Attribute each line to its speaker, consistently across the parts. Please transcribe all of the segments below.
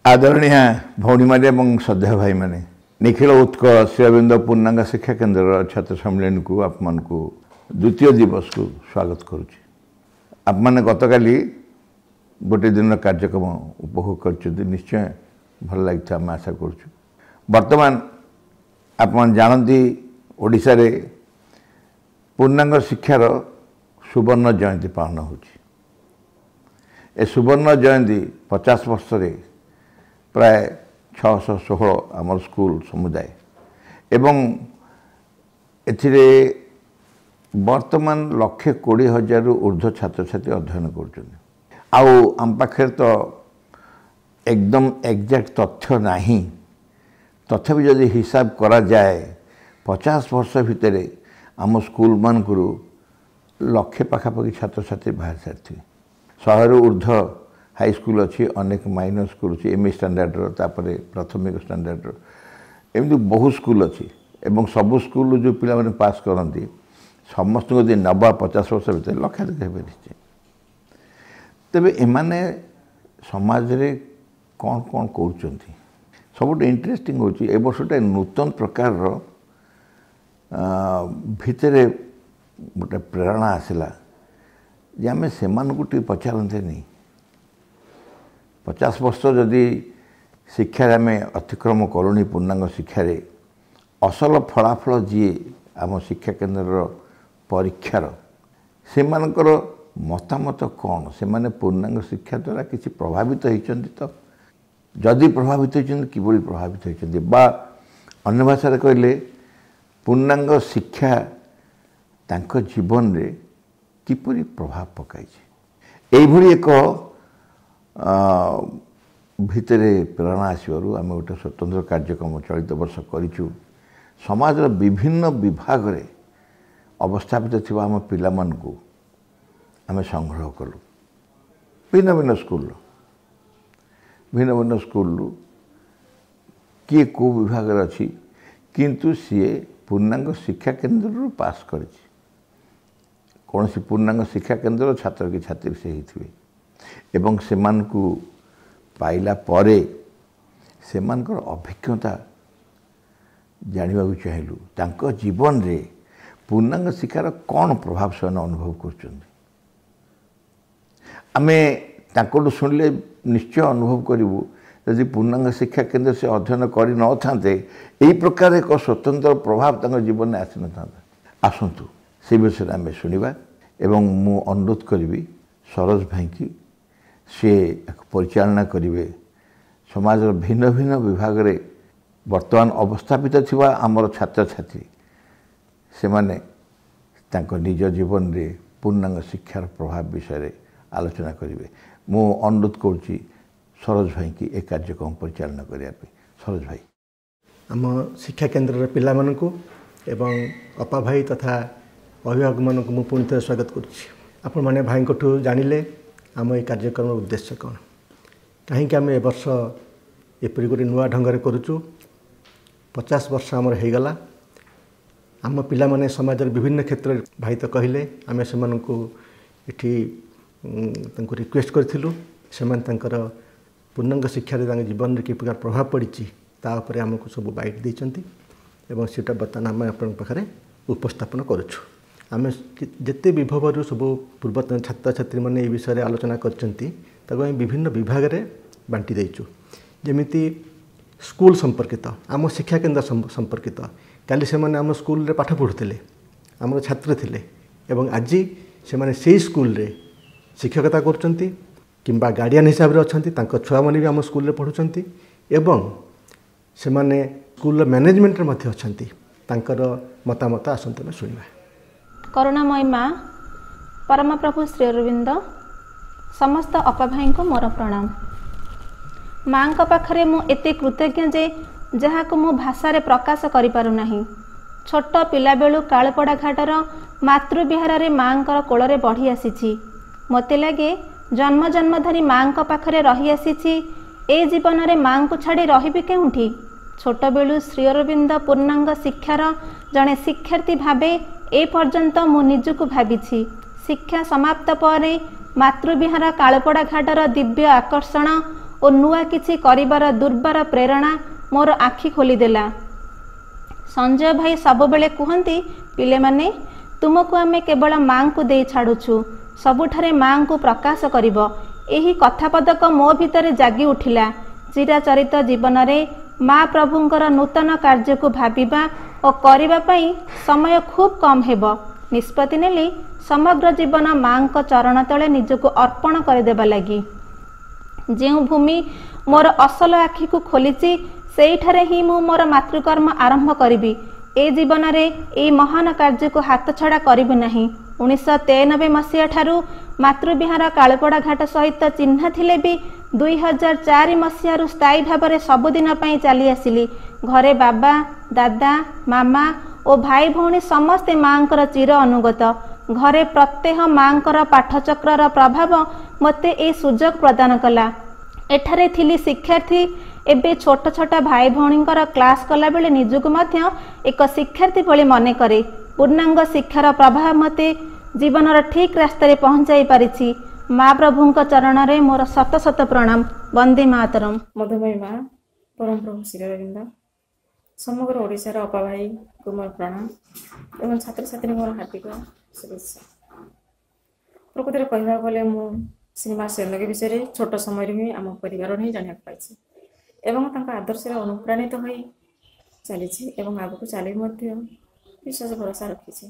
Speaker 1: आदरणीय भौणी मैंने श्रद्धा भाई मैंने निखिल उत्कल श्री अरविंद पूर्णांग शिक्षा केन्द्र छात्र सम्मेलन को आप द्वितीय दिवस को स्वागत करुच्ची। आप मैंने गतकाली गोटे दिन कार्यक्रम उपभोग कर निश्चय भल लगी आम आशा करुँ। बर्तमान आप जानती ओडिशा रे पूर्णांग शिक्षार सुवर्ण जयंती पालन हो। सुवर्ण जयंती 50 वर्ष रे प्राय 616 आमर स्कूल समुदाय एवं एथिरे वर्तमान 1,20,000 ऊर्ध्व छात्र छात्री अध्ययन कर आम पाखे तो एकदम एग्जैक्ट तथ्य नहीं, तथापि जदि हिसाब करा जाए 50 वर्ष भितर आम स्कूल मानकरू 1,00,000 पाखापाखि छात्र छात्री बाहर सारी 100 ऊर्ध्व हाई स्कूल अच्छी, अनेक माइनर स्कूल अच्छी, एमई स्टैंडर्ड तापर प्राथमिक स्टैंडर्ड एमती बहुत स्कूल अच्छी एवं सबू स्कूल जो पिला माने पास करती समस्त को नवा 50 वर्ष भर लक्षाधिक हे निश्चय। तेरे एमाने समाज रे कौन कौन कर सब इंटरेस्टिंग हो वर्षटा नूतन प्रकार भितर गोटे प्रेरणा आसला जे आम से पचारते नहीं 50 वर्ष जदि शिक्षा आम अतिक्रम करूनी पूर्णांग शिक्षा असल फलाफल जी आम शिक्षा केन्द्र परीक्षार से मतामत कौन से माने पूर्णांग शिक्षा द्वारा किसी प्रभावित होती तो जदि प्रभावित होती किभली प्रभावित होती बा अन्य भाषा कहले पूर्णांग शिक्षा तांको जीवन रे किपरि प्रभाव पकाई एभली एक भितरे प्रेरणा आसबारू आम गोटे स्वतंत्र कार्यक्रम चलित वर्ष करूँ। समाज विभिन्न विभाग रे अवस्थापित थिबा आम पिला मानकू आम संग्रह कलु भिन्न भिन्न स्कूल किए को विभाग अच्छी किंतु सीए पूर्णांग शिक्षा केन्द्र पास कर कौन सी पूर्णांग शिक्षा केन्द्र छात्र की छात्री से ही एवं सेमानकू पाइला परे सेमानकर अभिज्ञता जानिबा चाहिलु तांको जीवन रे पूर्णांग शिक्षार कौन प्रभाव से अनुभव कर आमे तांको सुनले निश्चय अनुभव करूँ यदि पूर्णांग शिक्षा केन्द्र से अध्ययन कर न थांते यही प्रकार एक स्वतंत्र प्रभाव तांको जीवन में आसी न थांता। आसंतु से विषय आम शुणा एवं मु अनुरोध करी सरोज भाई की सी परिचालना करेंगे समाज भिन्न भिन्न विभाग रे वर्तमान अवस्थापित थिबा आमर छात्र छात्री से माने तांको निज जीवन रे पूर्णांग शिक्षार प्रभाव विषय आलोचना करेंगे। मु अनुरोध करुच्ची सरोज भाई की एक कार्यक्रम परिचालना करने। सरोज भाई
Speaker 2: आम शिक्षा केन्द्र पिला मानकू एवं अपा भाई तथा अभिभावक मानक मु पुणी थे स्वागत करुच्ची। आपण माने भाई को जानिले आम ये कार्यक्रम उद्देश्य कौन कहीं आम ए वर्ष एपरी गोटे नुआ ढंग से करुचु 50 वर्ष आमर होगला आम पिला माने समाज विभिन्न क्षेत्र भाई तो कहले आम से इठी रिक्वेस्ट करूँ से पूर्णांग शिक्षा जीवन में कि प्रकार प्रभाव पड़ी तापर आमको सब बाइट देती सीटा बर्तमान आम आप पाखे उपस्थापन करुँ। आम जिते विभव सब पूर्वतन छात्र छात्री मैंने ये विषय आलोचना कर विभिन्न विभाग रे बांटी देचु जमीती स्कूल संपर्कित आम शिक्षा केन्द्र संपर्कित काली से आम स्कूल रे पाठ पढ़ुते आम छात्र थिले एवं आज से स्कूल रे शिक्षकता करचंती किंबा गार्डियन हिसाब रे अछंती तांको छुआ माने भी आम स्कूल रे पढ़ुचंती एवं से माने स्कूल मैनेजमेंट रे मध्य अछंती तांकर मतामत आसंत में सुनिबा।
Speaker 3: करुणामयी माँ परम प्रभु श्री अरविंद समस्त अपा भाई को मोर प्रणाम। माँ का पाखरे मु एते कृतज्ञ जे जहाँ को मु भाषा रे प्रकाश करि पारु नाही। छोट पिला बेलु कालपड़ा घाटर मातृविहार रे माँ कोल रे बढ़ी आसीछि। मते लागे जन्म जन्म धरी माँ का पाखरे रही आसीछि ए जीवन रे माँ को छाड़ी रहिबि केउठी। छोट बेलु श्री अरविंद पूर्णांग शिक्षार जड़े शिक्षार्थी भावे ए पर्यंत मु निजको भाविछि। शिक्षा समाप्त पर मातृविहार कालपड़ा घाटर दिव्य आकर्षण ଓ ନୂଆ କିଛି କରିବାର ଦୁର୍ବାର ପ୍ରେରଣା ମୋର ଆଖି ଖୋଲିଦେଲା। ସଞ୍ଜୟ ଭାଇ ସବୁବେଳେ କୁହନ୍ତି, ପିଲେମାନେ ତୁମକୁ ଆମେ କେବଳ ମାଙ୍କୁ ଦେଇ ଛାଡ଼ୁଛୁ, ସବୁଠାରେ ମାଙ୍କୁ ପ୍ରକାଶ କରିବ। ଏହି କଥାପଦକ ମୋ ଭିତରେ ଜାଗି ଉଠିଲା। ଚିରାଚରିତ ଜୀବନରେ ମା ପ୍ରଭୁଙ୍କର ନୂତନ କାର୍ଯ୍ୟକୁ ଭାବିବା ଓ କରିବା ପାଇଁ ସମୟ ଖୁବ୍ କମ୍ ହେବ। ନିଷ୍ପତ୍ତି ନେଲି ସମଗ୍ର ଜୀବନ ମାଙ୍କ ଚରଣ ତଳେ ନିଜକୁ ଅର୍ପଣ କରିଦେବା ଲାଗି। ଯେଉଁ ଭୂମି ମୋର ଅସଲ ଆଖିକୁ ଖୋଲିଛି ସେଇଠାରେ ହିଁ ମୁଁ ମୋର ମାତୃକର୍ମ ଆରମ୍ଭ କରିବି। ଏ ଜୀବନରେ ଏହି ମହାନ କାର୍ଯ୍ୟକୁ ହାତଛଡ଼ା କରିବି ନାହିଁ। 1993 ମସିହା ଠାରୁ ମାତୃବିହାର କାଳୁପଡ଼ା ଘାଟ ସହିତ ଚିହ୍ନା ଥିଲେ ବି 2004 ମସିହାରୁ ସ୍ଥାୟୀ ଭାବରେ ସବୁଦିନ ପାଇଁ ଚାଲି ଆସିଲି। ଘରେ ବାବା, ଦାଦା, ମାମା ଓ ଭାଇ ଭଉଣୀ ସମସ୍ତେ ମାଙ୍କର ଚିର ଅନୁଗତ। ଘରେ ପ୍ରତ୍ୟେହ ମାଙ୍କର ପାଠଚକ୍ରର ପ୍ରଭାବ ମୋତେ ଏହି ସୁଯୋଗ ପ୍ରଦାନ କଲା। ଏଠାରେ ଥିଲି ଶିକ୍ଷାର୍ଥୀ, ଏବେ ଛୋଟ ଛୋଟ ଭାଇ ଭଉଣୀଙ୍କର କ୍ଲାସ୍ କଲାବେଳେ ନିଜକୁ ମଧ୍ୟ ଏକ ଶିକ୍ଷାର୍ଥୀ ଭଳି ମନେ କରେ। ପୂର୍ଣ୍ଣାଙ୍ଗ ଶିକ୍ଷାର ପ୍ରଭାବ ମୋତେ ଜୀବନର ଠିକ୍ ରାସ୍ତାରେ ପହଞ୍ଚାଇ ପାରିଛି। ମା ପ୍ରଭୁଙ୍କ ଚରଣରେ ମୋର ଶତ ଶତ ପ୍ରଣାମ। ବନ୍ଦେ ମାତରମ୍।
Speaker 4: ମଧୁମୟୀ ମା, ପରମ ପ୍ରଭୁ ଶ୍ରୀ ଅରବିନ୍ଦ, ସମଗ୍ର ଓଡ଼ିଶାର ଅପା ଭାଇଙ୍କୁ ମୋର ପ୍ରଣାମ ଏବଂ ଛାତ୍ରଛାତ୍ରୀ ମୋର ହାର୍ଦ୍ଦିକ शुभेच्छा। प्रकृति में कहवाक गले मु श्रीमा सेनगी विषय छोट समय ही आम परिवार ही जाना पाई एवं आदर्श अनुप्राणित हो चली आग को चली विश्वास भरोसा रखी।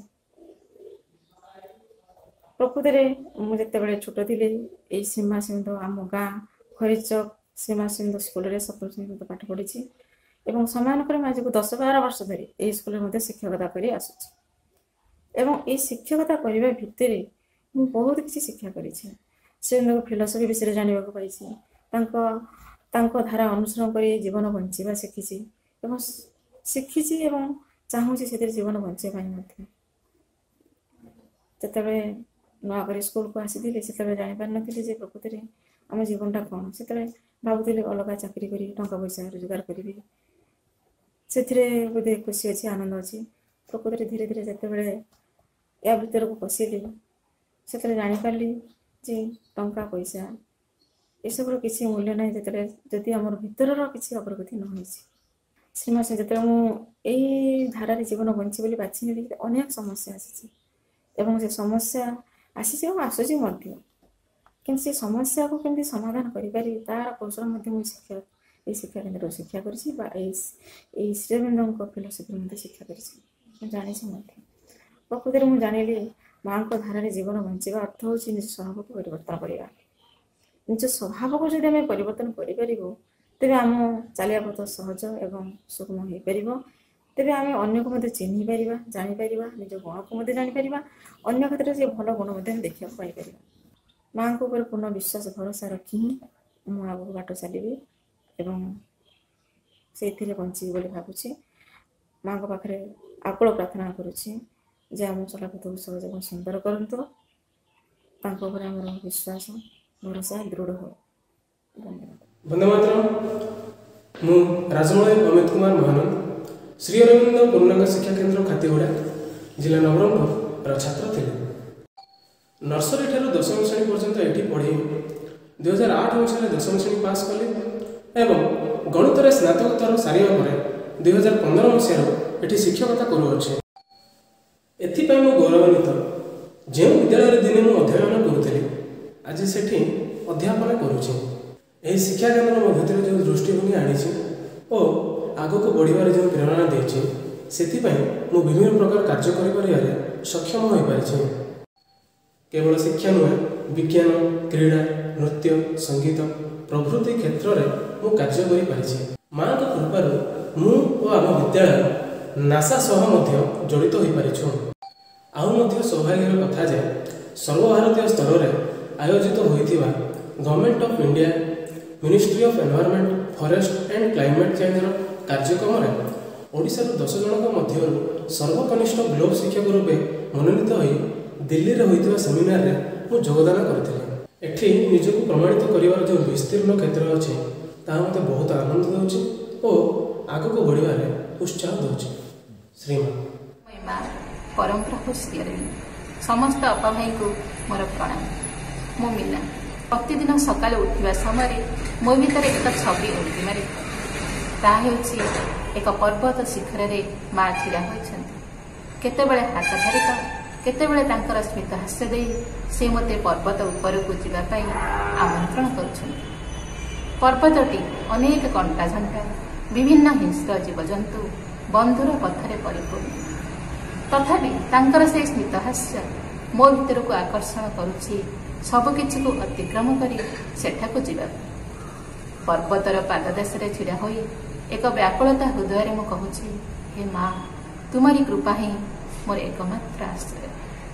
Speaker 4: प्रकृति में मुझे छोट थी यही सीमा सिंधु आम गाँ खरीचक सीमा सिंधु स्कूल सप्तम श्रेणी पाठ पढ़ी एवं समानक आज को 10-12 वर्ष धरी यही स्कूल शिक्षकता कर आसुची एवं ये शिक्षकता करने भितर मु बहुत किसी शिक्षा करी फिलोसफी विषय जानवा पाई धारा अनुसरण कर जीवन बंचा शिखी शिखी चाहूँगी से जीवन बंचाई जिते नुआक स्कूल को आसी से जापार नी प्रकृति में आम जीवनटा कौन से भावुली अलग चाकरी कर टंका पैसा रोजगार करी से बोधे खुशी अच्छी आनंद अच्छी प्रकृति धीरे धीरे जिते या भीतर को पशिली से जापारि जे टंका पैसा ये सब किसी मूल्य ना जदि आम भीतर किसी अग्रगति न हो श्रीमा से जो मुझे धारा जीवन बंची बोली बाछी नहीं अनेक समस्या आसी से समस्या आसी आसूसी कि से समस्या को केमती समाधान करें तार कौशल शिक्षा ये शिक्षा केन्द्र शिक्षा कर श्री अरविंद फिलोसफी शिक्षा कर जानी प्रकृति में जानिली माँ को धारा जीवन बंचा अर्थ हूँ निज स्वभाव को परिवर्तन करवा निज स्वभाव को जब परिवर्तन करूँ तेज आम चलिया पथ सहज एवं सुगम हो पार तेज आम अन्न को चिन्ह पार जापर निज गुण को जापर अन्य क्षेत्र से भल गुण देखा पाइपर माँ को ऊपर पूर्ण विश्वास भरोसा रखी ही मुझे आगे बाट चलि एवं से बंची बोली भावुँ माँ को पाखे आकुल प्रार्थना करुँची जे आम चलापथ को सहज और सुंदर करतु आम विश्वास भरोसा दृढ़ हो।
Speaker 5: धन्यवाद। वंदे मातरम। मु राजमौली अमित कुमार महानंद श्री अरविंद पूर्णांग शिक्षा केन्द्र खातीगुड़ा जिला नवरंगपुर छात्र थे। नर्सरी ठारू 10वीं श्रेणी पर्यंत ये पढ़ी 2008 मसीह 10वीं श्रेणी पास कली एवं गणित में स्नातकोत्तर सारिया पर 2015 मसीह ये शिक्षकता करुचे। एथिपाई मु गौरवान्वित जो विद्यालय दिने मु अध्ययन करुली आज से अध्यापन करुचे। यही शिक्षा केन्द्र मो भीतर जो दृष्टिभंगी आनी और आग को बढ़िबार जो प्रेरणा देछि सेथिपाई मु विभिन्न प्रकार कार्य करिबारे सक्षम हो पारिछि। केवल शिक्षा नुहे विज्ञान क्रीड़ा नृत्य संगीत प्रभृति क्षेत्र में मु कार्य करि पारिछि। माँ को कृपारु मु और आम विद्यालय नासा सह जड़ित हो पारिछु। आउ मध्य सौभाग्यर कथा जे सर्वभारतीय स्तर में आयोजित होइथिबा government of India ministry of environment forest and climate change कार्यक्रम में ओडिशा 10 जनक मध्य सर्वकनिष्ठ ग्लोब शिक्षक रूपे मनोनीत हो दिल्ली में होइथिबा सेमिनार रे मु योगदान करथिले। एठी निजको प्रमाणित करिवार जो विस्तीर्ण क्षेत्र अछि ता मते बहुत आनंद दउछि और आगको बढ़िबारे उत्साह दउछि। श्रीमान
Speaker 3: परम प्रभु श्री अरविंद समस्त अपा भाई को मोर प्रणाम। मो मीना
Speaker 6: प्रतिदिन सकाले उठिबा समय मो भीतर एक छवि उड़की मारे ताहा हेउछि एक पर्वत शिखर रे माँ छिड़ा होइछन्ति केतेबेले हाथ धरि तो केतेबेले तांकर स्मित हास्य दे से मते पर्वत ऊपर को जीवा पई आमंत्रण करुछन्ति। पर्वतटी अनेक कंटा झंटा विभिन्न हिंस्र जीवजंतु बंधुर पथरे परिपूर्ण तथापि तांकर से स्मित हास्य मो भीतर को आकर्षण करुछि सबकिछि को अतिक्रम करी सेठाको जीवा पर्वतर पाददेशरे छिड़ा होई एक व्याकुलता हृदय मु कहूछि हे माँ तुम्हारी कृपा ही मोर एकमात्र आश्रय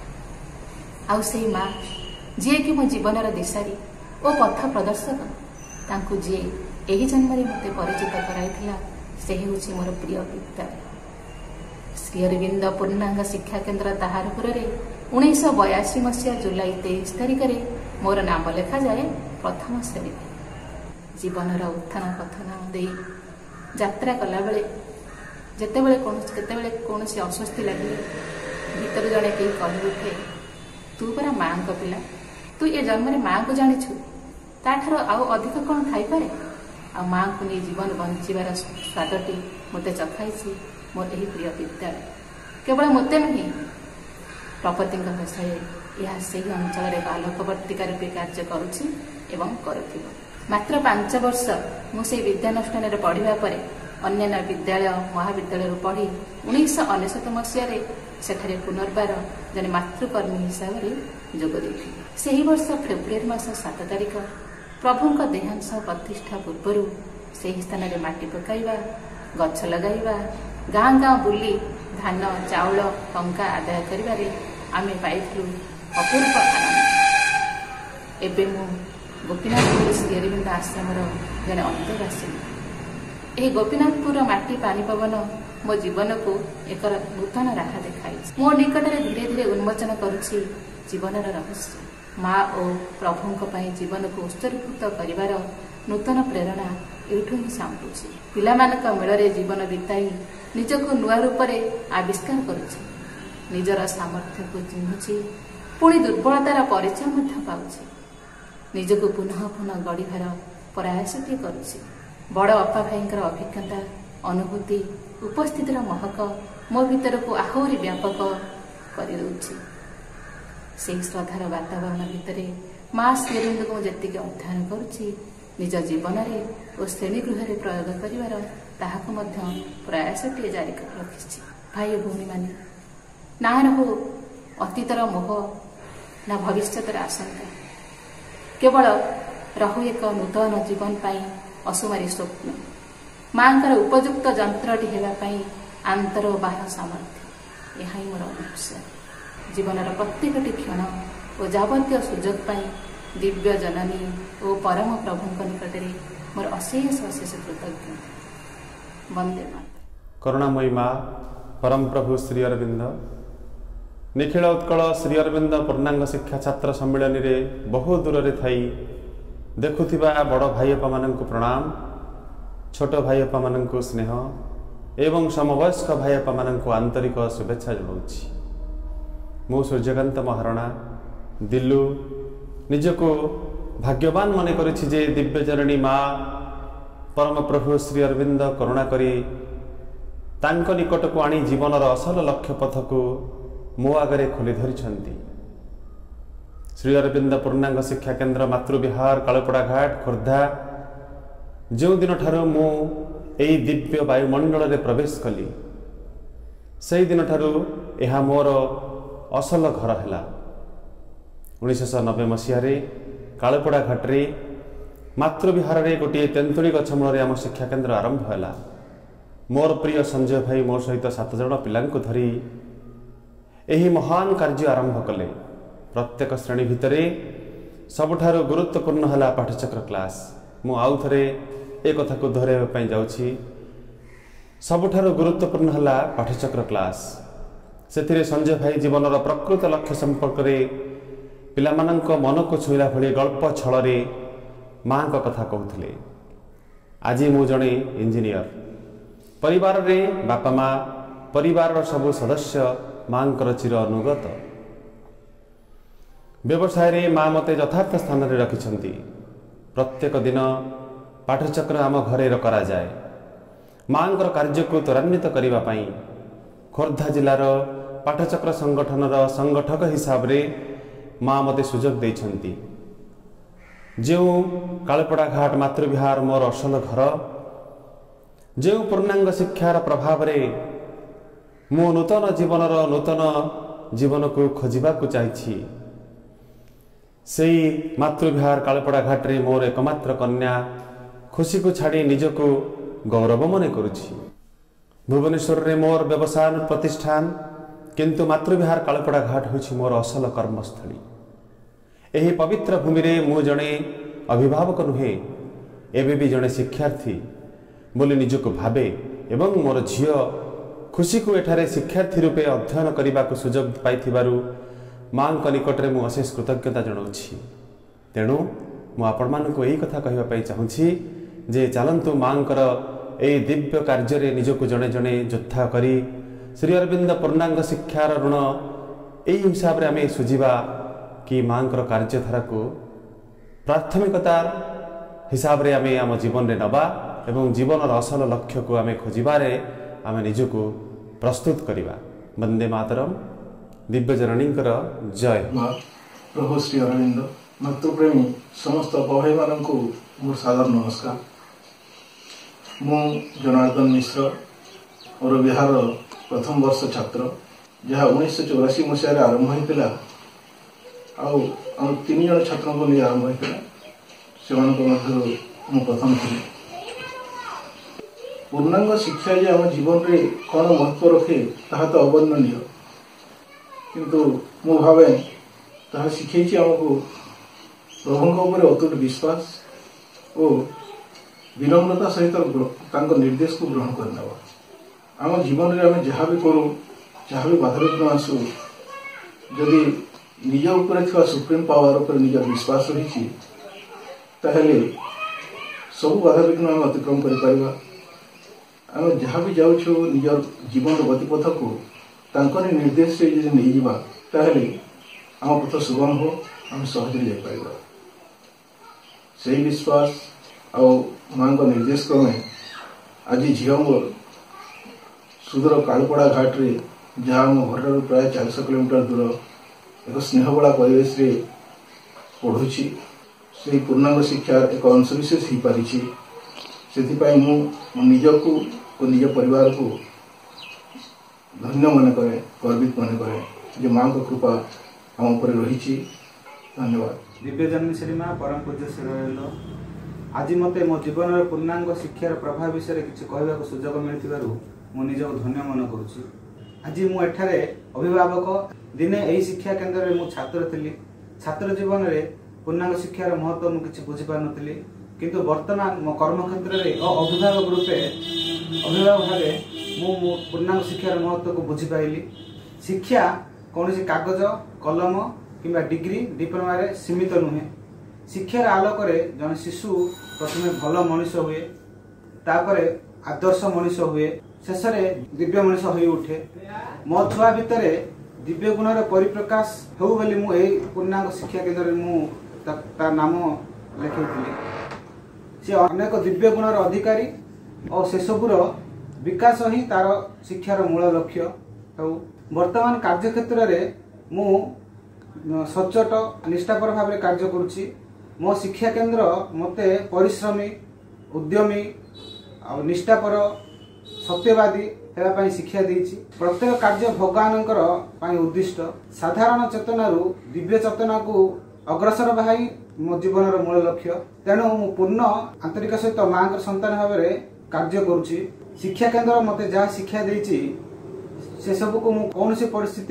Speaker 6: आउ से माँ जी कि मो जीवनर दिशारी और पथ प्रदर्शक तांकु जी एही जन्म रे मते परिचित कराइथिला से हेउछि मोर प्रिय विद्यालय श्री अरविंद पूर्णांग शिक्षा केन्द्र ताहारपुर रे 1982 मसीहा जुलाई 23 तारिख रे मोर नाम लेखा जाए प्रथम श्रेणी जीवनर उत्थान पथन दे यात्रा कला बेले जेतेबेले केतेबेले कौनसी अस्वस्थ लगे भीतर जड़े कहीं कही उठे तू परा माँ को पिला तू ये जन्म रे माँ को जानिछु ताठार आउ अधिक कौन थाई पारे आ माँ को नहीं जीवन बंचार स्वादटी मते चखाई मोर यही प्रिय विद्यालय केवल मते नुहे प्रपति विषय यह से अंचल एक आलोकवर्तिका रूपे कार्य करुछि एवं करुथिबो। मात्र 5 वर्ष मुझे विद्यानुष्ठान पढ़ा पर अन्य विद्यालय महाविद्यालय पढ़ी 1999 मसीह सेठारे पुनर्बार जने मातृकर्मी हिसाब से जोग देइथि। सेही वर्ष फेब्रुआरी मास 7 तारिख प्रभुंक देहांश प्रतिष्ठा पूर्व से स्थान में माटी पकाइबा गछ लगाइबा गाँ गाँ बुली धान चाउल टंका आदाय करिबारे आमे पाइथलु अपूर्व आनंद। एबे मु गोपीनाथपुर श्री अरविंद आश्रम जड़े अंतर्वासी यह गोपीनाथपुर माटी पानी पवन मो जीवन को एक नूतन राह देखाई मो निकट में धीरे धीरे उन्मोचन करुछि जीवनर रहस्य माँ और प्रभुंक पई जीवन को उत्सर्गीकृत करिवार नूतन प्रेरणा एठू ही सांभुछि। पिलामानक मेଳରେ जीवन बिताई निजको नुआ रूप में आविष्कार करुछि निजर सामर्थ्य को चिन्हुछि पुणी दुर्बलतार परिचय मध्य पाउछि निजको पुनः पुनः गढ़िबार प्रयासटी करुछि। बड़ अपा भाईंकर अभिज्ञता अनुभूति उपस्थितिर महक मो भीतर को आहुरी व्यापक कर दउछि। से श्रद्धार वातावरण भितर माँ श्री अरविंद को जी अध्ययन करुछि निज जीवन में और श्रेणीगृह प्रयोग करिवार ताहाको मध्य प्रयासटी जारी रखिछि। भाई भौणी माने ना हो अतीतर मोह ना भविष्यतर आशंका केवल रहु एक नूतन जीवन पाई असुमारी स्वप्न मांकर उपयुक्त जंत्रटी हेबाई आंतर और बाह्य सामर्थ्य यह ही मोर अभिप्सा जीवनर प्रत्येकटी क्षण और जावतीय सुजोग पाई दिव्य जननी और परम प्रभुंक निकट में मोर अशेष अशेष कृतज्ञ। वंदे मातरम।
Speaker 7: करुणामयी माँ परम प्रभु श्री अरविंद निखिल उत्कल श्री अरविंद पूर्णांग शिक्षा छात्र सम्मिलन में बहु दूर रे थई देखुथिबा बड़ भाईपा माननकु प्रणाम छोट भाईपा माननकु स्नेह एवं समवयस्क भाईपा माननकु आंतरिक शुभेच्छा जणाउछि। मु सूर्यकांत महारणा दिल्लू निजको भाग्यवान मन करिछि जे दिव्यजननी माँ परम प्रभु श्री अरविंद करुणा करी तांक निकट को आनी जीवनर असल लक्ष्य पथ को मो आगरे खोली धरिछन्ति। श्री अरविंद पूर्णांग शिक्षा केन्द्र मातृविहार कालपड़ा घाट खोर्धा जो दिन ठारू मु एई दिव्य वायुमंडल रे प्रवेश कली से दिन ठारू एहा मोर असल घर हैला। 1990 मसीह कालपड़ा घाटे मातृविहार रे गोटे तेंतुड़ी गछ मूल आम शिक्षा केन्द्र आरंभ हैला। मोर प्रिय संजय भाई मो सहित 7 जन पिलांकु धरी एही महान कार्य आरंभ कले। प्रत्येक श्रेणी भितरे सबुठारु गुरुत्वपूर्ण है पाठचक्र क्लास। मु आउ थे एक कथा को दोहराइबा जाउछि सबुठारु गुरुत्वपूर्ण है पाठचक्र क्लास। से संजय भाई जीवनर प्रकृत लक्ष्य संपर्क में पिलामानंक मन को छुईला भली गल्प छल माँ का कथा कहते। आज मु जड़े इंजीनियर परिवार रे बापा माँ परिवार सबु सदस्य माँ चिर अनुगत व्यवसाय माँ मते यथार्थ स्थान में रखिछंती। प्रत्येक दिन पाठचक्र आम घरे करा जाए। माँ कार्य को त्वरान्वित करने पाई खोर्धा जिलार पाठचक्र संगठनर संगठक हिसाब रे माँ मते सुजोग देइछंती। जो कालपड़ा घाट मातृविहार मोर असल घर, जो पूर्णांग शिक्षार प्रभाव रे मो नूतन जीवन को खोजा चाहिए, से मातृविहार कालपड़ा घाट रे मोर एकमात्र कन्या खुशी को छाड़ी निजको गौरव मन करुछि। भुवनेश्वर रे मोर व्यवसाय प्रतिष्ठान, किंतु मातृविहार कालपड़ा घाट होछि मोर असल कर्मस्थली। एही पवित्र भूमि रे मु जणे अभिभावक नुहे, एबे भी जणे शिक्षार्थी बोली निजको भावे एवं मोर झियो खुशी को एठारे शिक्षार्थी रूपे अध्ययन करने को सुजोग पाइथिबारु माँ निकट में मुझे अशेष कृतज्ञता जनाऊँगी। तेणु मु आपण मानक यही कथा कहवाई चाहूँगी जे चलतु माँ यही दिव्य कार्य निजको जड़े जड़े योद्धा करी श्री अरविंद पूर्णांग शिक्षार ऋण यही हिसाब से आम सुझा कि माँ कार्यधारा को प्राथमिकता हिसाब से आम आम जीवन में नवा एवं जीवन असल लक्ष्य को आम खोजारे आम निजको प्रस्तुत करवा। वंदे मातरम। दिव्य जननी जय।
Speaker 8: प्रभु श्री अरविंद मातृप्रेमी समस्त अपभाई मानक मोर सादर नमस्कार। मु जनार्दन मिश्र और बिहार प्रथम वर्ष छात्र, जहाँ 1984 मसीह आरंभ होता आम 3 जन छात्रों को नहीं आरंभ होता, से प्रथम थी। पूर्णांग शिक्षा जे आम जीवन में कौन महत्व रखे ताहा तो अवर्णनीय, किंतु मु भावे ताहा शिखई आमको प्रभु अतुट विश्वास और विनम्रता सहित निर्देश को ग्रहण करना। आम जीवन में आम जहाँ भी करूँ, जहाँ भी बाधा विघ्न आसू, जदि निज उपर सुप्रीम पावर पर निज विश्वास रही सब बाधा विघ्न आम अतिक्रम कर आम जहाँ भी जाऊँ निज जीवन गतिपथ को तांकर निर्देश से नहीं जावा ताहले आम पथ सुगम हो, आम सहज जापर। से विश्वास आउ माँ निर्देश क्रमे आज झील मोर सुदूर कालपड़ा घाट रे जहाँ मो घर प्राय 400 किलोमीटर दूर एक स्नेहबड़ा परिवेश रे पढ़ुची। से पूर्णांग शिक्षा एक अंशविशेष हो पारी। से निजको और निज परिवार को धन्य मन करे, गर्वित मन करे जो माँ को कृपा आम उपर रही। धन्यवाद।
Speaker 9: दिव्य जननी श्री माँ परम पूज्य श्री अरविंद आज मते मो जीवन पूर्णांग शिक्षार प्रभाव विषय किसी कहवा सुजोग मिलू मु निजक धन्य मन करुच्ची। आज मुझे अभिभावक दिने यही शिक्षा केन्द्र में मु छात्र थी। छात्र जीवन में पूर्णांग शिक्षार महत्व मुझे बुझीपार नी, किंतु वर्तमान मो कर्मक्षेत्र में अभिभावक रूपे अभिभावक भाव मु पूर्णांग शिक्षार महत्व को बुझीपाइली। शिक्षा कौन कागज कलम किंबा डिग्री डिप्लोमा रे सीमित नुहे। शिक्षार आलोक जन शिशु प्रथम भल मनीष हुए, तापर आदर्श मनीष हुए, शेष दिव्य मनीष हो उठे। मो छुआ भितर दिव्य गुणर परिप्रकाश हो बोली मु एही पूर्णांग शिक्षा केन्द्र मु ता नाम लिखी। से अनेक दिव्य गुणर अधिकारी और से सबुर विकास ही तार शिक्षार मूल लक्ष्य हो। वर्तमान कार्यक्षेत्र में मु सचोट निष्ठापर भाव में कार्य करुच्ची। मो शिक्षा केन्द्र मते परिश्रमी उद्यमी और निष्ठापर सत्यवादी होगापी शिक्षा देछि। प्रत्येक कार्य भगवानंकर उद्दिष्ट साधारण चेतनारू दिव्य चेतना को अग्रसर भाई मो जीवन मूल लक्ष्य। तेणु मु पूर्ण आंतरिक सहित माँ संतान भाव में कार्य करुच्ची। शिक्षा केन्द्र मते जहाँ शिक्षा देछि से सब को कौन सी परिस्थिति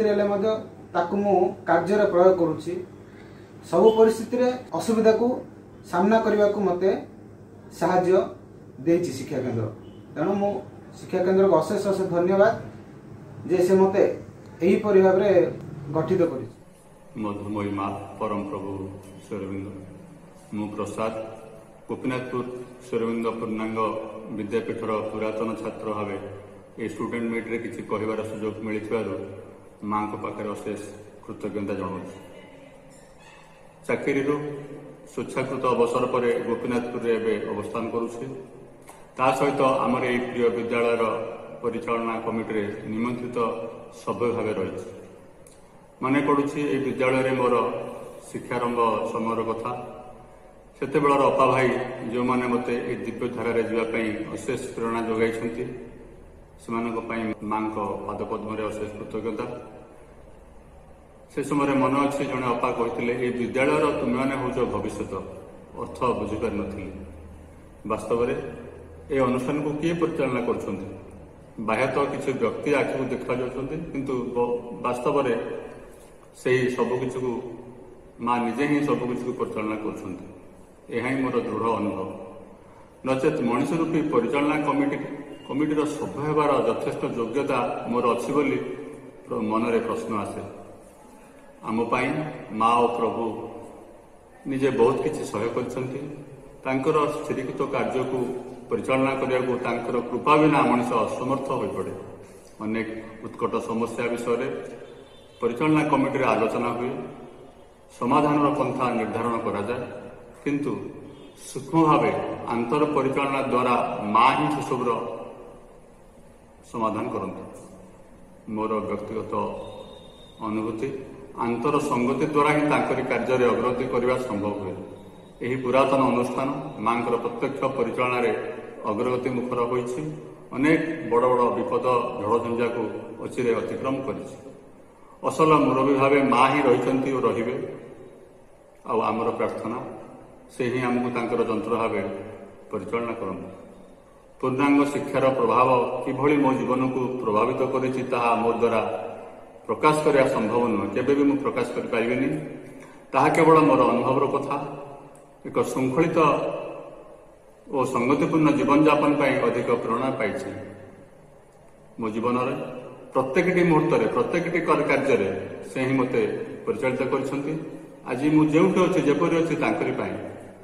Speaker 9: मु कार्य प्रयोग करुच्ची। सब परिस्थिति असुविधा को सामना करने को मते साहाय्य देछि शिक्षा केन्द्र। तेणु मु शिक्षा केन्द्र को अशेष अशेष धन्यवाद जे से मते यही भाव में गठित कर।
Speaker 10: मधुमयी माँ परम प्रभु श्री अरविंद मु प्रसाद गोपीनाथपुर श्री अरविंद पूर्णांग विद्यापीठर पुरातन छात्र भाव ये स्टूडेंट मीट रे किसी कहबार सुजोग मिली माँ को पाखे अशेष कृतज्ञता जनाऊँ। ଚାକିରିରୁ ସ୍ୱେଚ୍ଛାକୃତ ଅବସର ପରେ ଗୋପୀନାଥପୁରରେ ଏବେ ଅବସ୍ଥାନ କରୁଛି। ତା ସହିତ ଆମର ଏହି ପ୍ରିୟ ବିଦ୍ୟାଳୟର ପରିଚାଳନା କମିଟିରେ ନିମନ୍ତ୍ରିତ ସଭ୍ୟ ଭାବେ ରହିଛି। ମନେ ପଡ଼ୁଛି ଏହି ବିଦ୍ୟାଳୟରେ ମୋର ଶିକ୍ଷାରମ୍ଭ ସମୟର କଥା। ସେତେବେଳର ଅପା ଭାଇ ଯେଉଁମାନେ ମୋତେ ଏହି ଦିବ୍ୟଧାରାରେ ଯିବା ପାଇଁ ଅଶେଷ ପ୍ରେରଣା ଯୋଗାଇଛନ୍ତି, ସେମାନଙ୍କ ପାଇଁ ମାଙ୍କ ପାଦପଦ୍ମରେ ଅଶେଷ କୃତଜ୍ଞତା। ସେ ସମୟରେ ମନେ ଅଛି ଜଣେ ଅପା କହିଥିଲେ, ଏହି ବିଦ୍ୟାଳୟର ତୁମେମାନେ ହେଉଛ ଭବିଷ୍ୟତ। ଅର୍ଥ ବୁଝିପାରିନଥିଲି। ବାସ୍ତବରେ ଏହି ଅନୁଷ୍ଠାନକୁ କିଏ ପରିଚାଳନା କରୁଛନ୍ତି? ବାହ୍ୟତଃ କିଛି ବ୍ୟକ୍ତି ଆଖିକୁ ଦେଖାଯାଉଛନ୍ତି, କିନ୍ତୁ ବାସ୍ତବରେ ସେହି ସବୁକିଛିକୁ ମା ନିଜେ ହିଁ ସବୁକିଛିକୁ ପରିଚାଳନା କରୁଛନ୍ତି। ଏହା ହିଁ ମୋର ଦୃଢ଼ ଅନୁଭବ। ନଚେତ୍ ମଣିଷ ରୂପୀ ପରିଚାଳନା କମିଟିର ସଭ୍ୟ ହେବାର ଯଥେଷ୍ଟ ଯୋଗ୍ୟତା ମୋର ଅଛି ବୋଲି ମନରେ ପ୍ରଶ୍ନ ଆସେ। ଆମ ପାଇଁ ମା ଓ ପ୍ରଭୁ ନିଜେ ବହୁତ କିଛି ସହ୍ୟ କରିଛନ୍ତି। ତାଙ୍କର ସ୍ଥିରୀକୃତ କାର୍ଯ୍ୟକୁ ପରିଚାଳନା କରିବାକୁ ତାଙ୍କର କୃପା ବିନା ମଣିଷ ଅସମର୍ଥ ହୋଇପଡ଼େ। ଅନେକ ଉତ୍କଟ ସମସ୍ୟା ବିଷୟରେ ପରିଚାଳନା କମିଟିରେ ଆଲୋଚନା ହୁଏ, ସମାଧାନର ପନ୍ଥା ନିର୍ଦ୍ଧାରଣ କରାଯାଏ, କିନ୍ତୁ ସୂକ୍ଷ୍ମ ଭାବେ ଆନ୍ତର ପରିଚାଳନା ଦ୍ୱାରା ମା ହିଁ ସେସବୁର ସମାଧାନ କରନ୍ତି। ମୋର ବ୍ୟକ୍ତିଗତ ଅନୁଭୂତି, ଆନ୍ତର ସଂଗତି ଦ୍ୱାରା ହିଁ ତାଙ୍କରି କାର୍ଯ୍ୟରେ ଅଗ୍ରଗତି କରିବା ସମ୍ଭବ ହୁଏ। ଏହି ପୁରାତନ ଅନୁଷ୍ଠାନ ମାଙ୍କର ପ୍ରତ୍ୟକ୍ଷ ପରିଚାଳନାରେ ଅଗ୍ରଗତି ମୁଖର ହୋଇଛି। ଅନେକ ବଡ଼ ବଡ଼ ବିପଦ ଝଡ଼ଝଞ୍ଜାକୁ ଅଚିରେ ଅତିକ୍ରମ କରିଛି। ଅସଲ ମୁରବୀ ଭାବେ ମା ହିଁ ରହିଛନ୍ତି ଓ ରହିବେ। ଆଉ ଆମର ପ୍ରାର୍ଥନା, ସେ ହିଁ ଆମକୁ ତାଙ୍କର ଯନ୍ତ୍ର ଭାବେ ପରିଚାଳନା କରନ୍ତୁ। ପୂର୍ଣ୍ଣାଙ୍ଗ ଶିକ୍ଷାର ପ୍ରଭାବ କିଭଳି ମୋ ଜୀବନକୁ ପ୍ରଭାବିତ କରିଛି ତାହା ମୋ ଦ୍ୱାରା ପ୍ରକାଶ କରିବା ସମ୍ଭବ ନୁହେଁ। କେବେ ବି ମୁଁ ପ୍ରକାଶ କରିପାରିବିନି। ତାହା କେବଳ ମୋର ଅନୁଭବର କଥା। ଏକ ଶୃଙ୍ଖଳିତ ଓ ସଂଗତିପୂର୍ଣ୍ଣ ଜୀବନଯାପନ ପାଇଁ ଅଧିକ ପ୍ରେରଣା ପାଇଛି। ମୋ ଜୀବନରେ ପ୍ରତ୍ୟେକଟି ମୁହୂର୍ତ୍ତରେ, ପ୍ରତ୍ୟେକଟି କାର୍ଯ୍ୟରେ ସେ ହିଁ ମୋତେ ପରିଚାଳିତ କରିଛନ୍ତି। ଆଜି ମୁଁ ଯେଉଁଠି ଅଛି, ଯେପରି ଅଛି, ତାଙ୍କରି ପାଇଁ।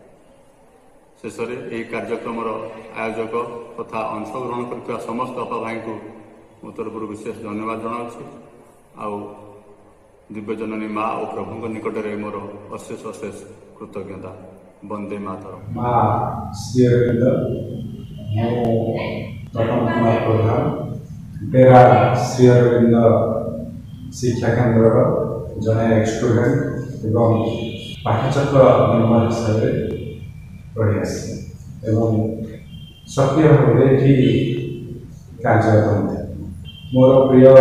Speaker 10: ଶେଷରେ ଏହି କାର୍ଯ୍ୟକ୍ରମର ଆୟୋଜକ ତଥା ଅଂଶଗ୍ରହଣ କରିଥିବା ସମସ୍ତ ଅପା ଭାଇଙ୍କୁ ମୋ ତରଫରୁ ବିଶେଷ ଧନ୍ୟବାଦ ଜଣାଉଛି। ଆଉ ଦିବ୍ୟଜନନୀ ମା ଓ ପ୍ରଭୁଙ୍କ ନିକଟରେ ମୋର ଅଶେଷ ଅଶେଷ କୃତଜ୍ଞତା। ବନ୍ଦେ ମାତରମ୍।
Speaker 11: ମା ଶ୍ରୀ ଅରବିନ୍ଦ, ମୁଁ ତପନ କୁମାର ପ୍ରଧାନ, ତେରା ଶ୍ରୀ ଅରବିନ୍ଦ ଶିକ୍ଷା କେନ୍ଦ୍ରର ଜଣେ ଷ୍ଟୁଡେଣ୍ଟ ଏବଂ ପାଠଚକ୍ର ମେମ୍ବର ହିସାବରେ ରହି ଆସିଛି ଏବଂ ସକ୍ରିୟ ଭାବରେ ଏଠି କାର୍ଯ୍ୟରତ ହୋଇଥାଏ। ମୋର ପ୍ରିୟ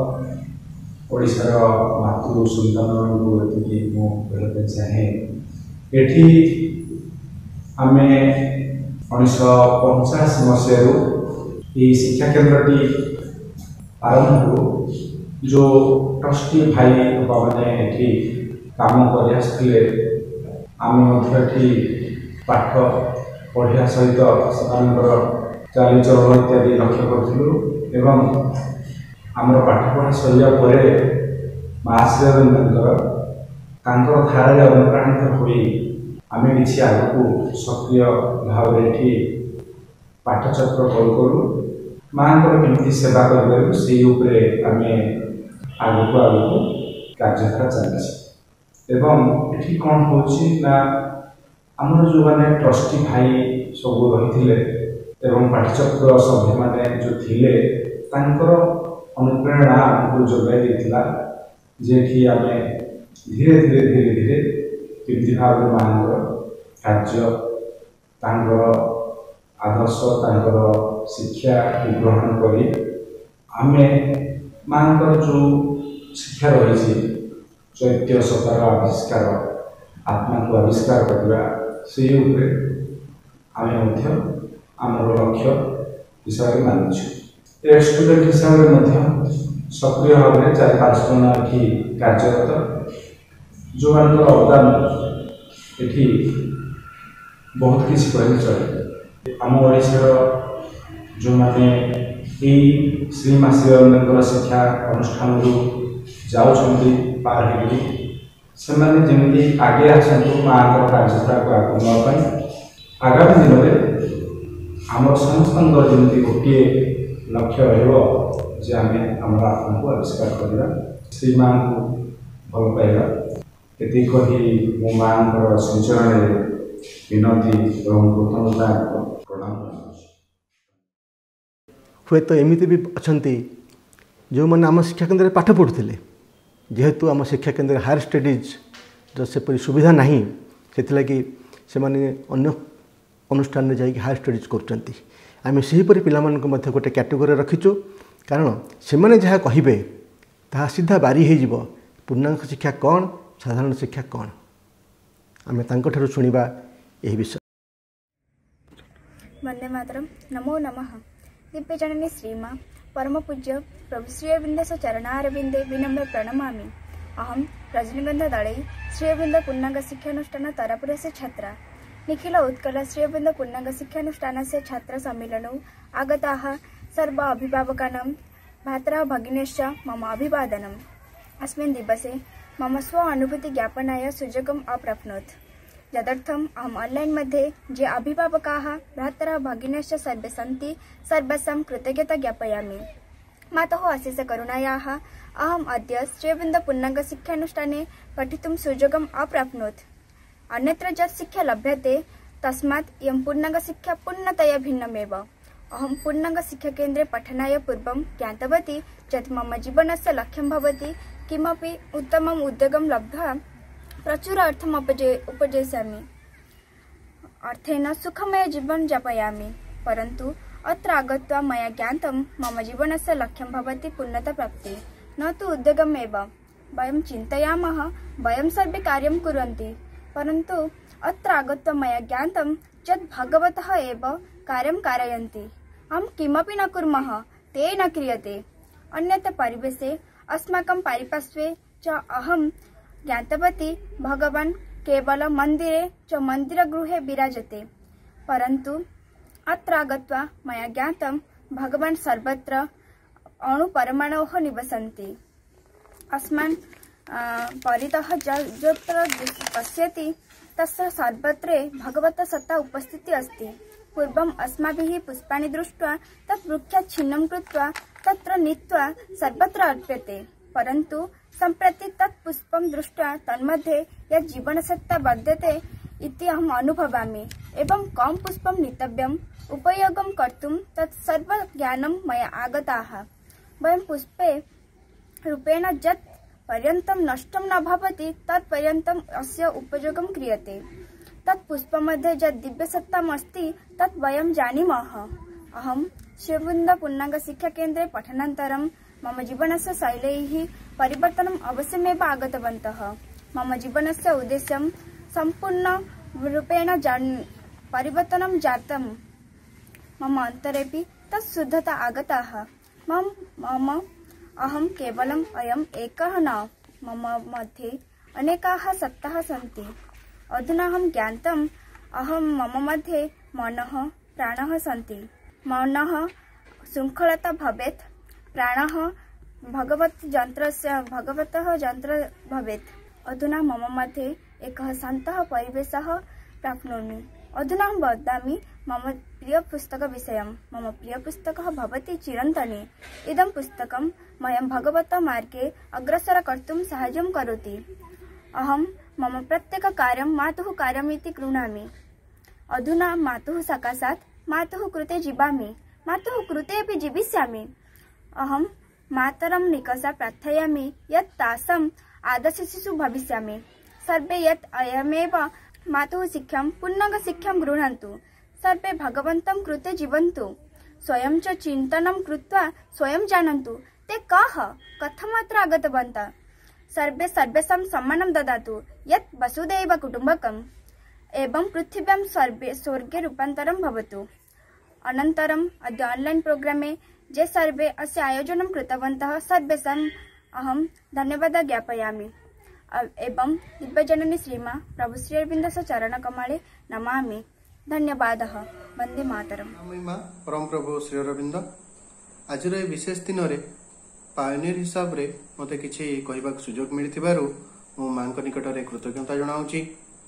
Speaker 11: ଓଡ଼ିଶାର ମାତୃ ସନ୍ତାନମାନଙ୍କୁ ଏତିକି ମୁଁ କହିବାକୁ ଚାହେଁ, ଏଠି ଆମେ 1985 ମସିହାରୁ ଏହି ଶିକ୍ଷା କେନ୍ଦ୍ରଟି ଆରମ୍ଭ କରୁ। ଯେଉଁ ଟ୍ରଷ୍ଟି ଭାଇ ବାବାମାନେ ଏଠି କାମ କରି ଆସିଥିଲେ, ଆମେ ମଧ୍ୟ ଏଠି ପାଠ ପଢ଼ିବା ସହିତ ସେମାନଙ୍କର ଚାଲିଚଳନ ଇତ୍ୟାଦି ଲକ୍ଷ୍ୟ କରୁଥିଲୁ ଏବଂ ଆମର ପାଠପଢ଼ା ସରିବା ପରେ ମା ଶ୍ରୀ ଅରବିନ୍ଦଙ୍କର ତାଙ୍କର ଧାରାରେ ଅନୁପ୍ରାଣିତ ହୋଇ ଆମେ କିଛି ଆଗକୁ ସକ୍ରିୟ ଭାବରେ ଏଠି ପାଠଚକ୍ର କରୁ। ମାଙ୍କର କେମିତି ସେବା କରିପାରିବୁ ସେଇ ଉପରେ ଆମେ ଆଗକୁ କାର୍ଯ୍ୟଧାରା ଚାଲିଛି। ଏବଂ ଏଠି କ'ଣ ହେଉଛି ନା, ଆମର ଯେଉଁମାନେ ଟ୍ରଷ୍ଟି ଭାଇ ସବୁ ରହିଥିଲେ ଏବଂ ପାଠଚକ୍ର ସଭ୍ୟମାନେ ଯେଉଁ ଥିଲେ, ତାଙ୍କର ଅନୁପ୍ରେରଣା ଆମକୁ ଯୋଗାଇ ଦେଇଥିଲା ଯେ ଏଠି ଆମେ ଧୀରେ ଧୀରେ କେମିତି ଭାବରେ ମାଙ୍କର କାର୍ଯ୍ୟ, ତାଙ୍କର ଆଦର୍ଶ, ତାଙ୍କର ଶିକ୍ଷାକୁ ଗ୍ରହଣ କରି ଆମେ ମାଙ୍କର ଯେଉଁ ଶିକ୍ଷା ରହିଛି, ଚୈତ୍ୟ ସତାର ଆବିଷ୍କାର, ଆତ୍ମାକୁ ଆବିଷ୍କାର କରିବା, ସେହି ଉପରେ ଆମେ ମଧ୍ୟ ଆମର ଲକ୍ଷ୍ୟ ହିସାବରେ ମାନୁଛୁ। ଷ୍ଟୁଡେଣ୍ଟ ହିସାବରେ ମଧ୍ୟ ସକ୍ରିୟ ଭାବରେ 4-5 ଜଣ ଏଠି କାର୍ଯ୍ୟରତ, ଯେଉଁମାନଙ୍କର ଅବଦାନ ଏଠି ବହୁତ କିଛି କହିଲେ ଚଳେ। ଆମ ଓଡ଼ିଶାର ଯେଉଁମାନେ ଏଇ ଶ୍ରୀ ମା ଶ୍ରୀ ଅରବିନ୍ଦଙ୍କର ଶିକ୍ଷା ଅନୁଷ୍ଠାନରୁ ଯାଉଛନ୍ତି ପାର ହେଇକି, ସେମାନେ ଯେମିତି ଆଗେ ଆସନ୍ତୁ ମାଙ୍କର କାର୍ଯ୍ୟଧାରାକୁ ଆଗକୁ ନେବା ପାଇଁ। ଆଗାମୀ ଦିନରେ ଆମର ସମସ୍ତଙ୍କର ଯେମିତି ଗୋଟିଏ ଲକ୍ଷ୍ୟ ରହିବ ଯେ ଆମେ ଆମର ଆତ୍ମାକୁ ଆବିଷ୍କାର କରିବା, ଶ୍ରୀ ମାଙ୍କୁ ଭଲ ପାଇବା एति कही मो मां संचरण विनती एवं कृतज्ञता प्रदान
Speaker 2: हुए तो एमती भी अच्छा जो मैंने आम शिक्षा केन्द्र में पाठ पढ़ुले जेहेतु आम शिक्षा केन्द्र हायर स्टडीज जो सेपरी सुविधा ना से माने अन्य अनुष्ठान में जाइए हायर स्टडीज करें सेहीपरि पिलामानंको गोटे कैटेगोरी रखीचु कारण से मैंने जहाँ कहे ता सीधा बारी हो पूर्णांग शिक्षा कौन साधारण शिक्षा कौन आम तांको शुणा यही विषय।
Speaker 12: वंदे मातरम। नमो नमः। दिव्यजननी श्रीमा परम पूज्य प्रभु श्री अरविंद चरणारविंदे विनम्र प्रणमामि। अहम रजनीगंधा दड़ई श्री अरविंद पूर्णांग शिक्षानुष्ठान तरापुर से छात्रा निखिल उत्कल श्री अरविंद पूर्णांग शिक्षानुष्ठान से छात्र सम्मेलनौ आगताः सर्व अभिभावकानां भ्रातरः भगिनीश्च मम अभिवादनम्। अस्मिन् दिवसे मम स्व अनुभूति ज्ञापनाय सुयोगम् अप्राप्नोत् यदर्थम् अहम् ऑनलाइन मध्ये ये अभिभावकाः भ्रातरः भगिनीश्च सर्वे सन्ति सर्वेषां कृतज्ञता ज्ञापयामि। मातुः अशेष करुणायाः अहम् अद्य श्री अरविंद पूर्णांग शिक्षानुष्ठाने पठितुं सुयोगम् अप्राप्नोत्। अन्यत्र यत् शिक्षा लभ्यते तस्मात् इयं पूर्णांग शिक्षा पूर्णतया भिन्नमेव। अहं पूर्णांग शिक्षा केन्द्रे पठनाय पूर्वं ज्ञातवती यत् मम जीवनस्य लक्ष्यं भवति किमपि उत्तमम् उद्योगं लब्ध्वा प्रचुर अर्थम् उपार्जयामि अर्थेन सुखमय जीवन यापयामि। परन्तु अत्र आगत्वा मया ज्ञातं मम जीवनस्य लक्ष्यं भवति पूर्णता प्राप्ति न तु उद्योगमेव। वयं चिन्तयामः वयं सर्वे कार्यं कुर्वन्ति परन्तु अत्र आगत्वा मया ज्ञातं यत् भगवतः एव कार्यं कारयन्ति। हम किमपि न कुर्मः ते न क्रियते। अन्यथा परिवेशे अस्माकं पारिपार्श्वे च अहं ज्ञातवती भगवान् केवल मन्दिरे च मन्दिरगृहे विराजते परन्तु अत्र आगत्वा मया ज्ञातं भगवान् सर्वत्र अणुपरमाणोः निवसन्ति। अस्मान् परितः यत्र पश्यति तत्र सर्वत्र भगवतः सत्ता उपस्थितिः अस्ति। पूर्वम् अस्माभिः पुष्पाणि दृष्ट्वा तत् वृक्षात् छिन्नं कृत्वा तत्र नीत्वा सर्वत्र अर्प्यते परन्तु सम्प्रति तत् पुष्पं दृष्ट्वा तन्मध्ये यत् जीवनसत्ता वर्धते इति अहम् अनुभवामि एवं कं पुष्पं नीतव्यम् उपयोगं कर्तुं तत् सर्वज्ञानं मया आगताः। वयं पुष्पे रूपेण यत् पर्यन्तं नष्टं न भवति तत् पर्यन्तम् अस्य उपयोगं क्रियते। तत् पुष्पमध्ये यत् दिव्यसत्ताम् अस्ति तत् वयं जानीमः। अहं श्री अरविंद पूर्णांग शिक्षा केन्द्रे पठनानन्तरं मम जीवनस्य शैलीः परिवर्तनम् अवश्यमेव आगतवन्तः। मम जीवनस्य उद्देश्यं सम्पूर्णरूपेण परिवर्तनं जातं। मम अन्तरेऽपि तत् शुद्धता आगताः। अहं केवलम् अयम् एकः न मम मध्ये अनेकाः सत्ताः सन्ति। अधुना अहं ज्ञातम् मम मध्ये मनः प्राणः सन्ति। मनः शृङ्खलता भवेत् प्राणः भगवतः यन्त्र भवेत्। अधुना मम मध्ये एकः शान्तः परिवेशः प्राप्नोमि। अधुना अहं वदामि मम प्रियपुस्तकविषयं। मम प्रियपुस्तकः भवति चिरन्तनी। इदं पुस्तकं मह्यं भगवतः मार्गे अग्रसर कर्तुं साहाय्यं करोति। अहं मम प्रत्येककार्यं मातुः कार्यमिति गृह्णामि। अधुना मातुः सकाशात् मातुः कृते जीवामि मातुः कृते अपि जीविष्यामि। अहं मातरं निकषा प्रार्थयामि यत् तासाम् आदर्शशिशुः भविष्यामि। सर्वे यत् अयमेव मातुः शिक्षां पूर्णांग शिक्षां गृह्णन्तु। सर्वे भगवन्तं कृते जीवन्तु। स्वयं च चिन्तनं कृत्वा स्वयं जानन्तु ते कः कथमत्र आगतवन्तः। सर्वे सर्वेषां सम्मानं ददातु यत् वसुधैव कुटुम्बकम् एवं पृथिव्यां सर्वे स्वर्गे रूपान्तरं भवतु। अनन्तरम् अद्य ऑनलाइन प्रोग्रामे जे सर्वे अस्य आयोजनं कृतवन्तः सर्वेषाम् अहं धन्यवादः ज्ञापयामि। एवं दिव्यजननी श्रीमा प्रभु श्री अरविन्दस्य चरणकमले नमामि। धन्यवादः। वन्दे मातरम्।
Speaker 13: महिमा परम प्रभु श्री अरविंद आज विशेष दिन में पायोनियर हिसाब रे मते किछि कहबाक सुजोग मिलिथिबारु मो मांक निकट में कृतज्ञता जनाउछि।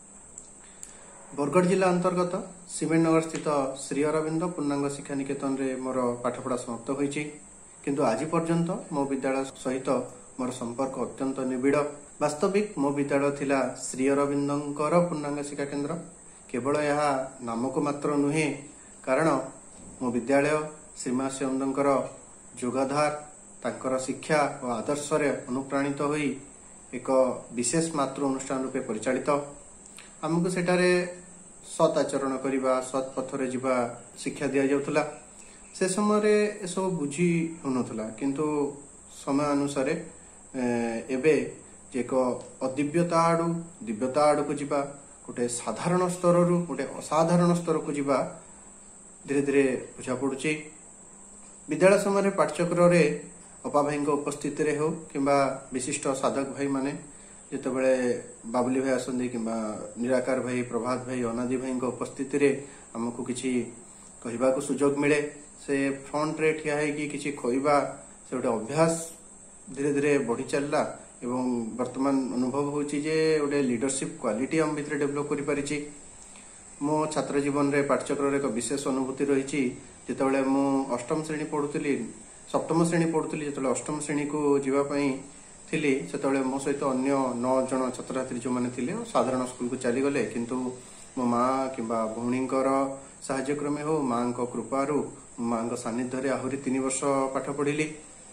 Speaker 13: बरगढ़ जिला अंतर्गत सीमेंट नगर स्थित श्री अरविंद पूर्णांग शिक्षा निकेतन रे मोर पाठपढ़ा समाप्त होइछि। किंतु आज पर्यंत मो विद्यालय सहित मोर संपर्क अत्यंत निबिड़। वास्तविक मो विद्यालय थिला श्री अरविंदंकर पूर्णांग शिक्षा केन्द्र। केवल यह नामक मात्र नुहे, कारण मो विद्यालय श्रीमा श्री अरविंदंकर योगाधार तांकर शिक्षा और आदर्श अनुप्राणित होई एक विशेष मातृ अनुष्ठान रूपे परिचालित। आमको सेठारे सत् आचरण करने सत् पथरे जीवा शिक्षा दि जाउथला। से समय सब बुझी होनथला, किंतु समय अनुसार एबे एक अदिव्यता आड़ू दिव्यता आड़ को जीवा, गोटे साधारण स्तर रु गोटे असाधारण स्तर को जीवा धीरे धीरे बुझा पड़ुची। विद्यालय समय पाठ्यक्रम रे अपा भाई उपस्थिति रे हो किंबा विशिष्ट साधक भाई माने जितेबले बाबुली भाई आसंदी किंबा निराकार भाई, प्रभात भाई, अनादि भाई उपस्थिति रे हमको किछि कहबा को सुजोग मिले। से फ्रंट रे ठिया है कि किछि कहबा से गोटे अभ्यास धीरे धीरे बढ़ी चलला एवं वर्तमान अनुभव होची जे गोटे लीडरशिप क्वालिटी हम भितर डेवलप करि परिछि। मो छात्र जीवन रे पाठ्यक्रम रे एक विशेष अनुभूति रहिछि। जेतेबले मो अष्टम श्रेणी पढुतली, सप्तम श्रेणी पढुतली, जेतेबले अष्टम श्रेणी को जीवा पई थिली, सेतेबले मो सहित अन्य 9 जन छात्र छात्री जो माने थिले साधारण स्कूल को चली गले, किंतु मो माँ किंबा भौणींकर साहाय्य क्रमे हो, माँ को कृपारू माँ को सानिध्य आहरी 3 वर्ष पाठ पढ़िली।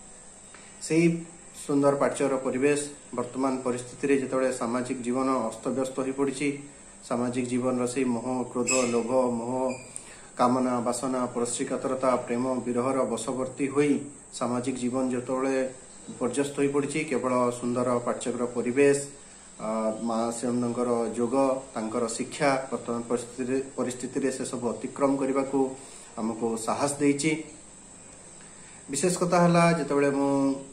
Speaker 13: से सुंदर पाठ्यर परिवेश वर्तमान परिस्थिति रे जेतेबले सामाजिक जीवन अस्तव्यस्त हो पड़ी, सामाजिक जीवन से मोह, क्रोध, लोभ, मोह, कामना, वासना, परस्त्रीकातरता, प्रेम, विरहर वशवर्ती होई सामाजिक जीवन जेतेबले पर्यस्त हो पड़ी, केवल सुंदर पाठ्यक्रम परिवेश, माँ श्रीअरविंदंकर योग, तांकर शिक्षा वर्तमान परिस्थिति रे से सब अतिक्रम करने को हमको साहस देइछि। विशेष कथा हला जेतेबले मु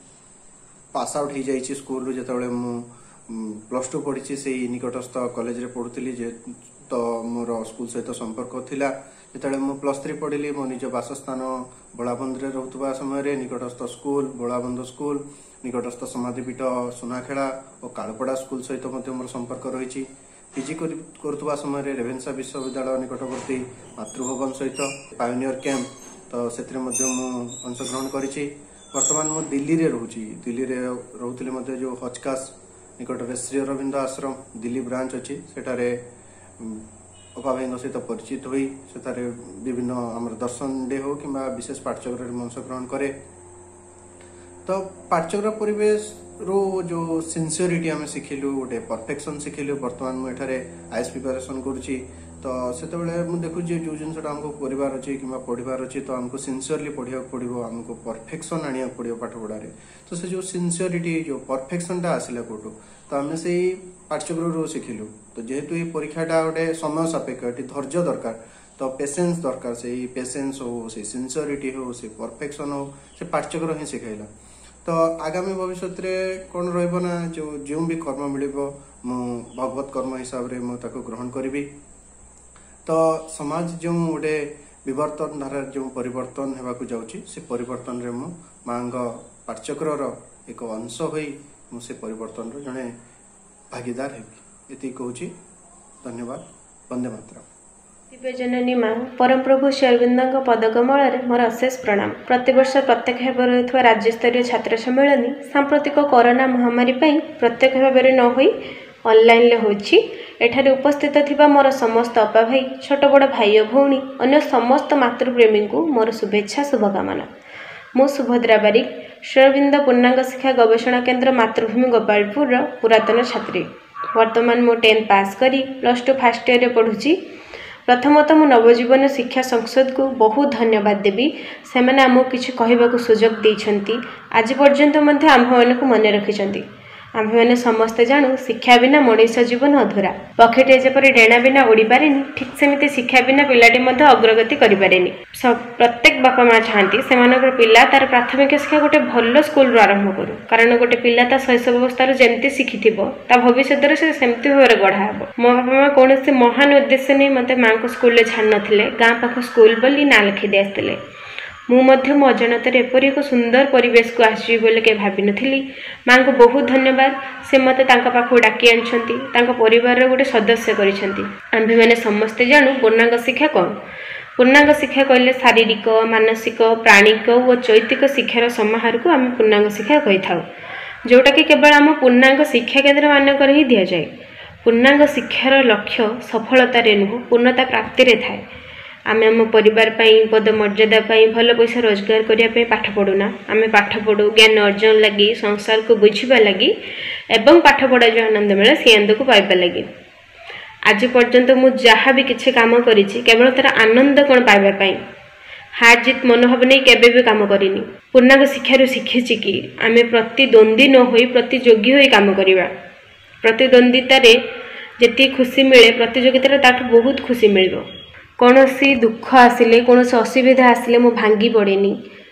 Speaker 13: पास आउट हो जाइछि स्कूल, जेतेबले मु +2 पढ़ी से निकटस्थ कॉलेज रे पढ़ुଥିଲି, जे तो मोर स्कूल सहित संपर्क थिला। जेतेबले मु +3 पढ़िली, मो निज बासस्थान बड़ाबंद रे रहउतबा समय रे निकटस्थ स्कूल बड़ाबंद स्कूल, निकटस्थ समाधिपीठ सुनाखेड़ा और कालपड़ा स्कूल सहित मध्य मोर संपर्क रही। पीजी करुवा समय रे रेभेन्सा विश्वविद्यालय निकटवर्ती मातृभवन सहित पायोनियर कैंप तो से अंशग्रहण करी। वर्तमान मु दिल्ली रे रहूची, दिल्ली रे रहउतली मध्य जो हजकास निकट रे श्री अरविंद आश्रम दिल्ली ब्रांच अच्छी, सेठारे अपा भाई सहित परिचित हुई सेठारे विभिन्न आम दर्शन डे हो कि विशेष पाठ्यक्रम अंशग्रहण करे। तो पाठ्यक्रम परिवेश रो जो सिंसियरिटी आम शिखिलु, गोटे परफेक्शन शिखिलु। वर्तमान मुझे आईएएस प्रिपरेशन करुच्ची, तो से देखु जो जिनसा आमको करार अच्छे कि पढ़ार अच्छे तो आमको सिंसियरली पढ़ा पड़ो, आमको परफेक्शन आने पड़ो पाठ पढ़ारे। तो से जो सिंसियरिटी जो परफेक्शन टा आसला कौटू, तो आम से पाठ्यक्रम शिखिलु। तो जेहेतु ये परीक्षाटा गोटे समय सापेक्ष, ये धैर्य दरकार, तो पेसेंस दरकार। से पेसेंस हो, से सिंसियरिटी हो, से परफेक्शन हो, से पाठ्यक्रम ही शिखाइला। तो आगामी भविष्य में कौन रहा जो भी कर्म मिल भगवत कर्म हिसाब से मुझे ग्रहण करी। तो समाज जो गोटे विवर्तन धारा जो परिवर्तन होगा जाऊँगी, से परिवर्तन रे मु माँ पाठ्यक्रम एक अंश होई मुझे परिवर्तन जड़े भागीदार हेबी। एति कहूँ, धन्यवाद। वंदे मातरम।
Speaker 14: दिव्यजननी माँ परम प्रभु श्री अरविंद पदकमल मोर अशेष प्रणाम। प्रतिवर्ष प्रत्यक्ष भाव में राज्यस्तरीय छात्र सम्मेलन सांप्रतिक कोरोना महामारी प्रत्यक्ष भाव में न होई ऑनलाइन होछि। एठारे उपस्थित थिबा मोर समस्त अपा भाई, छोट बड़ भाई और भौणी, अन्य समस्त मातृप्रेमी को मोर शुभेच्छा शुभकामना। मु सुभद्रा बारिक, श्री अरविंद पूर्णांग शिक्षा गवेषणा केन्द्र मातृभूमि गोपालपुर पुरातन छात्री। वर्तमान मु 10th पास करी +2 फर्स्ट ईयर पढ़ुची। प्रथमतः मु नवजीवन शिक्षा संसद को बहुत धन्यवाद देवी। सेमाने आमको किछि कहबाकू सुजोग देइछंती। आज पर्यंत मध्य आम्भमानकु मने रखिछंती। आम्भेमाने समस्ते जानू शिक्षा बिना मनुष्य जीवन अधूरा। पक्षीटे जेपरि डेणा बिना उड़ी पारेनी, ठीक सेमिति शिक्षा बिना पिलाटी मध्य अग्रगति करि पारेनी। प्रत्येक बापा माँ चाहती सेमानकर पिला तार प्राथमिक शिक्षा गोटे भल स्कूल आरंभ करू, कारण गोटे पिला ता शैशव अवस्था जेमती शिखिथिबो ता भविष्य से सेमती भाव गढ़ा हेबो। मो बापा माँ कौन महान उद्देश्य नहीं मते माँ को स्कूल छाड़ नथिले, गाँ पाख स्कूल बोली ना लिखि दे आसथिले। मु मध्य मो अजाणत एपरी एक सुंदर परिवेश को आसि बोले के भाभी नथिली। माँ को बहुत धन्यवाद, से मते तांका पाखु डाकी आनछंती, तांका परिवार रो गोटे सदस्य करिसंती। आम्भे माने समस्ते जानू पूर्णांग शिक्षा कौन। पूर्णांग शिक्षा कहले शारीरिक, मानसिक, प्राणिक और चैतिक शिक्षार समाहार को आम पूर्णांग शिक्षा कही था। जोटाकि केवल आम पूर्णांग शिक्षा केन्द्र मानक ही दि जाए। पूर्णांग शिक्षार लक्ष्य सफलतार नुह पूर्णता प्राप्ति थाए। आम आम परिवार पद मर्यादा भल पैसा रोजगार करने पाठ पढ़ुना। आम पाठ पढ़ू ज्ञान अर्जन लगी संसार को बुझा लगी एवं पाठ पढ़ा जो आनंद मिले से आनंद को पाइबा लगी। आज पर्यंत मु जहाँ भी किसी काम करी केवल तार आनंद कौन पाइबा हार जीत मनोभाव नहीं केबे भी काम करिनी। पूर्णांग शिक्षारू शिखिछि कि आमे प्रतिद्वंदी न होई प्रतियोगी होई काम करिबा। प्रतिद्वंदिता रे जेति खुशी मिले प्रतियोगिता ताठ बहुत खुशी मिलबो। कौनसी दुख आसिले कौनसी असुविधा आसिले मु भांगी पड़ेनी।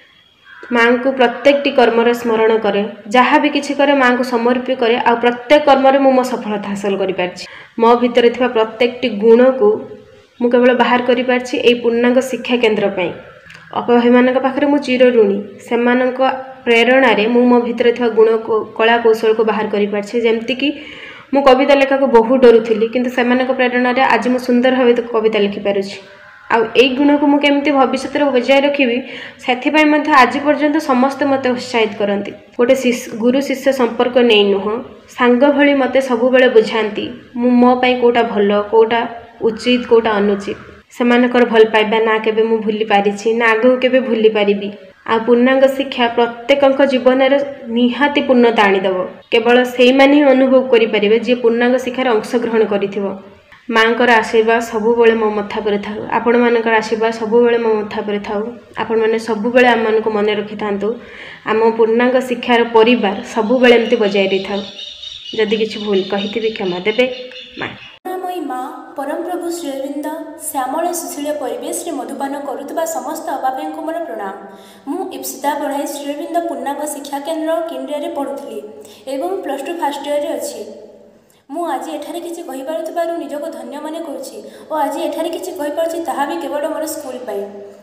Speaker 14: माँ को प्रत्येकटी कर्मर स्मरण करे जहाँ भी किसी करे माँ को समर्पित करे आ प्रत्येक कर्म मो सफलता हासिल करि पारछि। मो भितर थिबा प्रत्येकटी गुण को मु केवल बाहर करि पारछि एई पूर्णांग शिक्षा केन्द्र पई। अपभाई मानक पाखरे मु चिर ऋणी से प्रेरणा रे मु मो भितर थिबा गुण को कला कौशल को बाहर करि पारछि। जेमति कि मु कविता लेखा को बहुत डरुथिली किंतु सेमानक प्रेरणा रे आज मु सुंदर भावे कविता लिखि पारुछि। आ एई गुण को मु केमति भविष्य रे बजाय रखिबी सेथि पई मध्ये आज पर्यंत समस्त मते उत्साहित करंती। गोटे गुरु शिष्य संपर्क नै नुह सांग भली मते सब बेले बुझांती मु मो पई कोटा भलो कोटा उचित कोटा अनुचित सेमानकर भल पाइबा ना केबे मु भूली पारिछि ना आगु केबे भूली पारिबी। आ पूर्णांग शिक्षा प्रत्येक जीवन निहाती पूर्णता आनीदेव। केवल से ही अनुभव करें जी पूर्णांग शिक्षार अंशग्रहण करिथिबो। माँकर आशीर्वाद सबुबले मो मथा पर थाउ। आपण मानकर आशीर्वाद सबुबले मो मथा पर थाउ। आपण माने सबुबले आम मानक मन रखि थांतु। आम पूर्णांग शिक्षार परिवार सबुबले एमती बजाय रही थाउ। जदि किछि भूल कहिथिबि क्षमा देबे माँ।
Speaker 15: माँ परम प्रभु श्री अरविंद श्यामल सुशील परिवेश रे मधुपान करुवा समस्त अभावी को मोर प्रणाम। मु इप्सिता पढ़ाई श्री अरविंद पूर्णांग शिक्षा केन्द्र केन्द्र पढ़ुली एवं +2 फर्स्ट इयर अच्छी। मु आज एठारे किछि कहि पारुथिबारु निजको धन्य माने करूछि और आज एठारे किछि कहि पारुछि ताहा भी केवल मोर स्कूल पाई।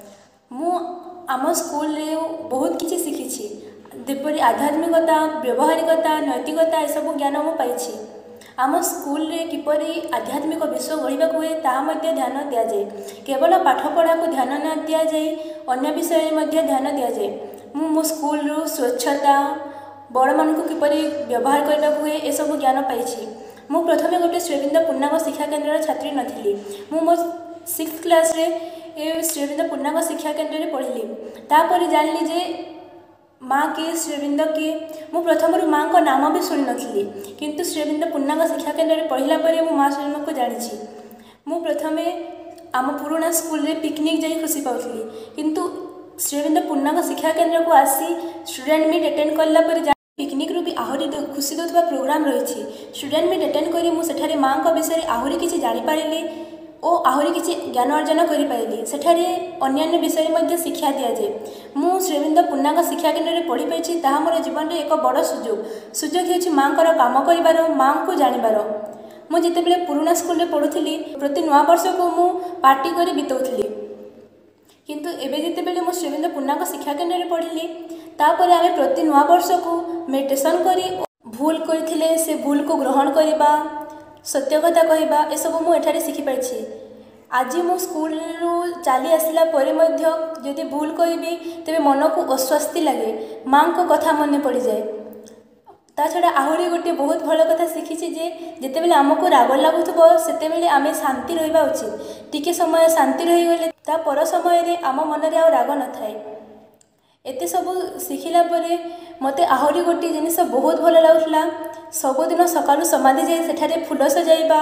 Speaker 15: मु आम स्कूल रे बहुत किछि शिखिछि जेपरि आध्यात्मिकता व्यवहारिकता नैतिकता ए सब ज्ञान मु पाइछि। आम स्कूल रे किपरि आध्यात्मिक विश्व गढ़ा हुए ताहा ध्यान दि जाए। केवल पाठपढ़ा को ध्यान न दि जाए अन्य विषय ध्यान दि जाए। मो स्कूल रू स्वच्छता बड़ मान को किपरि व्यवहार करने हुए ए सब ज्ञान पाई। मु प्रथमे गोटे श्री अरविंद पूर्णांग शिक्षा केन्द्र छात्री नथिली। मु मो 6th क्लास रे ए श्री अरविंद पूर्णांग शिक्षा केन्द्र पढ़िली। तापर जानिली जे माँ के श्री अरविंद किए। मु प्रथम माँ को नाम भी शुणी नी किंतु श्री अरविंद पूर्णांग शिक्षा केन्द्र पढ़ला मु माँ श्री अरविंद को जानी। मु प्रथमे आम पुराना स्कूल रे पिकनिक जाई खुशी पाउथली किंतु श्री अरविंद पूर्णांग शिक्षा केन्द्र को आसी स्टूडेंट मीट अटेंड करला पिकनिक रू भी आहरी खुशी देउथबा प्रोग्राम रही। स्टूडेंट मीट अटेंड करी मु सेठारे माँ को विषय आहरी किछि जानि पारिली और आहरी किछि ज्ञान अर्जन करि पाइली। सेठारे अन्यान्य विषय मध्ये शिक्षा दिया जाए। मु श्री अरविंद पूर्णांग शिक्षा केन्द्र रे पढ़ी पाइछि ताहा मोर जीवन रे एक बड़ सुजोग हेछि माँ कर काम करिवार माँ को जानिबार। मु जेतेबेले पुराना स्कूल रे पढ़ुथली प्रति नवा वर्ष को मु पार्टी करी बितौथली किंतु एबे जेतेबेले मु श्री अरविंद पूर्णांग शिक्षा केन्द्र रे पढ़िली तापर आमे प्रति नवा वर्ष को मेडिटेशन करी भूल करथिले से भूल को ग्रहण करिबा सत्य कथा कहबा ए सब मु एठारे शिखि पाइछि। आज मु स्कूल रू चली आसला परे मध्य यदि भूल करिबी तेबे मन को अस्वस्थी लगे माँ को कथा मन पड़ जाए। ता छड़ा आहरी गोटे बहुत भल कथा शिखिछि जे जेतेबेले आमको राग लागुथबो सेतेबेले आमे शांति रहिबा उचित। टिके समय शांति रही गले ता पर समय रे आम मन रे आ राग न थाए। एते सब शिखिला परे मते आहरी गोटे जिनिस बहुत भल लागुथला। सबुदिन सकाळु समाधि जाए सेठारे फूल सजाइबा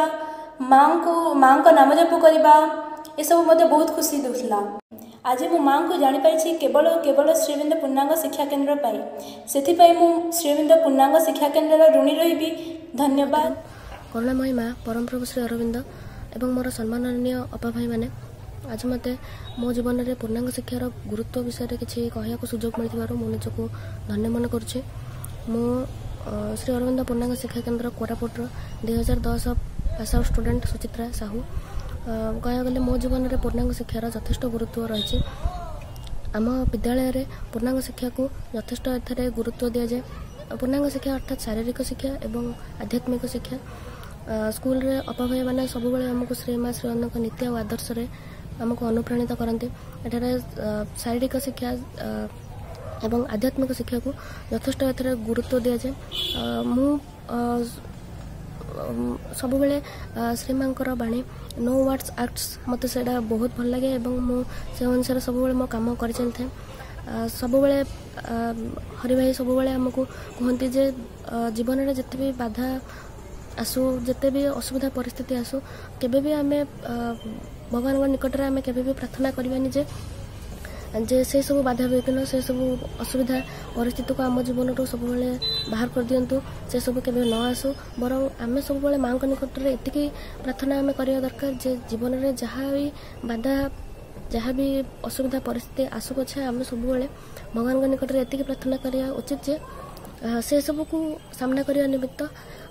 Speaker 15: माँ को नाम जप करवा ए सब मते बहुत खुशी देउथला। आज मो माँ को जानि पाइछि केवल श्री अरविंद पूर्णांग शिक्षा केन्द्र पाई। सेथिपाई मु श्री अरविंद पूर्णांग शिक्षा केन्द्र ऋणी रहिबी। धन्यवाद।
Speaker 16: करुणामयी माँ परम प्रभु श्री अरविंद एवं मोर सम्माननीय अपा भाई माने आज मते मो जीवन में पूर्णांग शिक्षार गुरुत्व विषय में किसी कहूँ सुजोग मिलू मु निजक धन्य मन करुचे। मु Shri Arvind Purnanga Shiksha Kendra Koraput 2010 pass out student Suchitra Sahu. कह गले मो जीवन में पूर्णांग शिक्षार यथेष्ट गुरुत्व रही। आम विद्यालय में पूर्णांग शिक्षा को यथेष्ट एथरे गुरुत्व दि जाए। पूर्णांग शिक्षा अर्थात शारीरिक शिक्षा एवं आध्यात्मिक शिक्षा। स्कूल रे अपा भाई मैंने सब आमको श्रीमा श्रीअन्न नीति और आदर्श आमको अनुप्राणित करते। एठारे शारीरिक शिक्षा ଏବଂ ଆଧ୍ୟାତ୍ମିକ ଶିକ୍ଷାକୁ ଯଥେଷ୍ଟ ଏଥିରେ ଗୁରୁତ୍ୱ ଦିଆଯାଏ। ମୁଁ ସବୁବେଳେ ଶ୍ରୀମାଙ୍କର ବାଣୀ नो वर्ड्स आर्ट्स ମୋତେ ସେଇଟା ବହୁତ ଭଲ ଲାଗେ ଏବଂ ମୁଁ ସେ ଅନୁସାରେ ସବୁବେଳେ ମୋ କାମ କରିଚାଲିଥାଏ। ସବୁବେଳେ ହରି ଭାଇ ସବୁବେଳେ ଆମକୁ କୁହନ୍ତି ଯେ ଜୀବନରେ ଯେତେ ବି ବାଧା ଆସୁ ଯେତେ ବି ଅସୁବିଧା ପରିସ୍ଥିତି ଆସୁ କେବେ ବି ଆମେ ଭଗବାନଙ୍କ ନିକଟରେ ଆମେ କେବେ ବି ପ୍ରାର୍ଥନା କରିବାନି ଯେ ସେ ସବୁ ବାଧା ବିଘ୍ନ ସେ ସବୁ ଅସୁବିଧା ପରିସ୍ଥିତିକୁ ଆମ ଜୀବନରୁ ସବୁବେଳେ ବାହାର କରିଦିଅନ୍ତୁ, ସେ ସବୁ କେବେ ନ ଆସୁ। ବରଂ ଆମେ ସବୁବେଳେ ମାଙ୍କ ନିକଟରେ ଏତିକି ପ୍ରାର୍ଥନା ଆମେ କରିବା ଦରକାର ଯେ ଜୀବନରେ ଯାହା ବି ବାଧା ଯାହା ବି ଅସୁବିଧା ପରିସ୍ଥିତି ଆସୁ ପଛେ ଆମେ ସବୁବେଳେ ଭଗବାନଙ୍କ ନିକଟରେ ଏତିକି ପ୍ରାର୍ଥନା କରିବା ଉଚିତ ଯେ ସେ ସବୁକୁ ସାମ୍ନା କରିବା ନିମିତ୍ତ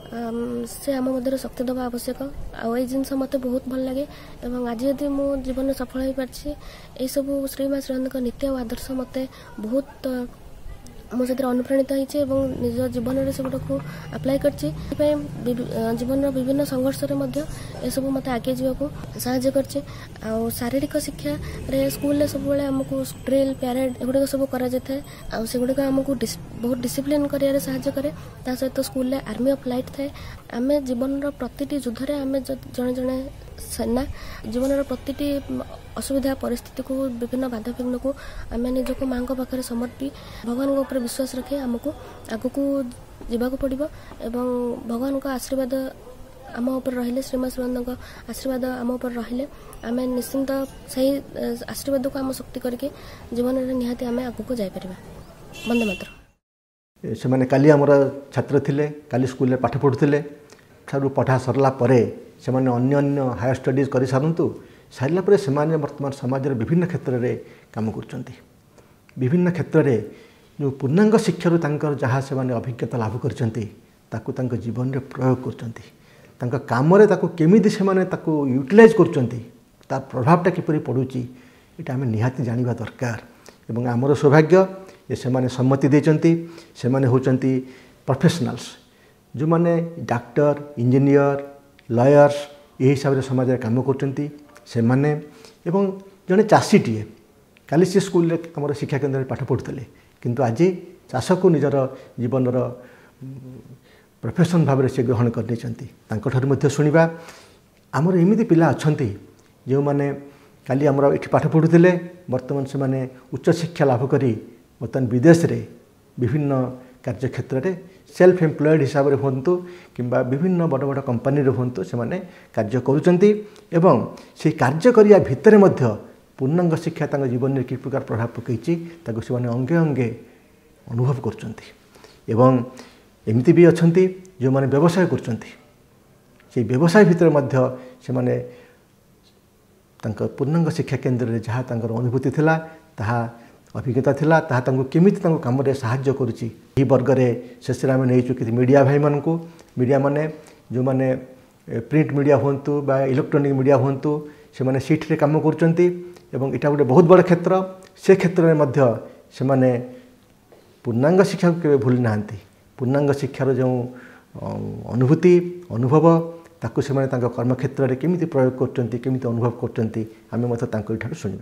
Speaker 16: ସେ ଆମ ମଧ୍ୟରେ ଶକ୍ତି ଦେବା ଆବଶ୍ୟକ। ଆଉ ଏଇ ଜିନିଷ ମୋତେ ବହୁତ ଭଲ ଲାଗେ ଏବଂ ଆଜି ଯଦି ମୁଁ ଜୀବନରେ ସଫଳ ହୋଇପାରିଛି ଏଇସବୁ ଶ୍ରୀମା ଶ୍ରୀଅରବିନ୍ଦଙ୍କ ନୀତି ଆଉ ଆଦର୍ଶ ମୋତେ ବହୁତ ମୁଁ ସେଥିରେ ଅନୁପ୍ରାଣିତ ହେଇଛି ଏବଂ ନିଜ ଜୀବନରେ ସେଗୁଡ଼ାକୁ ଆପ୍ଲାଏ କରିଛି। ସେଥିପାଇଁ ଜୀବନର ବିଭିନ୍ନ ସଂଘର୍ଷରେ ମଧ୍ୟ ଏସବୁ ମୋତେ ଆଗେଇ ଯିବାକୁ ସାହାଯ୍ୟ କରିଛି। ଆଉ ଶାରୀରିକ ଶିକ୍ଷାରେ ସ୍କୁଲରେ ସବୁବେଳେ ଆମକୁ ଡ୍ରିଲ୍ ପ୍ୟାରେଡ୍ ଏଗୁଡ଼ାକ ସବୁ କରାଯାଇଥାଏ ଆଉ ସେଗୁଡ଼ିକ ଆମକୁ ବହୁତ ଡିସିପ୍ଲିନ୍ କରିବାରେ ସାହାଯ୍ୟ କରେ। ତା ସହିତ ସ୍କୁଲରେ ଆର୍ମି ଅଫ୍ ଲାଇଟ୍ ଥାଏ। ଆମେ ଜୀବନର ପ୍ରତିଟି ଯୁଦ୍ଧରେ ଆମେ ଜଣେ ଜଣେ ସେନା ଜୀବନର ପ୍ରତିଟି ଅସୁବିଧା ପରିସ୍ଥିତିକୁ ବିଭିନ୍ନ ବାଧାବିଘ୍ନକୁ ଆମେ ନିଜକୁ ମାଙ୍କ ପାଖରେ ସମର୍ପି ଭଗବାନଙ୍କ ଉପରେ ବିଶ୍ୱାସ ରଖି ଆମକୁ ଆଗକୁ ଯିବାକୁ ପଡ଼ିବ ଏବଂ ଭଗବାନଙ୍କ ଆଶୀର୍ବାଦ ଆମ ଉପରେ ରହିଲେ ଶ୍ରୀମା ଶ୍ରୀଅରବିନ୍ଦଙ୍କ ଆଶୀର୍ବାଦ ଆମ ଉପରେ ରହିଲେ ଆମେ ନିଶ୍ଚିନ୍ତ ସେହି ଆଶୀର୍ବାଦକୁ ଆମ ଶକ୍ତି କରିକି ଜୀବନରେ ନିହାତି ଆମେ ଆଗକୁ ଯାଇପାରିବା। ବନ୍ଦେ ମାତରମ୍।
Speaker 2: ସେମାନେ କାଲି ଆମର ଛାତ୍ର ଥିଲେ, କାଲି ସ୍କୁଲରେ ପାଠ ପଢ଼ୁଥିଲେ। ଠାରୁ ପଢ଼ା ସରିଲା ପରେ ସେମାନେ ଅନ୍ୟ ହାୟର ଷ୍ଟଡିଜ୍ କରିସାରନ୍ତୁ, ସାରିଲା ପରେ ସେମାନେ ବର୍ତ୍ତମାନ ସମାଜରେ ବିଭିନ୍ନ କ୍ଷେତ୍ରରେ କାମ କରୁଛନ୍ତି। ବିଭିନ୍ନ କ୍ଷେତ୍ରରେ ଯେଉଁ ପୂର୍ଣ୍ଣାଙ୍ଗ ଶିକ୍ଷାରୁ ତାଙ୍କର ଯାହା ସେମାନେ ଅଭିଜ୍ଞତା ଲାଭ କରିଛନ୍ତି ତାକୁ ତାଙ୍କ ଜୀବନରେ ପ୍ରୟୋଗ କରୁଛନ୍ତି। ତାଙ୍କ କାମରେ ତାକୁ କେମିତି ସେମାନେ ତାକୁ ୟୁଟିଲାଇଜ୍ କରୁଛନ୍ତି, ତାର ପ୍ରଭାବଟା କିପରି ପଡ଼ୁଛି ଏଇଟା ଆମେ ନିହାତି ଜାଣିବା ଦରକାର। ଏବଂ ଆମର ସୌଭାଗ୍ୟ ଯେ ସେମାନେ ସମ୍ମତି ଦେଇଛନ୍ତି। ସେମାନେ ହେଉଛନ୍ତି ପ୍ରଫେସନାଲ୍ସ, ଯେଉଁମାନେ ଡାକ୍ତର, ଇଞ୍ଜିନିୟର, ଲୟର୍ସ ଏହି ହିସାବରେ ସମାଜରେ କାମ କରୁଛନ୍ତି ସେମାନେ। ଏବଂ ଜଣେ ଚାଷୀଟିଏ କାଲି ସେ ସ୍କୁଲରେ ଆମର ଶିକ୍ଷା କେନ୍ଦ୍ରରେ ପାଠ ପଢ଼ୁଥିଲେ କିନ୍ତୁ ଆଜି ଚାଷକୁ ନିଜର ଜୀବନର ପ୍ରଫେସନ୍ ଭାବରେ ସେ ଗ୍ରହଣ କରିନେଇଛନ୍ତି। ତାଙ୍କଠାରୁ ମଧ୍ୟ ଶୁଣିବା ଆମର ଏମିତି ପିଲା ଅଛନ୍ତି ଯେଉଁମାନେ କାଲି ଆମର ଏଠି ପାଠ ପଢ଼ୁଥିଲେ, ବର୍ତ୍ତମାନ ସେମାନେ ଉଚ୍ଚଶିକ୍ଷା ଲାଭ କରି ବର୍ତ୍ତମାନ ବିଦେଶରେ ବିଭିନ୍ନ କାର୍ଯ୍ୟକ୍ଷେତ୍ରରେ ସେଲ୍ଫ ଏମ୍ପ୍ଲଏଡ଼୍ ହିସାବରେ ହୁଅନ୍ତୁ କିମ୍ବା ବିଭିନ୍ନ ବଡ଼ ବଡ଼ କମ୍ପାନୀରେ ହୁଅନ୍ତୁ ସେମାନେ କାର୍ଯ୍ୟ କରୁଛନ୍ତି ଏବଂ ସେହି କାର୍ଯ୍ୟ କରିବା ଭିତରେ ମଧ୍ୟ ପୂର୍ଣ୍ଣାଙ୍ଗ ଶିକ୍ଷା ତାଙ୍କ ଜୀବନରେ କି ପ୍ରକାର ପ୍ରଭାବ ପକାଇଛି ତାକୁ ସେମାନେ ଅଙ୍ଗେ ଅଙ୍ଗେ ଅନୁଭବ କରୁଛନ୍ତି। ଏବଂ ଏମିତି ବି ଅଛନ୍ତି ଯେଉଁମାନେ ବ୍ୟବସାୟ କରୁଛନ୍ତି, ସେହି ବ୍ୟବସାୟ ଭିତରେ ମଧ୍ୟ ସେମାନେ ତାଙ୍କ ପୂର୍ଣ୍ଣାଙ୍ଗ ଶିକ୍ଷା କେନ୍ଦ୍ରରେ ଯାହା ତାଙ୍କର ଅନୁଭୂତି ଥିଲା ତାହା ଅଭିଜ୍ଞତା ଥିଲା ତାହା ତାଙ୍କୁ କେମିତି ତାଙ୍କ କାମରେ ସାହାଯ୍ୟ କରୁଛି। ଏହି ବର୍ଗରେ ଶେଷରେ ଆମେ ନେଇଛୁ କିଛି ମିଡ଼ିଆ ଭାଇମାନଙ୍କୁ। ମିଡ଼ିଆମାନେ ଯେଉଁମାନେ ପ୍ରିଣ୍ଟ ମିଡ଼ିଆ ହୁଅନ୍ତୁ ବା ଇଲେକ୍ଟ୍ରୋନିକ୍ ମିଡ଼ିଆ ହୁଅନ୍ତୁ ସେମାନେ ସେଇଠିରେ କାମ କରୁଛନ୍ତି ଏବଂ ଏଇଟା ଗୋଟେ ବହୁତ ବଡ଼ କ୍ଷେତ୍ର। ସେ କ୍ଷେତ୍ରରେ ମଧ୍ୟ ସେମାନେ ପୂର୍ଣ୍ଣାଙ୍ଗ ଶିକ୍ଷାକୁ କେବେ ଭୁଲି ନାହାନ୍ତି। ପୂର୍ଣ୍ଣାଙ୍ଗ ଶିକ୍ଷାର ଯେଉଁ ଅନୁଭୂତି ଅନୁଭବ ତାକୁ ସେମାନେ ତାଙ୍କ କର୍ମକ୍ଷେତ୍ରରେ କେମିତି ପ୍ରୟୋଗ କରୁଛନ୍ତି, କେମିତି ଅନୁଭବ କରୁଛନ୍ତି ଆମେ ମଧ୍ୟ ତାଙ୍କଠାରୁ ଶୁଣିବା।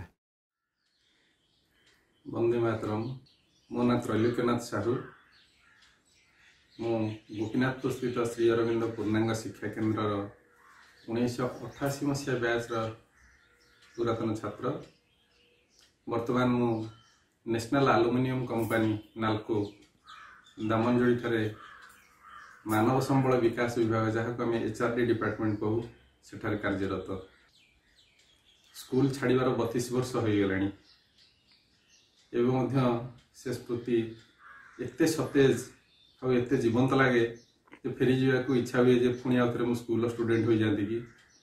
Speaker 17: ବନ୍ଦେ ମାତରମ୍। ମୋ ନାଁ ତ୍ରୈଲୋକ୍ୟନାଥ ସାହୁ। ମୁଁ ଗୋପୀନାଥପୁର ସ୍ଥିତ ଶ୍ରୀ ଅରବିନ୍ଦ ପୂର୍ଣ୍ଣାଙ୍ଗ ଶିକ୍ଷା କେନ୍ଦ୍ରର 1988 ମସିହା ବ୍ୟାଚ୍ର ପୁରାତନ ଛାତ୍ର। ବର୍ତ୍ତମାନ ମୁଁ ନ୍ୟାସନାଲ୍ ଆଲୁମିନିୟମ କମ୍ପାନୀ ନାଲ୍କୋ ଦାମନଯୋଡ଼ିଠାରେ ମାନବ ସମ୍ବଳ ବିକାଶ ବିଭାଗ ଯାହାକୁ ଆମେ HRD ଡିପାର୍ଟମେଣ୍ଟ କହୁ ସେଠାରେ କାର୍ଯ୍ୟରତ। ସ୍କୁଲ ଛାଡ଼ିବାର 32 ବର୍ଷ ହୋଇଗଲାଣି। ଏବେ ମଧ୍ୟ ସେ ସ୍ମୃତି ଏତେ ସତେଜ ଆଉ ଏତେ ଜୀବନ୍ତ ଲାଗେ ଯେ ଫେରିଯିବାକୁ ଇଚ୍ଛା ହୁଏ ଯେ ପୁଣି ଆଉ ଥରେ ମୁଁ ସ୍କୁଲର ଷ୍ଟୁଡେଣ୍ଟ ହୋଇଯାଆନ୍ତି କି।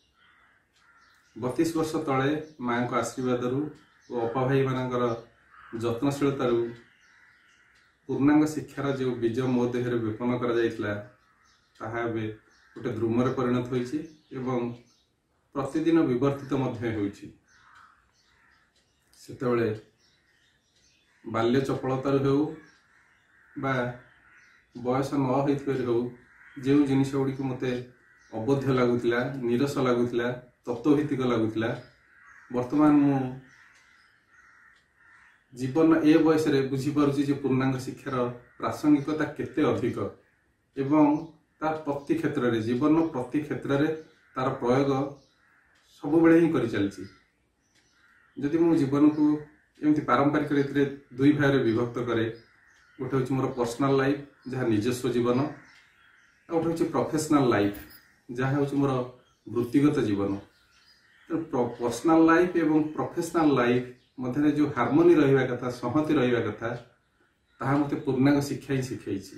Speaker 17: 32 ବର୍ଷ ତଳେ ମାଙ୍କ ଆଶୀର୍ବାଦରୁ ଓ ଅପା ଭାଇମାନଙ୍କର ଯତ୍ନଶୀଳତାରୁ ପୂର୍ଣ୍ଣାଙ୍ଗ ଶିକ୍ଷାର ଯେଉଁ ବୀଜ ମୋ ଦେହରେ ବିପନ୍ନ କରାଯାଇଥିଲା ତାହା ଏବେ ଗୋଟେ ଦ୍ରୁମରେ ପରିଣତ ହୋଇଛି ଏବଂ ପ୍ରତିଦିନ ବିବର୍ତ୍ତିତ ମଧ୍ୟ ହେଉଛି। ସେତେବେଳେ ବାଲ୍ୟ ଚପଳତାରୁ ହେଉ ବା ବୟସ ନ ହୋଇଥିବାରୁ ହେଉ ଯେଉଁ ଜିନିଷ ଗୁଡ଼ିକ ମୋତେ ଅବୋଧ୍ୟ ଲାଗୁଥିଲା, ନିରସ ଲାଗୁଥିଲା, ତତ୍ତ୍ୱଭିତ୍ତିକ ଲାଗୁଥିଲା, ବର୍ତ୍ତମାନ ମୁଁ जीवन ए बयस बुझीपारुछि जे पूर्णांग शिक्षार प्रासंगिकता केते अधिक एवं तार प्रति क्षेत्र रे जीवन प्रति क्षेत्र रे तार प्रयोग सब बेले ही करि चलछि। जदि मो जीवन को एमती पारंपरिक रीति रे दुई भाग रे विभक्त करे, गोटे होछि मोर पर्सनल लाइफ जहाँ निजस्व जीवन, आ गोटे होछि प्रोफेशनल लाइफ जहाँ होछि मोर वृत्तिगत जीवन। तो पर्सनल लाइफ एवं प्रोफेशनल लाइफ मध्य जो हार्मोनी रहिबा कथा, संहति रहिबा कथा, ताहा मते पूर्णांग शिक्षा ही शिखाइछि।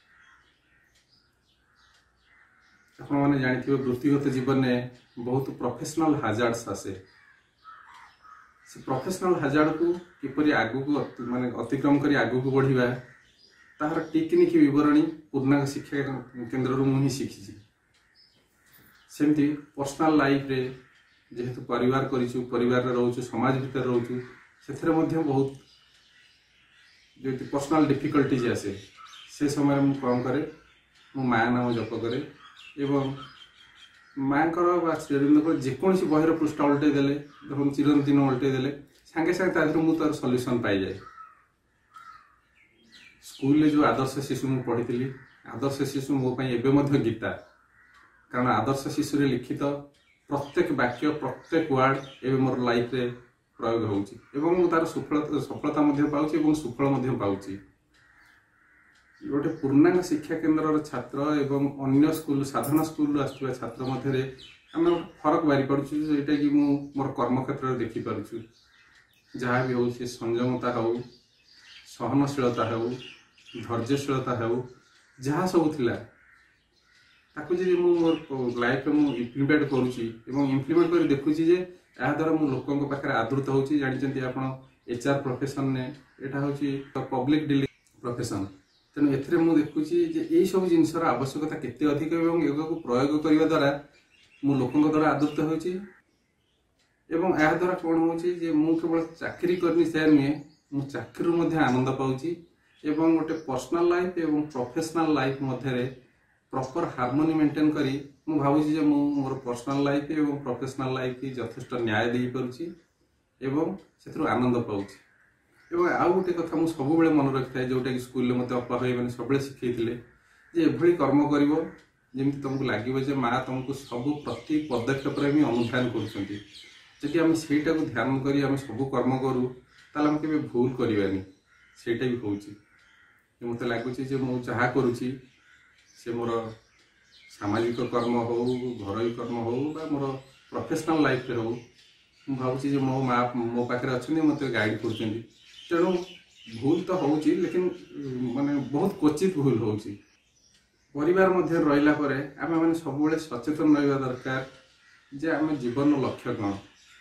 Speaker 17: आपण माने जानिथिबे वृत्तिगत जीवन में बहुत प्रोफेशनल हाजार्ड्स आसे। से प्रोफेशनल हाजार्ड को किपरि आगु को माने अतिक्रम करी आगु को बढ़िबा ताहार टेक्निक विवरणी पूर्णांग शिक्षा केंद्र रु मुहि शिखिछि। सेमती पर्सनल लाइफ रे जेहेतु परिवार करिछु, परिवार रे रहउछु, समाज भीतर रहउछु, सेथरे मध्ये बहुत जो पर्सनल डिफिकल्टीज आसे से समय मु काम करे, मु माया नाम जप करे एवं माँ श्रीअरविंद जेकोसी बहिर पृष्ठ उल्टे देले देखो चिरंतन उल्टे देले सांगे सांगे तार मु तार सॉल्यूशन पाई जाए। स्कूल जो आदर्श शिशु मु पढ़ी, आदर्श शिशु मो पई एबे मध्ये गीता, कारण आदर्श शिशु रे लिखित प्रत्येक वाक्य प्रत्येक वर्ड एवं मोर लाइफ रे प्रयोग होउची एवं मु तार सफलता मध्ये पाउची एवं सुफल मध्ये पाउची। गोटे पूर्णांग शिक्षा केन्द्र छात्र एवं अन्य स्कूल साधारण स्कूल आसुवा छात्र मध्य आम फरक बारी पार्छु, जोटा कि मु मोर कर्म क्षेत्र देखि पार्छु। जहाँ भी हो संयमता हो, सहनशीलता हो, धैर्यशीलता हो, जहाँ सब थिला ताकू जे मु मोर लाइफ में मु इम्प्लीमेंट करूची एवं इम्प्लीमेंट कर देखुची जे या द्वारा मु लोकन पाखे आदृत होची। जानिचंती आपण एचआर प्रोफेशन ने एटा होची पब्लिक डीलिंग प्रोफेशन, तेणु एथिरे मु देखुची जे एई सब जिनसर आवश्यकता केते अधिक एवं एगो को प्रयोग करिवा द्वारा मु लोकन द्वारा आदृत होची एवं या द्वारा कोन होची जे मु केवल चाकरी करनी से नुहे, मु चाकरी मध्ये आनंद पाउची एवं गोटे पर्सनल लाइफ एवं प्रोफेशनल लाइफ मध्ये प्रॉपर हार्मोनी मेंटेन करी मु भाबुची जे मु मोर पर्सनल लाइफ एवं प्रोफेशनल लाइफ की यथेष्ट न्याय देई पारुची एवं सेथरो आनंद पाउची। एवं आउ गोटे कथा मु सब बेले मन रखि थाए, जोटा कि स्कूल रे मते अपा भाई माने सब बेले सिखैथिले जे एभली कर्म करिवो जेमति तुमको लागिवो जे मां तुमको सब प्रति पदक्षेप रे भी अनुध्यान करूछंती। जदि हम सेटा को ध्यान करी हम सब कर्म करू ताले हम केबे भूल करिवानी, सेटा भी होउची। मते लागुची जे मु चाहा करूची से मोर सामाजिक कर्म हो, घरोई कर्म हो बा मोर प्रोफेशनल लाइफ रे हो, मु भाबुची जे मो मां मो पाखरे अछनी मते गाइड करछंती। तेणु भूल तो होउची लेकिन माने बहुत क्वचित भूल होउची। परिवार मध्य रहिला परे आमे माने सब बेले सचेतन रहबा दरकार जे आमे जीवन लक्ष्य कोन।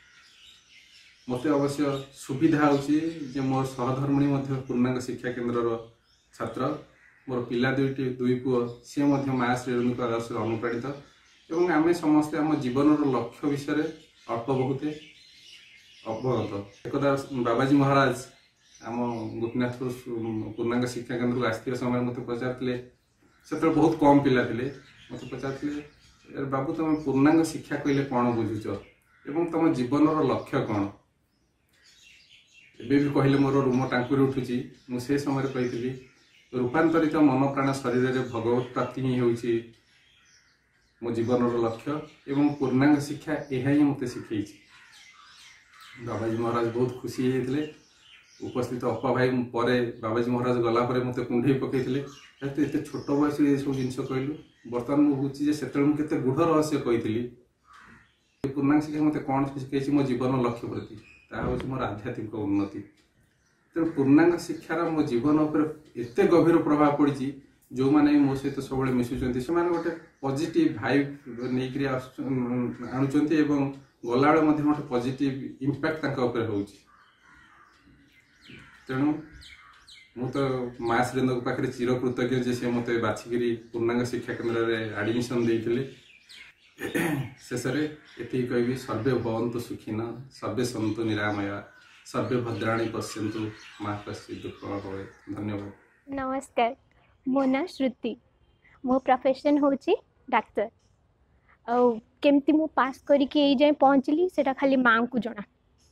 Speaker 17: मते अवश्य सुविधा होउची जे मोर सहधर्मिणी मध्य पूर्णांग शिक्षा केन्द्र रो छात्र, मोर पिला दुई पुओ सी मध्य माँ श्रीअरविंद आदर्श अनुप्राणित एवं आमे समस्ते आम जीवन लक्ष्य विषय अल्प बहुत अवगत। एकदा बाबाजी महाराज आम गोपीनाथपुर पूर्णांग शिक्षा केन्द्र को आसथिबा समय मत पचारथिले, सेतरे बहुत कम पिला थिले, मत पचारथिले बाबू तुम पूर्णांग शिक्षा कहले कौन बुझुच एवं तुम जीवन लक्ष्य कौन। एबे भी कहले मोर रूम टांकुरी उठुची, मु से समय कहिथिली रूपांतरित मन प्राण शरीर रे भगवत प्राप्ति ही होउची मो जीवन लक्ष्य एवं पूर्णांग शिक्षा यह ही मते शिखैछि। बाबाजी महाराज बहुत खुशी होते, उपस्थित अपा भाई परे बाबाजी महाराज गला परे मते कुंढे पकईले एते छोट बयस ये सब जिनस कहलु। बर्तमान मुझे जे सेतल मु केते गुढ़ रहस्य कही पूर्णांग शिक्षा मते कौन शिखैछि मो जीवन लक्ष्य प्रति ता होछि मोर आध्यात्मिक उन्नति। तेणु पूर्णांग शिक्षार मो जीवन उपर एते गभीर प्रभाव पड़ी जो माने मो सहित सब मिशुचंती से गोटे पॉजिटिव भाइब नहीं आणुचंती एवं गला बेले मध्य गोटे पॉजिटिव इंपैक्ट तांका ऊपर होउची। तेणु मु तो माँ श्रीअरविंद पाखे चिर कृतज्ञ जे से मते बाछिकी पूर्णांग शिक्षा केन्द्र रे एडमिशन देइथिले। शेष में ये कहि सर्वे भवन्तु सुखिन सर्वे सन्तु निरामया सर्वे भद्राणी पश्यन्तु माँ कश्चित् दुःखं भवेत्। धन्यवाद।
Speaker 18: नमस्कार, मो ना श्रुति, मो प्रोफेशन होची डाक्टर। केमती मु पास करके जाए पहुँचली सेटा खाली माँ को जना।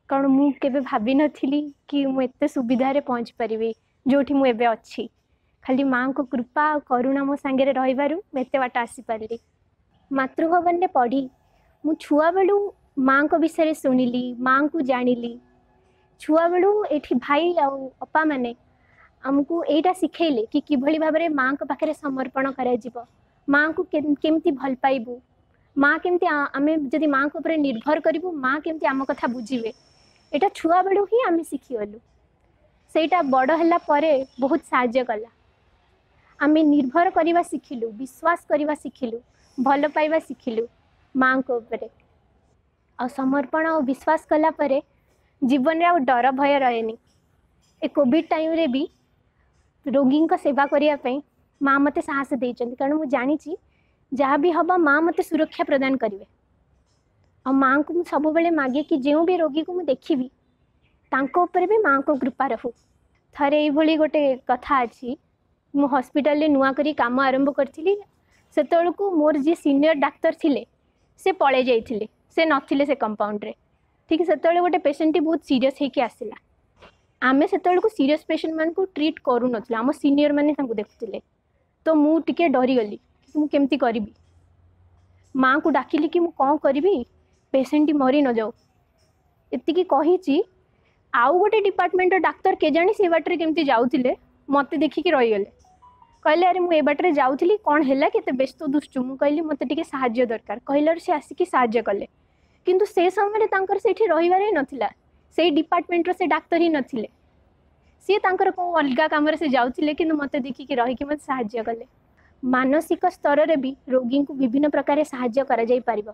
Speaker 18: कारण मु केबे भाबी नथिली कि मु एते सुविधा रे पहुंच परिबी जोठी मु एबे अछि। खाली माँ को कृपा और करुणा मो सांगे रहिबारु एते बाट आसी पारली। मातृभवन रे पढ़ी मु छुआ बेलू माँ को विषय शुणिली, माँ को जानिली। छुआ बेलू एठी भाई आ अपा माने आमको एटा सिखेले कि किभली भाव में माँ को पाखे समर्पण करा जिवो, माँ को केमती भल पाइबू, माँ केमती आमे जदि माँ को ऊपर निर्भर करिबू माँ केमती आम कथा बुझीबे, एटा छुआ बेलू ही आमे सिखिगलु। सेटा बड़ हला परे बहुत साहाय्य कला। आमे निर्भर करवा शिखिलु, विश्वास करवा शिखिलु, भल पाइबा शिखिलु माँ को ऊपर। आ समर्पण और विश्वास कला परे जीवन रे डर भय रहेनी। ए कोविड टाइम रे भी रोगी को सेवा करने माँ मते साहस देइछन, कारण मु जानी जहाँ भी हबा माँ मते सुरक्षा प्रदान करिवे। और माँ को सब बेले मागे कि जो भी रोगी को मु देखिबी तांको ऊपर भी माँ को कृपा रहू। थरे ये भली गोटे कथा अच्छी, मु हॉस्पिटल रे नुआ करी काम आरंभ करथिली। सेतोल को मोर जी सीनियर डाक्टर थिले से पळे जाइथिले, से नथिले से कंपाउंड रे। ठीक सेतोल गोटे पेशेंट बहुत सीरियस हेकि आसिला। आमे सेतोल को सीरियस पेशेंट मान को ट्रीट करू नथिला, आम सीनियर माने तांको देखुथिले। तो मु टिके डरी गली मु केमती करिबी। माँ को डाकिली कि मु कौन करिबी, पेशेंट मरी न जाऊ। एतिकी कहिची आउ गोटे डिपार्टमेंट डाक्तर के जानी से बाटरे केमती जाउथिले, मते देखिकी रही गले। कहले अरे मु ए बाटरे जाउथिली, कोन हैला केते व्यस्त दुष्टु। मु कहली मते टिके सहाय्य दरकार। कहले से आसिकी सहाय्य कले, किंतु से समय रे तांकर सेठी रहिबारे नथिला, से डिपार्टमेंट रो से डाक्तर ही नथिले। सी तांकर को अलगा काम रे से जाउथिले, किंतु मते देखिकी रही कि मते सहाय्य कले। मानसिक स्तर रे भी रोगी को विभिन्न प्रकार सहाय्य करा जाई परिबो।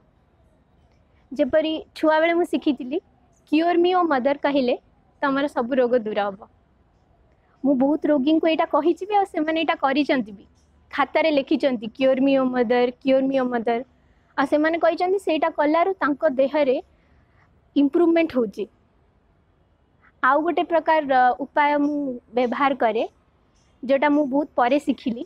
Speaker 18: जेपरी छुआ बेले मु सिखिथिली क्योर मी ओ मदर कहले तमर सब रोग दूर हम। मु बहुत रोगी को एटा कहिछि बे, से माने एटा करिसंती भी, खाता रे लिखिसंती cure me O mother, cure me O mother. आ से माने कहिसंती सेटा कलारु तांको देह रे इंप्रूवमेंट होछि। आउ गोटे प्रकार उपाय मु व्यवहार करे जोटा मु बहुत परे सिखिली।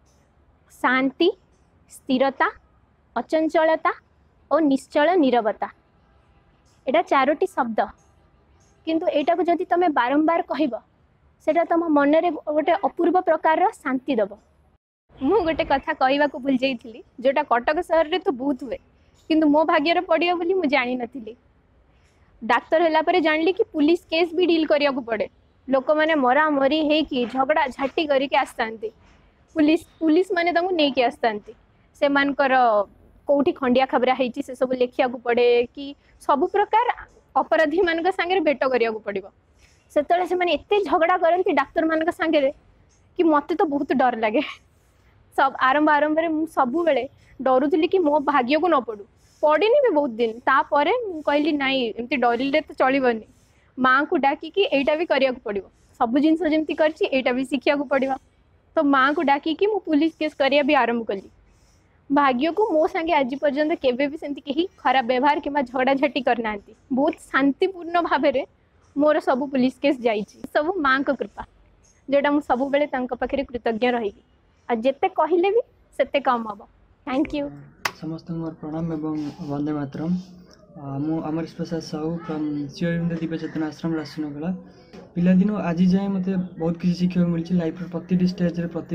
Speaker 18: शांति, स्थिरता, अचंचलता और निश्चल नीरवता, एटा चारोटी शब्द, किंतु एटा को जदि तमे बारंबार कहब सेटा तम मन रे गोटे अपूर्व प्रकार रो शांति दब। मु गोटे कथा कहवा को भूल जाइथिली, जोटा कटक शहर रे तो बहुत हुए, किंतु मो भाग्य रे पड़ियो बोली मु जानि नथिली। डाक्टर होला परे जानली कि पुलिस केस भी डील करिया को पड़े। लोक माने मरा मरी हे कि झगड़ा झाटी करी के आस्तांती, पुलिस माने तांको नै के आस्तांती। से मानकर कोठी खंडिया खबरा हेची से सब लेखिया को पड़े कि सब प्रकार अपराधी मान के संगे भेट करिया को पड़िबो। सेतले से माने एते झगड़ा करंती डाक्टर मान के संगे रे कि मते तो बहुत डर लागे। सब आरंभ रे मु सब बेले डरुथली कि मो भाग्य को न पड़ू। पड़िनी भी बहुत दिन तापरे मु कहली नाई एमती डरिले तो चलिबनी। माँ को डाकी कि एटा भी करिया को पड़िबो, सब जिंस जेमती करछि एटा भी सिखिया को पड़िबो। तो माँ को डाकी कि मु पुलिस केस करिया भी आरंभ कली। भाग्य को मो संगे आज पर्यंत केबे भी सेमती केही खराब व्यवहार किंबा झगड़ा झाटी करनांती। बहुत शांतिपूर्ण भाव में मोर सब पुलिस केस जाइछि। सब माँ को कृपा, जोटा मु सब बेले तांको पाखरे कृतज्ञ रही। आ जेते कहिले भी सेते कम हबो। Thank you.
Speaker 19: समस्त मोर प्रणाम एवं वंदे मातरम। मु अमर प्रसाद साहू फ्रॉम श्री अरविंद दिव्य चेतना आश्रम राजनगला। पिलादिन आज जाए मते बहुत किसी शिखा मिली लाइफ प्रति स्टेज प्रति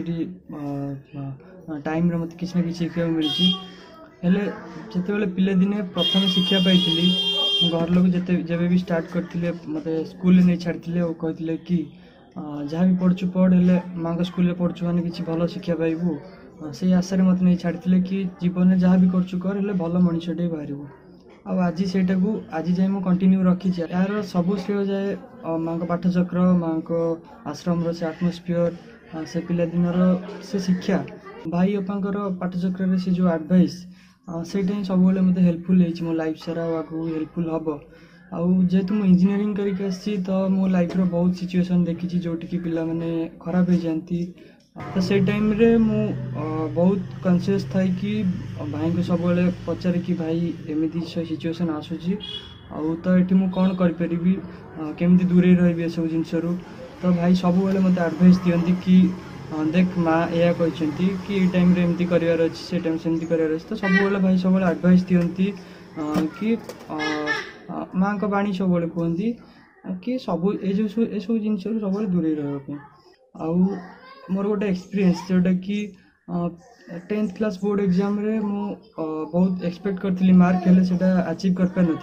Speaker 19: टाइम मत किसी ना कि शिखा मिली। हेले जिते पिलादिने प्रथम शिक्षा पाई घर लोग जब भी स्टार्ट करते मत स्कूल नहीं छाड़ते और कहते कि जहाँ भी पढ़ु पढ़ हेले माँ स्कूल पढ़ु मैंने किसी भल शिक्षा पाइबू। से आशा मत नहीं छाड़ते कि जीवन में जहाँ भी करछु कर हेले भल मनुष्यटे बाहर। आज सेटा को आज जाए मुझे कंटिन्यू रखी यार सब श्रेय जाए माँ को पाठचक्र, माँ को आश्रम से आटमोस्फियर, से पिलादिन से शिक्षा, भाई अपांकर पाठचक्र से जो एडवाइस सेटा ही सब मत हेल्पफुल हो मो लाइफ सारा आगू हेल्पफुल हम। जेहेतु मुझे इंजीनियरिंग करके आसी तो मो लाइफ रो बहुत सिचुएशन देखी जोटि कि पिला माने खराब हो जाती। तो से टाइम रे मु बहुत कॉन्शियस था कि भाई को सब पचारे कि भाई एमती सिचुएशन आसूची तो ये मुझे कौन करी केमती दूरे रही सब जिनस। तो भाई सब मत एडवाइस दियंती कि देख माँ या कहते कि टाइम रे एमती करार अच्छी से टाइम सेमती करार अच्छी। तो सब भाई सब एडवाइस दियंती कि माँ को बाणी सब कहती कि सब ये सब जिन सब दूरे रहा आउ मोर गोटे एक्सपीरियंस जोटा कि 10th क्लास बोर्ड एग्जाम रे मु बहुत एक्सपेक्ट करती मार्क हेल्ले से अचीव कर पार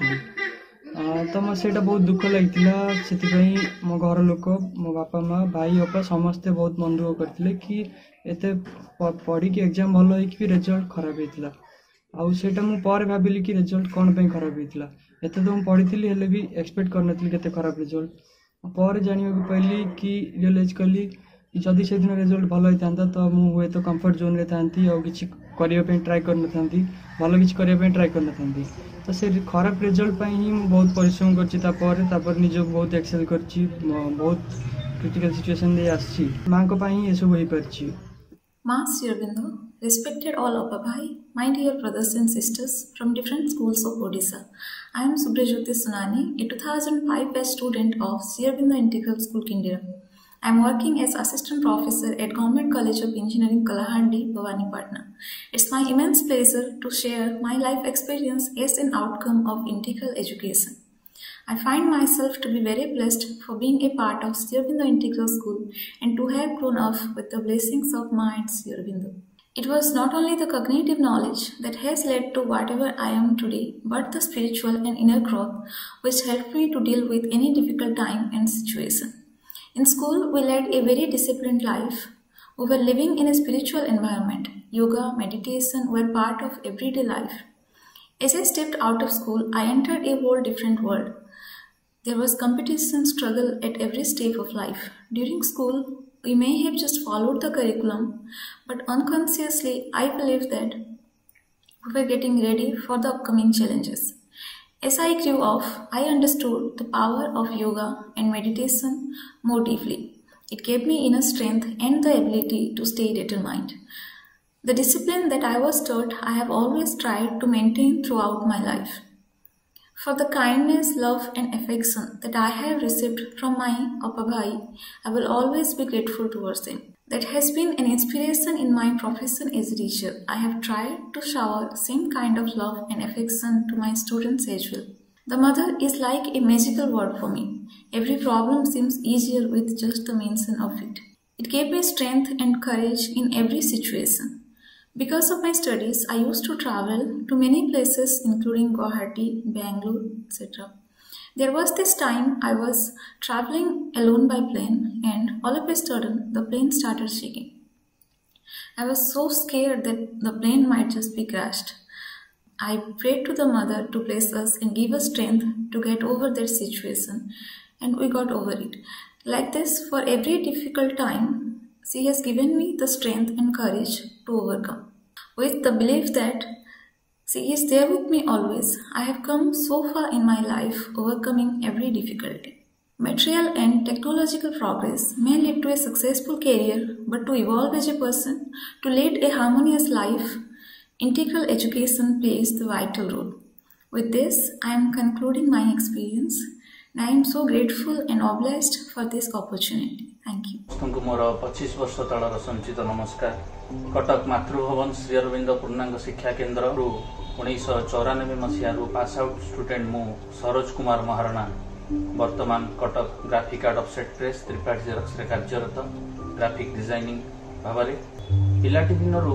Speaker 19: नी तो मैं से बहुत दुख लगी से मो घर लोक मो बापा माँ भाई बापा समस्ते बहुत मन दुख करते कि एत पढ़ी एग्जाम भल हो रिजल्ट खराब होता आउटा मुझे भाविली कि रिजल्ट कौन पे खराब होता एत तो मुझे पढ़ी हेल्ले भी एक्सपेक्ट करनी केते खराब रिजल्ट पर जाना पाइली कि रियलाइज कली जदि से दिन रिजल्ट भल होता तो मुझे तो कंफर्ट जोन रे था कि करने ट्राए करना भल कि ट्राए करना तो से खराब रिजल्ट ही बहुत परिश्रम कर निजक बहुत एक्सेल कर बहुत क्रिटिकल सिचुएशन दे आसी माँ को ये सब हो पार
Speaker 20: Ma Sri Aurobindo, respected all Appa Bhai, my dear brothers and sisters from different schools of Odisha. I am Subrajyoti Sunani, a 2005 batch student of Sri Aurobindo Integral School, Kindira. I am working as assistant professor at Government College of Engineering, Kalahandi, Bhawanipatna. It's my immense pleasure to share my life experience as an outcome of integral education. I find myself to be very blessed for being a part of Sri Aurobindo Integral School and to have grown up with the blessings of my Sri Aurobindo. It was not only the cognitive knowledge that has led to whatever I am today, but the spiritual and inner growth which helped me to deal with any difficult time and situation. In school, we led a very disciplined life. We were living in a spiritual environment. Yoga, meditation were part of everyday life. As I stepped out of school, I entered a whole different world. There was competition, struggle at every step of life. During school, we may have just followed the curriculum, but unconsciously, I believed that we were getting ready for the upcoming challenges. As I grew up, I understood the power of yoga and meditation more deeply. It gave me inner strength and the ability to stay determined. The discipline that I was taught, I have always tried to maintain throughout my life. For the kindness, love and affection that I have received from my Appa Bhai, I will always be grateful towards him. That has been an inspiration in my profession as a teacher. I have tried to shower same kind of love and affection to my students as well. The mother is like a magical word for me. Every problem seems easier with just the mention of it. It gave me strength and courage in every situation. Because of my studies, I used to travel to many places including Guwahati, Bangalore, etc. There was this time I was traveling alone by plane and all of a sudden the plane started shaking. I was so scared that the plane might just be crashed. I prayed to the mother to bless us and give us strength to get over that situation, and we got over it. Like this, for every difficult time, she has given me the strength and courage to overcome. With the belief that she is there with me always, I have come so far in my life, overcoming every difficulty. Material and technological progress may lead to a successful career, but to evolve as a person, to lead a harmonious life, integral education plays the vital role. With this, I am concluding my experience, and I am so grateful and obliged for this opportunity. Thank you.
Speaker 21: मोर 25 वर्ष तलर संचित नमस्कार। कटक मातृभवन श्री अरविंद पूर्णांग शिक्षा केन्द्र 1994 मसीह पास out student मु सरोज कुमार महाराणा वर्तमान Cuttack graphic art offset press Tripathi xerox रे कार्यरत graphic designing भावरे पिलाटी दिनरू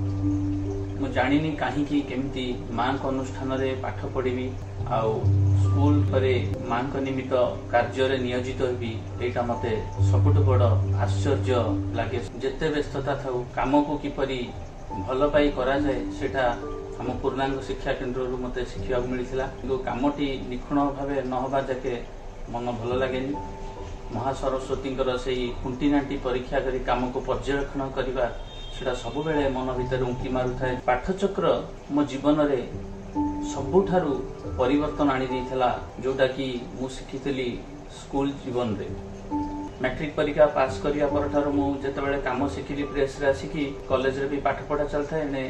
Speaker 21: मु जानिनी काहीकि केमती मां को अनुष्ठान रे पाठ पढ़ी आउ स्कूल परे मां को निमित्त कार्य रे नियोजित होबी एटा मते सबुठ बड़ आश्चर्य लागे। जेते व्यस्तता थाउ काम को किपरि भल पाई करा जाय सेटा हम पूर्णांग शिक्षा केन्द्र रु मते शिखिया मिलिथिला। किंतु कामटी निखुण भावे न होबा जाके मन भल लागेनी। महासरस्वतींकर सेही कुंटीनाटी परीक्षा करी काम को पर्यवेक्षण करिबा सेटा सब बेले मन भितर उंकी मारुथाय। पाठचक्र मो जीवन रे सबुठारु परिवर्तन आनी देइथला, जोटा कि मु शिखितली स्कूल जीवन रे। मैट्रिक परीक्षा पास करिया पर ठारु मु जेतेबेले काम शिखिली प्रेस रे आसी कि कॉलेज रे भी पाठ पढ़ा चलथाय ने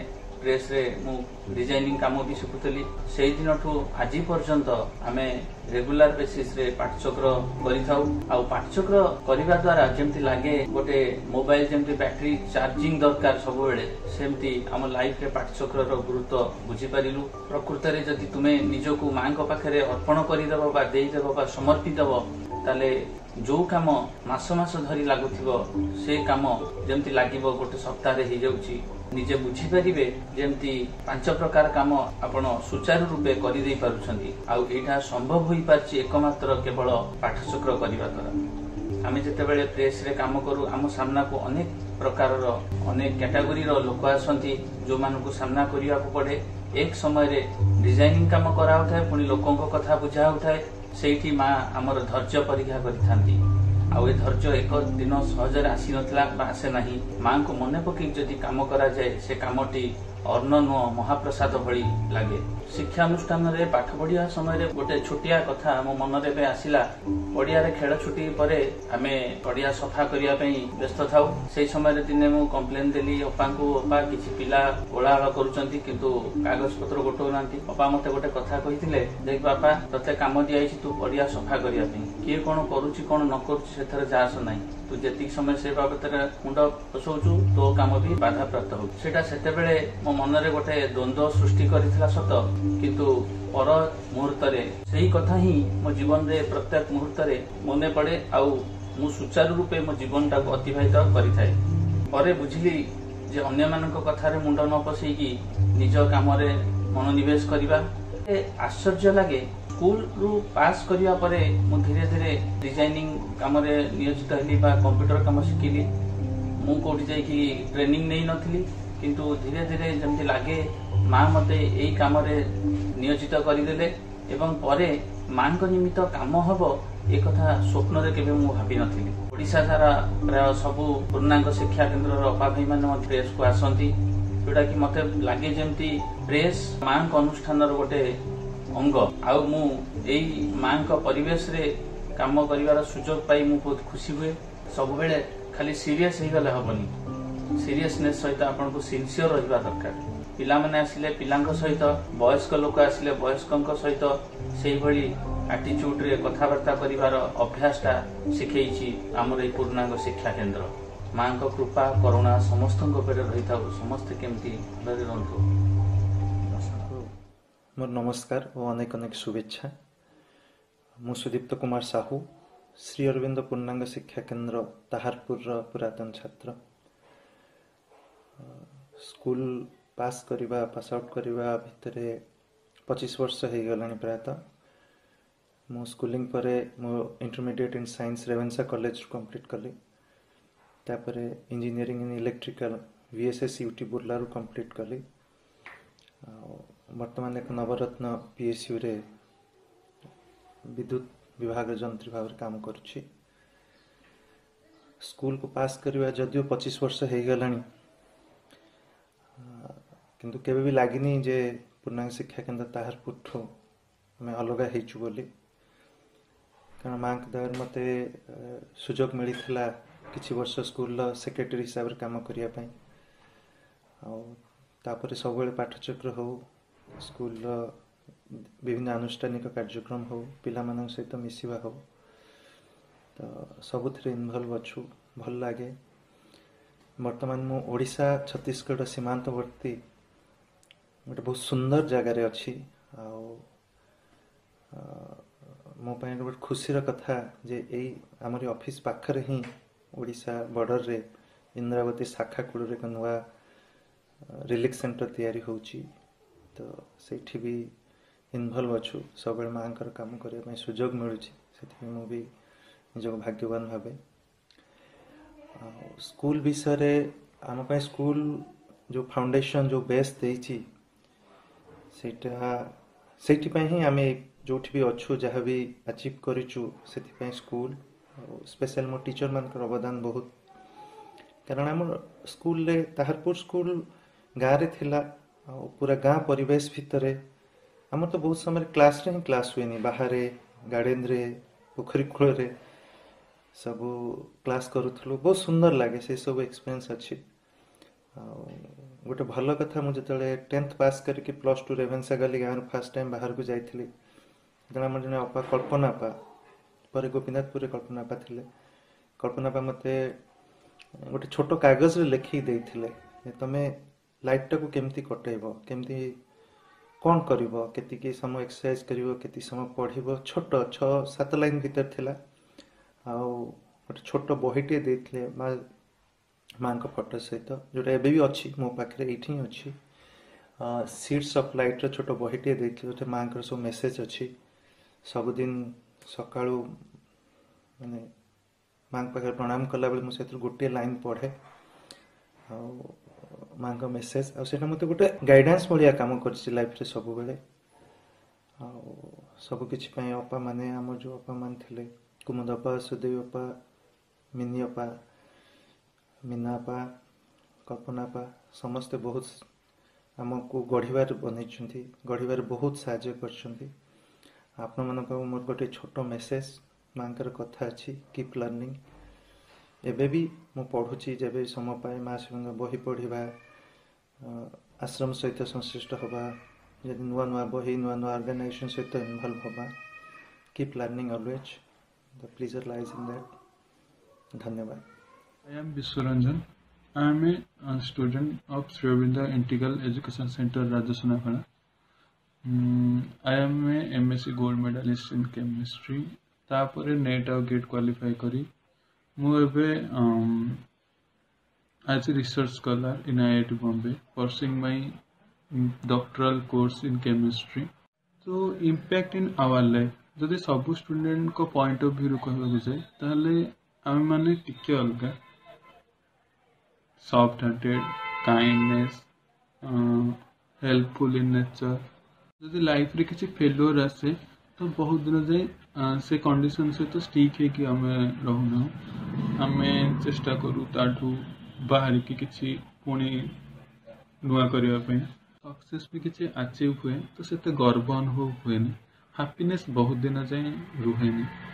Speaker 21: प्रेस रे मु डिजाइनिंग काम भी शिखुली से दिन आज पर्यंत आमे रेगुलर बेसिस रे पाठचक्र करिथाउ आ पाठचक्र करिबा द्वारा जेमति लागे गोटे मोबाइल जेमति बैटरी चार्जिंग दरकार सब बेले सेमति आम लाइफ रे पाठचक्र रो गुरुत्व बुझी पारिलु। प्रकृत रे जदि तुमे निजको मां को पाखरे अर्पण करि देबो बा देई देबो बा समर्पित देबो ताले जो काम मास मास धरी लागुथिबो से काम जेमति लागिबो गोटे सप्ताह रे ही जाउची निजे बुझी पारिबे जेमति 5 प्रकार काम आपण सुचारू रूपे करि देई पारुछंती आ एटा संभव होई पारची एकमात्र केवल पाठचक्र करिबा द्वारा। आमे जेतेबेले प्रेस रे काम करू आम सामना को अनेक प्रकार रो अनेक कैटेगरी रो लोक आसंती जो मानको सामना करिया को पड़े। एक समय रे डिजाइनिंग काम करा होता पुनी लोकों को कथा बुझा होता सेठी मां हमर धैर्य परीक्षा करिथांती आ धैर्य एक दिन सहजरे आसी नथिला बा आसे नाही। मां को मने पकि जदि काम करा जाए से कामटी अन्न नुह महाप्रसाद भली लागे। शिक्षा अनुष्ठान रे पाठ पढ़िया समय रे गोटे छोटिया कथा मो मन रे बे आसिला। पड़िया रे खेल छुट्टी परे आमे पड़िया सफा करिया पई व्यस्त थाउ। सेही समय रे दिने मु कंप्लेन देली अपा को अपा किछि पिला ओळाळ करूचंती किंतु कागज पत्र गोटो नांती। अपा मते गोटे कथा कहिथिले देख बापा तते काम दियाइछि तू पड़िया सफा करिया पई किए कोन करूछि कोन न करूछि सेथरे जास नाही तू जेतिक समय से बाबतरे मुंड पसौचु तो काम भी बाधा प्राप्त हो। सेटा सेते बेले मो मन रे गोटे द्वंद्व सृष्टि करिथिला सत किंतु पर मुहूर्त रे सही कथा ही मो जीवन रे प्रत्येक मुहूर्त रे मने पड़े आउ मु सुचारू रूपे मो जीवन टा अतिबाहित करिथाय। परे बुझिली जे अन्य मानक कथा रे मुंड न पसेकी निज काम रे मनोनिवेश करिबा आश्चर्य लागे। स्कूल रु पास करिया परे मु धीरे धीरे डिजाइनिंग काम रे नियोजित हेली बा कंप्यूटर काम शिखिली। मु कोठी जाई कि ट्रेनिंग नै नथिली किंतु धीरे धीरे जमति लागे मां मते एई काम रे नियोजित करि देले एवं परे मां को निमित्त काम हबो ए कथा स्वप्न रे केबे मु भाबी नथिली। ओडिसा सारा प्राय सबु पूर्णांग शिक्षा केंद्र रो अपा भाई माने मते प्रेस को आसंती जोटा कि मते लागे जेमति प्रेस मां को अनुष्ठान रो गोटे अंग आउ मु एई मां को परिवेश रे काम करिवार सुजोग पाई मु बहुत खुशी हुए। सब बेले खाली सीरियस ही गले हबनी सीरियसनेस सहित आपन को सिंसियर रहिबा दरकार। पिला माने आसिले पिलांक सहित वयस्क लोक आसिले वयस्कंक सहित सेही भली एटीट्यूड रे कथा वार्ता करिवार अभ्यासटा सिखैछि हमर ए पूर्णांग शिक्षा केंद्र। मां को कृपा करुणा समस्तक ऊपर रहिताउ समस्त केमती भले रहंतु।
Speaker 1: मोर नमस्कार और अनेक अनेक शुभेच्छा। मु सुदीप्त कुमार साहू श्री अरविंद पूर्णांग शिक्षा केंद्र ताहारपुर पुरातन छात्र। स्कूल पास करिबा पास आउट करिबा भितरे 25 वर्ष हो गलानी प्रायतः। मु स्कूलिंग परे मु intermediate in science Ravenshaw college complete कली। तापरे engineering in electrical VSS UT Burla रु कंप्लीट कली। वर्तमान एक नवरत्न PSU रे विद्युत विभाग जंत्री भाव काम करुछि। स्कूल को पास करवा जदियो 25 वर्ष हो गलानी किंतु केबे भी लागिनी जे पूर्णांग शिक्षा केंद्र ताहारपुर ठो हमें अलगा हेचु बोली। कारण मां के द्वारा मते सुजोग मिली थिला किछि वर्ष स्कूल सेक्रेटरी हिसाब रे काम करिया पई आ तापरे सब बेले पाठचक्र हो स्कूल विभिन्न अनुष्ठानिक कार्यक्रम हो पिला मानक सहित मिसिबा हो तो सबुथरे इन्वॉल्व अछु भल लागे। वर्तमान मु ओडिशा छत्तीसगढ़ सीमांतवर्ती गोटे बहुत सुंदर जगार अच्छी मो पाई गोटे खुशीर कथा जे यही आमरी ऑफिस पाखरे ही ओडिशा बॉर्डर रे इंद्रावती शाखा कूड़ रे नुआ रिलीफ सेंटर तैयारी होची तो सेठी भी इन्वॉल्व अछु सब माँ काम करने सुजोग मिलूँ से मु भी निज भाग्यवान भावे। स्कूल विषय आम पाई स्कूल जो फाउंडेशन जो बेस देइछि सेटा ही आम जो भी अच्छु जहाँ भी अचीव करूँ से स्कूल स्पेशल मो टीचर मान अवदान बहुत कारण आम स्कूल रे ताहारपुर स्कूल गाँव रे थिला पूरा गाँव परिवेश भितर आम तो बहुत समय क्लास रे ही क्लास हुए बाहर गार्डन रे पोखरी कूल रे सब क्लास करूँ बहुत सुंदर लगे से सब एक्सपीरियंस अच्छी गोटे भल कथा मुझे 10th पास करके +2 रेवेन्सा गली गाँव फास्ट टाइम बाहर को जाइली आम जन अपा कल्पना अपा पर गोपीनाथपुर कल्पना अपा थे कल्पना अपा मत गोटे छोट कागज लिखी देते तुम लाइफ टाक केमती कटेब केमती कौन कर के समय एक्सरसाइज कर समय पढ़ छोट 6-7 लाइन भीतर थिला गोटे छोट बहीटे देते माँ को फोटो सहित जोटा एबे भी अच्छी मो पाखे ये अच्छी सीड्स ऑफ लाइट छोट बहीटे देते जो माँ को सब मेसेज अच्छी सबुदिन सका माने माँ पाखे प्रणाम कला बेले मुझे गोटे लाइन पढ़े माँ को मेसेज आटा मत गोटे गाइडेंस भाया कम कर लाइफ रे सब बेले सब किसी अपा माने आम जो अपा मान थे कुमुद अपा सुदेव अपा मिनी अपा मीना अपा कल्पना अपा समस्ते बहुत आमको गढ़वार बनई गढ़वार बहुत साहाय्य कर मोर गोटे छोट मेसेज माँ कथा अच्छी कीप लर्निंग एबे भी मु पढ़ुची जब समय पाए माँ शिव बही पढ़ा आश्रम सहित संश्लिष्ट हवा जब नुआ नुआ बही नुआ नुआ ऑर्गेनाइजेशन सहित इनवॉल्व हवा keep learning always the pleasure lies in that धन्यवाद।
Speaker 4: I am Vishwaranjan. I am a student of Sri Aurobindo Integral Education Center, Rajashanakhala. I am a MSc Gold Medalist in Chemistry. तापरे NET और GATE qualify करी मु एबे as a research scholar in IIT Bombay pursuing my doctoral course in chemistry. तो impact in our life जदि सब student को point of view कहबा जाए ताहले आम माने टिके अलगा soft hearted kindness helpful in nature जदि लाइफ रे किसी फेल्योर आसे तो बहुत दिन जाए से कंडीशन से तो स्टिक है कि आम रहूना आम चेष्टा करूँ ताठू बाहर की किसी पुणी नुआ करने सक्सेस भी किसी अचीव हुए तो से गर्व अनुभव हुए हैप्पीनेस बहुत दिन जाए रुहे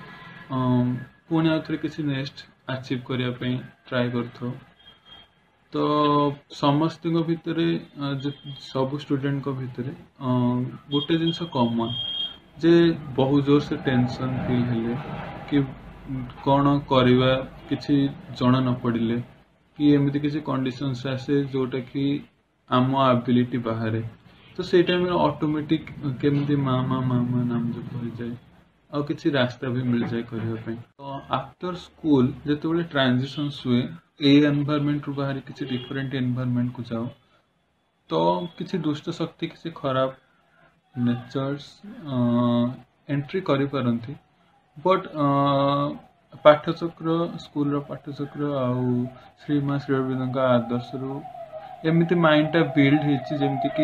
Speaker 4: पुणी आउ थे किसी नेक्स्ट अचीव करने ट्राए कर तो समस्त भितर सब स्टूडेंट भितर गोटे जिनस कॉमन जे बहुत जोर से टेंशन फील हेले कि कौन करवा किसी जना न पड़े कि एमती किसी कंडीशन आसे जोटा कि आम एबिलिटी बाहर तो से टाइम ऑटोमेटिक केमती माँ माँ माँ माँ नाम जप हो जाए और किसी रास्ता भी मिल जाए करने तो आफ्टर स्कूल जो ट्रांजिशन हुए ए एनवायरमेंट रू बाहर किसी डिफरेंट एनवायरमेंट को जाओ तो किसी दुष्ट शक्ति किसी खराब नेचर्स एंट्री करि पारंती बट पाठचक्र स्कूल पाठचक्र आउ श्री माँ श्री अरविंद आदर्श रू एमती माइंडटा बिल्ड होती जमती कि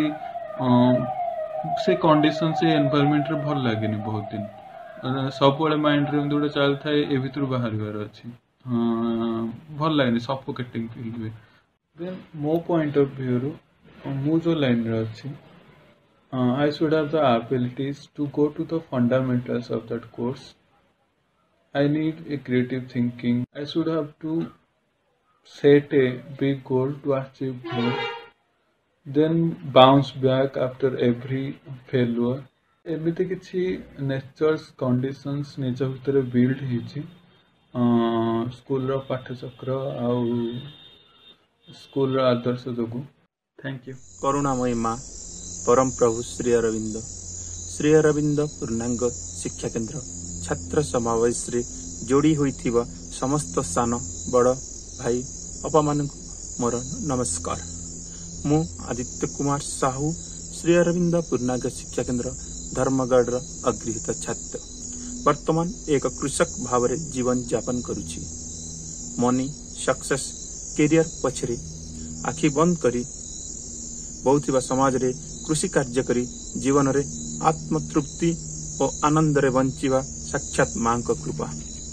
Speaker 4: से कंडीशन से एनवायरमेंट रे भल लगे बहुत दिन सब माइंड रे गोटे चल थाए ए भर बाहर अच्छी भल लगे सफोकेटिंग फील हुए देन मो पॉइंट ऑफ व्यू रू मु जो लाइन रे अच्छी I should have the abilities to go to the fundamentals of that course. I need a creative thinking. I should have to set a big goal to achieve more. Then bounce back after every failure. एमिति किछि natures conditions निज भितर build होइछि school रो पाठचक्र आउ school रो आदर्श जोगु थैंक यू।
Speaker 22: करुणामयी माँ परम प्रभु श्री अरविंद पूर्णांग शिक्षा केन्द्र छात्र समावेश रे जोड़ी होइथिबा समस्त सान बड़ भाई अपा मान मोर नमस्कार। मु आदित्य कुमार साहू श्री अरविंद पूर्णांग शिक्षा केन्द्र धर्मगढ़ अगृहित छात्र वर्तमान एक कृषक भाव रे जीवन यापन करुछि। मनी सक्सेस कैरियर पछरे आखि बंद करी बहुथिबा समाज रे कृषि कार्य करी जीवन रे आत्मतृप्ति और आनंद रे बंचिबा साक्षात माँ को कृपा।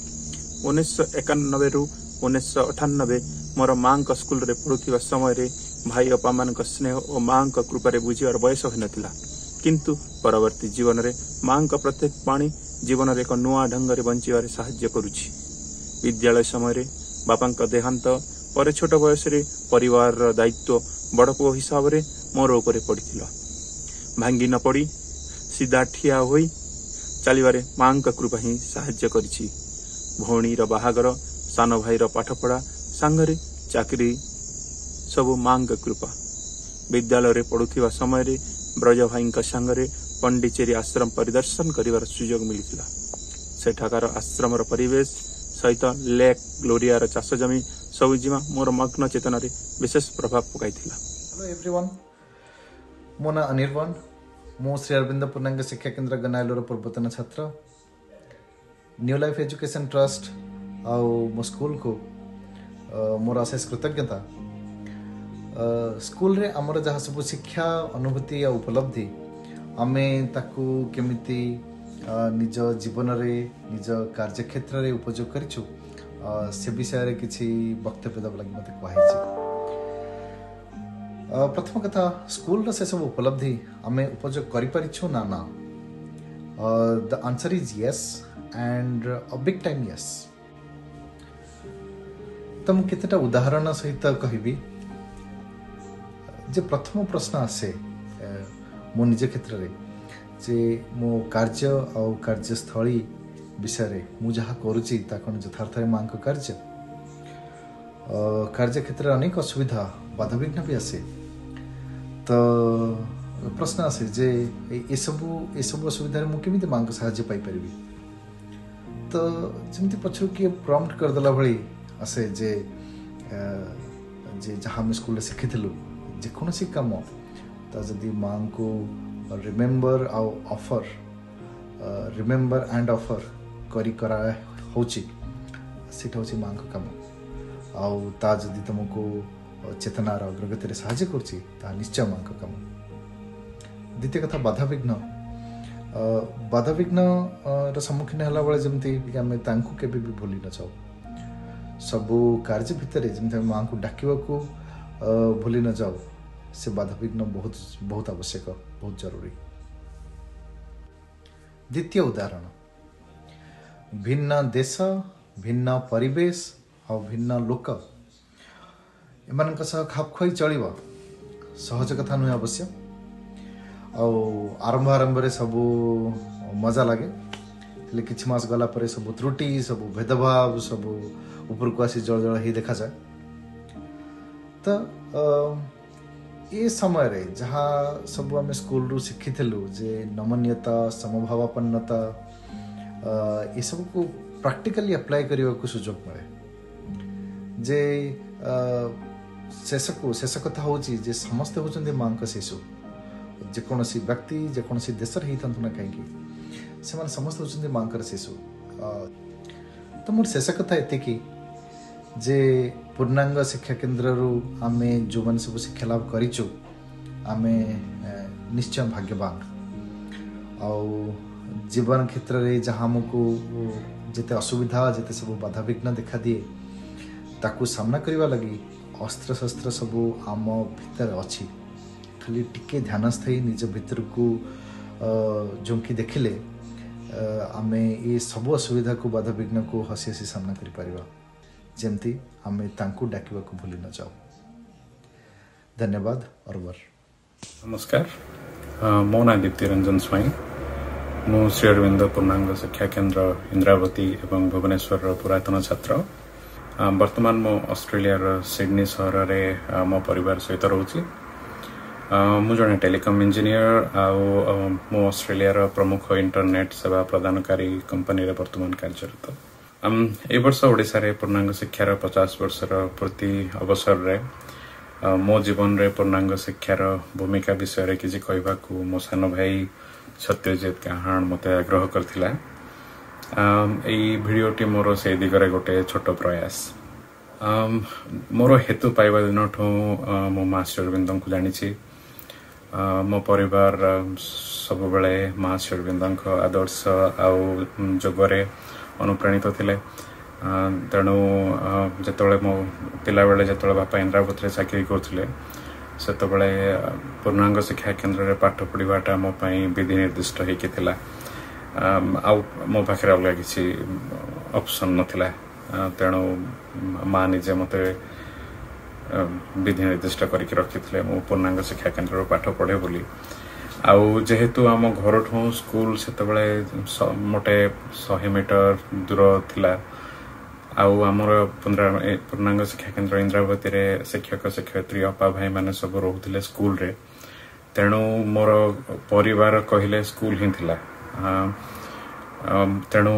Speaker 22: 1991 रु 1998 मोर माँ को स्कूल रे पढ़ुथिबा समय रे भाई अपा मान स्नेह और माँ को कृपा रे बुझिबार बयस होई नथिला किंतु परवर्ती जीवन रे माँ को प्रत्येक पाणी जीवन रे एक नुआ ढंग रे बंचिबार साहाय्य करुछि। विद्यालय समय रे बापा देहांत पर छोट बयस परिवार दायित्व बड़ पुओ हिसाब से मोर उपरे पड़ता भांगी न पड़ी सीधा ठिया होई चलबारे माँ कृपा ही साहाय्य करिछि। भौणी बाहागर सान भाईर पाठपढ़ा सांगरे चाकरी सबु माँ कृपा। विद्यालय पढ़ुवा समय ब्रज भाई सांगरे पंडिचेरी आश्रम परिदर्शन करिवार सुजोग मिलिथिला। सेठाकार आश्रम परिवेश सहित लेक ग्लोरियार चाष जमी सबुजिमा मोर मग्न चेतन विशेष प्रभाव पकाइथिला।
Speaker 3: हेलो एवरीवन, मो ना अनिर्बाण, मो श्री अरविंद पूर्णांग शिक्षा केन्द्र गनाइलोर पूर्वतन छात्र। न्यू लाइफ एजुकेशन ट्रस्ट आउ मो स्कूल को मोर अशेष कृतज्ञता। स्कूल रे आमर जहाँ सब शिक्षा अनुभूति आ उपलब्धि आमे ताकू केमिति निज जीवन रे निज कार्यक्षेत्र रे उपयोग करिछु से विषय रे किछि वक्तव्य देबा लागि मते कहैछि। प्रथम कथा, स्कूल रो से सब उपलब्धि आमे उपयोग करि परिछु ना ना? The answer is yes and a big time yes. तो मु केतेटा उदाहरण सहित कहबी। जे प्रथम प्रश्न आसे मो निज क्षेत्र रे जे मो कार्य और कार्यस्थली विषय रे मु जहाँ करुची ता कौन यथार्थ माँ कार्य कार्य क्षेत्र में अनेक असुविधा बाधा विघ्न भी आसे। तो प्रश्न आसे जे ये सब असुविधा मु केमिति माँ को साहाय्य पाई परिबी। तो जमती पछरु किए प्रॉम्प्ट कर देला भली आसे जे जहाँ हम स्कूल शिखिथिलु जे कोनोसी काम तो जदि माँ को रिमेम्बर आउ ऑफर रिमेम्बर एंड ऑफर करी करा होची सेटा होची माँ को काम। आउ ता जदि तुमको चेतनार अग्रगति रे साहाय्य करची ता निश्चय माँ को काम। द्वितीय कथा, बाधा विघ्न रो सम्मुखीन हला बेले जमती आमे तांकु केबे भी भूली न जाऊ। सबु कार्य भितर जमती माँ को डाकिबा को भूली न जाऊ, से बाधा विघ्न बहुत बहुत आवश्यक, बहुत जरूरी। द्वितीय उदाहरण, भिन्न देश भिन्न परिवेश और भिन्न लोक एमान खाप खुई चलवा सहज कथा नुहे अवश्य। आरंभ आरंभ रे सब मजा लगे, किछि मास गला परे सब त्रुटि सब भेदभाव सब ऊपर को आसी जल जल ही देखा जाए। तो ये समय रे जहाँ सब आम स्कूल रू शिखिलु जे नमनीयता समभावापन्नता ये सब को प्रैक्टिकली अप्लाई करने को सुजोग मिले। जे शेष कथा हूँ जे समस्ते होचंदे माँ का शिशु, जेकोसी व्यक्ति जेकोसी देश होता ना कहीं से समस्त होचंदे माँ का शिशु। तो मोर शेष कथा एतिकी जे पूर्णांग शिक्षा केन्द्र आमे जो मैंने सब शिक्षा लाभ करिचु आमे निश्चय भाग्यवान। आउ जीवन क्षेत्र रे जहाँ हमको जिते असुविधा जिते सब बाधा विघ्न देखा दिए ताकू सामना करने लगी अस्त्र शस्त्र सब आम भितर अच्छी। खाली टिके ध्यान स्थायी निज भितर को झुंकी देखिले आमे ये सब असुविधा को बाधा विघ्न को हसी हसी सामना करि परिबा, जेमती आमे तांकू डाकिबा को भूली न जाऊ। धन्यवाद। अरवर
Speaker 5: नमस्कार, मो ना दीप्ति रंजन स्वाई। मु श्री अरविंद पूर्णांग शिक्षा केन्द्र इंद्रावती एवं भुवनेश्वर पुरातन छात्र। वर्तमान मो ऑस्ट्रेलिया सिडनी सहर रे मो परिवार सहित रोची। मु जने टेलीकॉम इंजीनियर आउ मो ऑस्ट्रेलिया प्रमुख इंटरनेट सेवा प्रदानकारी कंपनी रे वर्तमान कार्यरत। ए वर्ष ओडिशा रे पूर्णांग शिक्षार 50 वर्षर पूर्ति अवसर रे मो जीवन रे पूर्णांग शिक्षार भूमिका विषय रे किछि कहबा को मो सान भाई सत्यजित काहाण मते आग्रह करथिला। एई भिडियोटी मोर से दिगरे गोटे छोट प्रयास। मोर हेतु पाइबा दिनठू मो मां श्री अरविंद को जानिछि। मो परिवार सब बेले मां श्री अरविंद आदर्श आउ जोगरे अनुप्राणित थिले। तेणु जिते मो पिला बेले जिते बापा इंद्रावती चाकरी करथिले सेतबेले पूर्णांग शिक्षा केन्द्र रे पाठ पढ़ाटा मो पई विधि निर्दिष्ट होइके थिला। आउ मो पाखे अलग किसी ऑप्शन नथिला। तेणु माँ निजे मते विधि निर्दिष्ट करके रखी मु पूर्णांग शिक्षा केन्द्र पाठ पढ़े बोली आउ जेहेतु आम घर ठू स्कूल से मोटे 100 मीटर दूर थिला आउ आमर पूर्णांग शिक्षा केन्द्र इंद्रावती रे शिक्षक शिक्षयित्री अपा भाई माने सब रोहुथिले स्कूल रे तेणु मोर परिवार कहले स्कूल ही थिला तेणु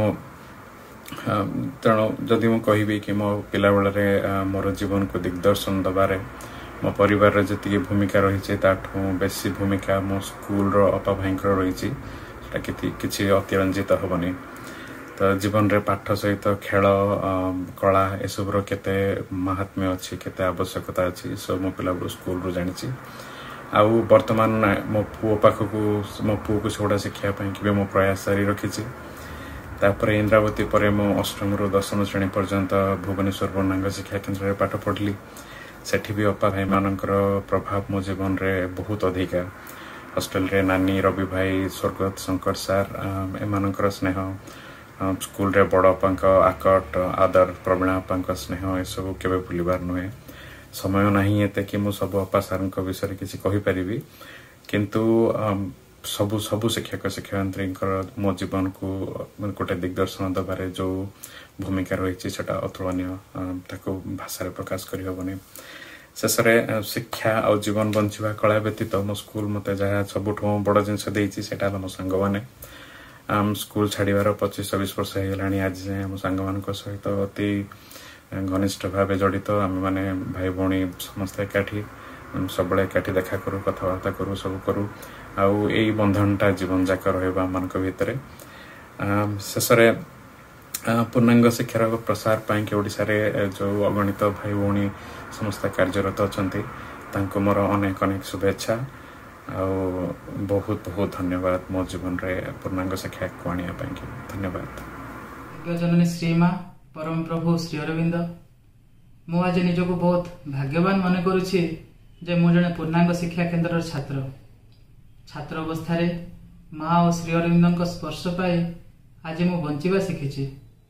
Speaker 5: तेणु जदि मु कहबी कि मो पिला बेले मोर जीवन को दिग्दर्शन दबारे मो परिवार जी भूमिका रही बेसी भूमिका मो स्कूल अपा भाई रही कि अतिरंजित हेनी तो जीवन रे पाठ सहित खेल कला एसबूर केते महात्म्य अच्छी केते आवश्यकता अच्छी सब मो पिला स्कूल रू जानी आउ वर्तमान मो पुओ पाखक मो पुओ को सेगुड़ा शिखापी कि मो प्रयास जारी रखी तापर इंद्रावती पर मो अष्टम रु 10वीं श्रेणी पर्यंत भुवनेश्वर पूर्णांग शिक्षा केन्द्र में पाठ पढ़ली सेठी भी अपा भाई मानकर प्रभाव मो जीवन रे बहुत अधिका हॉस्टल रे नानी रवि भाई स्वर्गत शंकर सार एमानकर स्नेह स्कूल रे बड़ अपांक आकट आदर प्रवीणा अपांक स्नेह ए सब केबे भूलिबार नुहे समय नहीं एते कि मु सब अपा सार विषय किसी कहि परिबी किंतु सबु सबु शिक्षक शिक्षयित्री मो जीवन को गोटे दिग्दर्शन दबारे जो भूमिका रही अतुलनीय ताको भाषा प्रकाश करहबनी शेष शिक्षा और जीवन बंचा कला व्यतीत मो स्कूल मत जहाँ सबुठ बड़ जिनस देटा मो सांग मैंने स्कूल छाड़ार 25-26 वर्ष होगा आज जाए मो सांग मान सहित अति घनिष्ठ भाव जड़ित आम मैंने भाई भौणी समस्त एकाठी सब एकाठी देखा करूँ कथबार्ता करूँ सब करूँ आउ यही बंधनटा जीवन जाक रहा भितर शेष पूर्णांग शिक्षार प्रसार पाई ओडिशा रे जो अगणित भाई भौणी समस्त कार्यरत अच्छा मोर अनेक अनेक शुभेच्छा आउ बहुत बहुत धन्यवाद मो जीवन रे पूर्णांग शिक्षा को आने धन्यवाद।
Speaker 6: जननी श्रीमा परम प्रभु श्री अरविंद मु आज निजक बहुत भाग्यवान मन करुछि जे मु जने पूर्णांग शिक्षा केन्द्र छात्र छात्र अवस्था माँ और श्री अरविंद स्पर्श पाई आज मु बंचिबा शिखिछि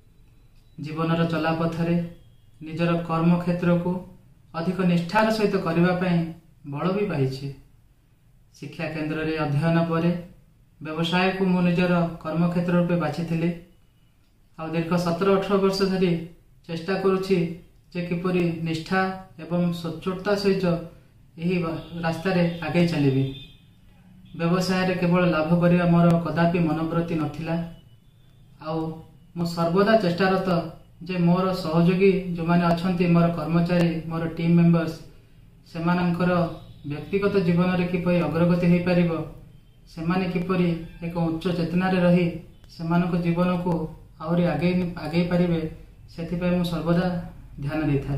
Speaker 6: जीवन चलापथरे निजर कर्म क्षेत्र को अधिक निष्ठार सहित करने बल भी पाई शिक्षा केन्द्र रे अध्ययन पर व्यवसाय को मु निजर कर्म क्षेत्र रूपे बाछी आ दीर्घ 17-18 वर्ष धरी चेष्टा करुछि जे किपरि निष्ठा एवं सच्चोटता सहित यही रास्ता रे आगे चलिबी व्यवसाय रे केवल लाभ करिया मोर कदापि मनोवृत्ति नथिला आउ मु सर्वदा चेष्टारत जे मोर सहयोगी जो माने अछंती मोर कर्मचारी मोर टीम मेंबर्स सेमानंकर व्यक्तिगत जीवन रे किपरि अग्रगति हो पारिबो सेमाने किपरि एक उच्च चेतना रे रही सेमानक जीवन को आउरी आगे पारिबे सेथिपय मु सर्वदा ध्यान देथाय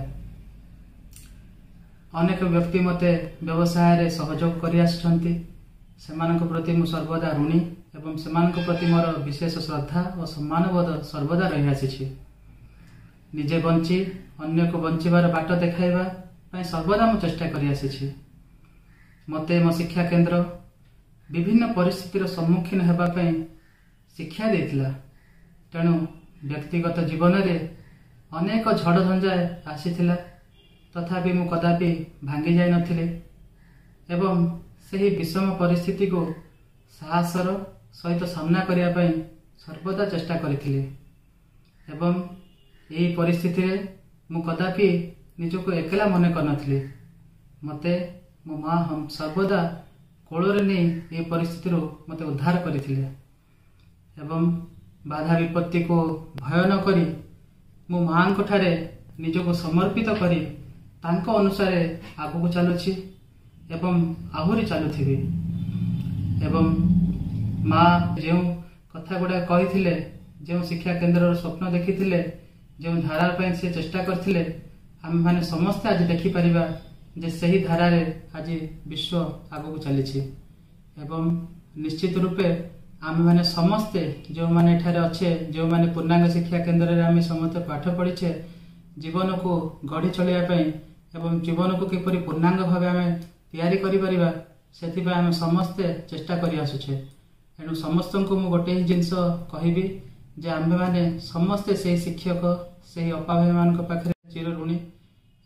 Speaker 6: अनेक व्यक्ति मते व्यवसाय रे सहयोग करि आछंती सेमानक प्रति मु सर्वदा ऋणी एवं सेमानक प्रति मोर विशेष श्रद्धा और सम्मानबोध सर्वदा रही आसी निजे बंची अन्य को बंचिबार बाट देखाइबा पय सर्वदा मु चेष्टा करि आसी मते मो शिक्षा केन्द्र विभिन्न परिस्थितिर सम्मुखीन हेबा पय शिक्षा देथिला तेणु व्यक्तिगत जीवन रे अनेक झड़ झंझा आसीथिला तथापि मु कदापि भांगी जाई नथिले एवं सही विषम परिस्थिति को साहसर सहित सामना करिया पय सर्वदा चेष्टा करिथिले एवं यही परिस्थिति रे मु कदापि निजको एकला मने करनथिले मते मो माँ हम सर्वदा कोଳରେ नहीं ये परिस्थिति मते उद्धार करथिले एवं बाधा विपत्ति को भय न करी मो माँ ठारे निजको समर्पित करी तांको अनुसार आगु को चलुछि एवं आहुरी चलुथिबी एवं माँ जो कथा गुड़ा कही जो शिक्षा केन्द्र स्वप्न देखी जो धारा पर से चेष्टा करथिले आम माने समस्ते आज देखि परिबा जे सही धारा रे आज विश्व आगु को चली एवं निश्चित रूपे आम मैंने समस्ते जो मैंने ठारे अच्छे जो मैंने पूर्णांग शिक्षा केन्द्र रे आम समस्त पाठ पढ़ीचे जीवन को गढ़ी चलैया एवं जीवन को किपरि पूर्णांग भाव आम तैयारी करि परिबा सेथिपा आम समस्ते चेष्टा करि आसुछे एणु समस्त को मु गोटे ही जिनस कहबी जे आम्भे माने समस्ते से शिक्षक से अपा भाई मान पाखे चिर ऋणी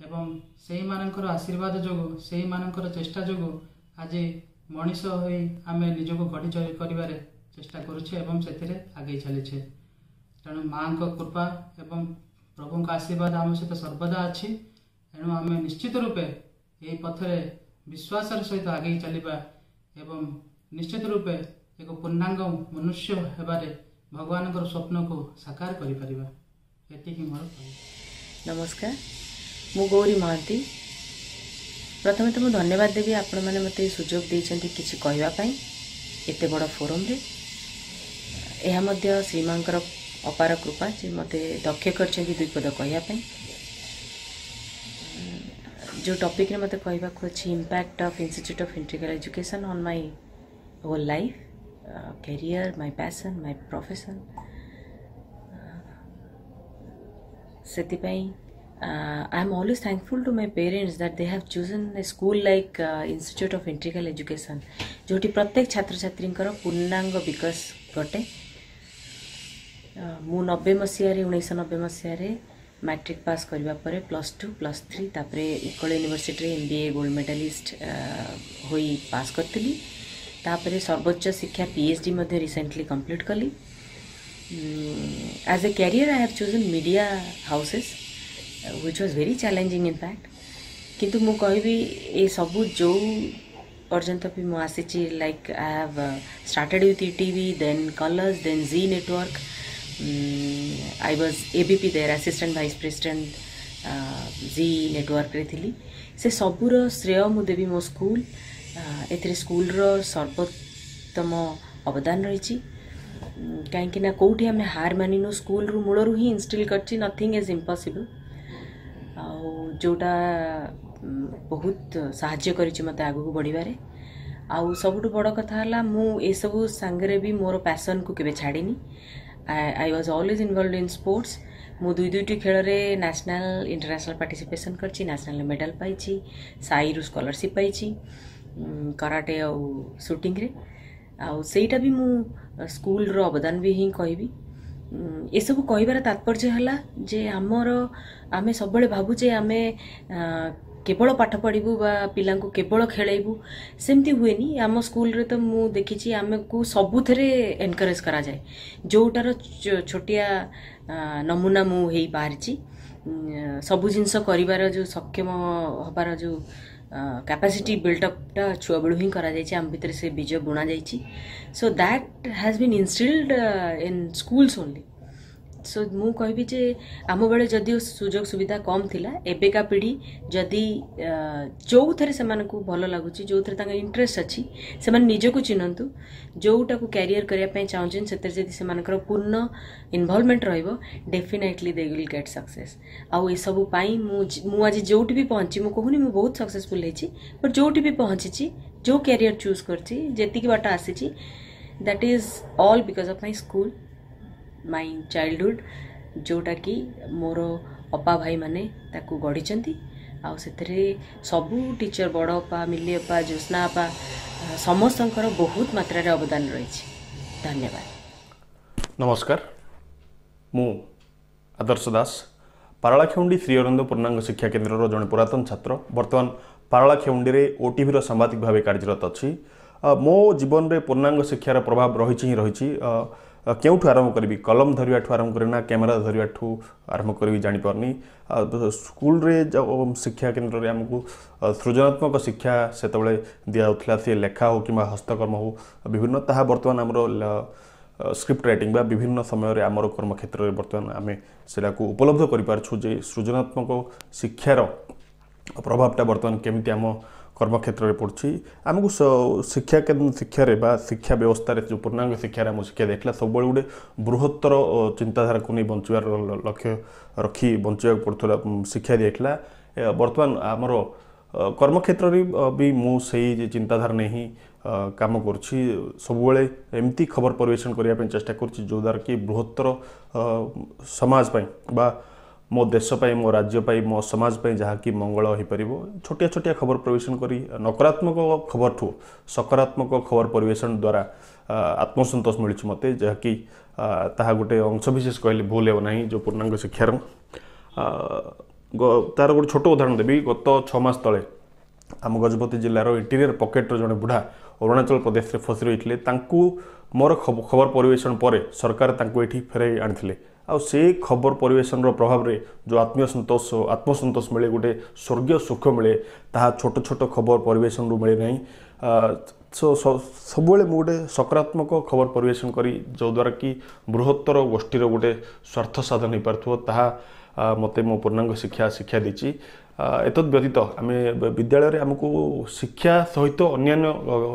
Speaker 6: ଏବଂ ସେଇମାନଙ୍କର ଆଶୀର୍ବାଦ ଯୋଗୁଁ ସେଇମାନଙ୍କର ଚେଷ୍ଟା ଯୋଗୁଁ ଆଜି ମଣିଷ ହୋଇ ଆମେ ନିଜକୁ ଗଢ଼ି କରିବାରେ ଚେଷ୍ଟା କରୁଛେ ଏବଂ ସେଥିରେ ଆଗେଇ ଚାଲିଛେ। ତେଣୁ ମାଙ୍କ କୃପା ଏବଂ ପ୍ରଭୁଙ୍କ ଆଶୀର୍ବାଦ ଆମ ସହିତ ସର୍ବଦା ଅଛି। ଏଣୁ ଆମେ ନିଶ୍ଚିତ ରୂପେ ଏହି ପଥରେ ବିଶ୍ୱାସର ସହିତ ଆଗେଇ ଚାଲିବା ଏବଂ ନିଶ୍ଚିତ ରୂପେ ଏକ ପୂର୍ଣ୍ଣାଙ୍ଗ ମନୁଷ୍ୟ ହେବାରେ ଭଗବାନଙ୍କର ସ୍ୱପ୍ନକୁ ସାକାର କରିପାରିବା। ଏତିକି ମୋର
Speaker 7: ନମସ୍କାର, ମୁଁ ଗୌରୀ ମହାନ୍ତି। ପ୍ରଥମେ ତ ମୁଁ ଧନ୍ୟବାଦ ଦେବି ଆପଣମାନେ ମୋତେ ସୁଯୋଗ ଦେଇଛନ୍ତି କିଛି କହିବା ପାଇଁ ଏତେ ବଡ଼ ଫୋରମ୍ରେ। ଏହା ମଧ୍ୟ ଶ୍ରୀମାଙ୍କର ଅପାର କୃପା ଯେ ମୋତେ ଦକ୍ଷ କରିଛନ୍ତି ଦୁଇ ପଦ କହିବା ପାଇଁ। जो टॉपिक रे मते कहबाक अछि impact of Institute of Integral Education on my whole life, career, my passion, my profession. सेतिपाई I am always thankful to my parents that they have chosen a school like Institute of Integral Education, जोटी प्रत्येक छात्र छात्री पूर्णांग विकास घटे। मु 90 मसीह 1990 मसीह matric pass करबा परे +2 +3 तापरे Utkal University MBA gold medalist होई पास करतली। तापरे सर्वोच्च शिक्षा PhD मध्ये रिसेंटली कंप्लीट कली। As a career I have chosen media houses which was very challenging in fact. किंतु मु कहबी ए सब जो पर्यंत भी मु आसीची like I have started with ETV, then Colors, then Zee network. I was AVP there, assistant vice president Zee network रे थिली। से सबुर श्रेय मु देवी मो स्कूल एथरे स्कूल रो सर्वोत्तम अवदान रही। कहीं ना कौटी आम हार मानिनु, स्कूल रु मूल ही इनस्टिल करछि नथिंग इज इम्पॉसिबल। जोटा बहुत साहाय्य करिछि मते आगु को बढ़िबारे। आउ सबुठु बड़ कथा हला मु ए सब संगरे भी मोर पैशन को केबे छाड़ीनी। I was always involved in sports. मु दुईटी खेल रे नेशनल इंटरनेशनल पार्टिसिपेशन करछि, नेशनल मेडल पाइछि, साई रु स्कॉलरशिप पाइछि कराटे और शूटिंग रे। आ सेटा भी मु स्कूल रो अवदान भी ही कहबी। ए सब कहबार तात्पर्य हला जे हमर आमे सबले भाबु जे आमे केवल पाठ पढ़ू बा पिला केवल खेलू सेमती हुए नी। आम स्कूल रे तो मु देखी आम को सबुथरे एनकरेज करा जाए। जोटार छोटिया नमूना मु हेई पारिछि। सबु जिनस करिवार जो सक्षम हबार जो कैपेसिटी बिल्डअपटा छुआ बेलू ही करा जाइछि। आम भितर से बीज बुणा जाइछि। So that has been instilled in schools only. So मु कहबी जे आम बेले जदि सुजोग सुविधा कम थिला, एबेका पीढ़ी जदि जो थरे से मानकु भल लागुची, जो थरे तांका इंटरेस्ट अछि, से मान निजको चिन्हंतु। जोटा को कैरियर करिया पय चाहउछन सेतर जदि से मानकर पूर्ण इन्वॉल्वमेंट रहइबो, definitely they will get success. आउ ए सब पाई मु आज जोटी भी पहुंची, मु कहूनी मु बहुत सक्सेसफुल हेची, बट जोटी भी पहुंची जो कैरियर चूज करची, जेति की बाटा आसीची, that is all because of my school, my childhood, जोटा कि मोर अपा भाई माने ताकू गढ़ी। आउ सेथरे सबू टीचर बड़ अपा, मिली अपा, ज्योत्ना अपा समस्तंकर बहुत मात्रा रे अवदान रही। धन्यवाद।
Speaker 8: नमस्कार, मु आदर्श दास, पारलाखेमुंडी श्री अरविंद पूर्णांग शिक्षा केन्द्र जड़े पुरातन छात्र। बर्तमान पारलाखेमुंडी रे OTV सांबादिक भाव कार्यरत अच्छी। मो जीवन में पूर्णांग शिक्षार प्रभाव रही रही। केउठु आरंभ करी, कलम धरियाठू आरंभ करी ना कैमेरा धरियाठू आरंभ करी जानीपारनी। स्कूल रे शिक्षा केन्द्र रे आमको सृजनात्मक शिक्षा से दिया सी लेखा हो कि हस्तकर्म हो विभिन्न ताहा बर्तमान आमर स्क्रिप्ट राइटिंग बा विभिन्न समय रे आमर कर्म क्षेत्र रे बर्तमान आमे सेला को उपलब्ध करि पारछु जे सृजनात्मक शिक्षार प्रभावटा बर्तमान केमिति आम कर्म क्षेत्र में पड़ी। आमको शिक्षा शिक्षा रे बा शिक्षा व्यवस्था रे जो पूर्णांग शिक्षा आम शिक्षा देखला सब गोटे बृहत्तर चिंताधारा को नहीं बंचार लक्ष्य रखी बंचा पड़ता शिक्षा दिया। बर्तमान आमर कर्म क्षेत्र भी मु सही चिंताधारा नहीं ही काम करुँची। सबुबले एमती खबर परिवेशन करने चेष्टा करुँची जो द्वारा कि बृहत्तर समाज पाई बा मो देश पाई, मो राज्य पाई, मो समाज पाई जहाँ कि मंगल हो पार। छोटिया छोटिया खबर परिवेशन करी नकारात्मक खबर ठू सकारात्मक खबर परिवेशन द्वारा आत्मसंतोष मिली मत, जहाँकि ताहा गोटे अंश विशेष कहले भूल हो ना जो पूर्णांग शिक्षार। तार गोटे छोट उदाहरण देवी गत 6 मास तले आम गजपति जिलार इंटीरियर पकेट्र जड़े बुढ़ा अरुणाचल प्रदेश में फसी रही मोर खबर परिवेशन पर सरकार ये फेरई आनी आ से खबर परिवेशन प्रभाव में जो आत्मसंतोष मिले गोटे स्वर्गीय सुख मिले ता छोट छोट खबर परिवेशन रू मिले ना सब गोटे सकारात्मक खबर परिवेशन करी जो द्वारा कि बृहत्तर गोष्ठीर गोटे स्वार्थ साधन हो पार मते मो पूर्णांग शिक्षा देची एतद व्यतीत आम विद्यालय आमको शिक्षा सहित अन्यान्य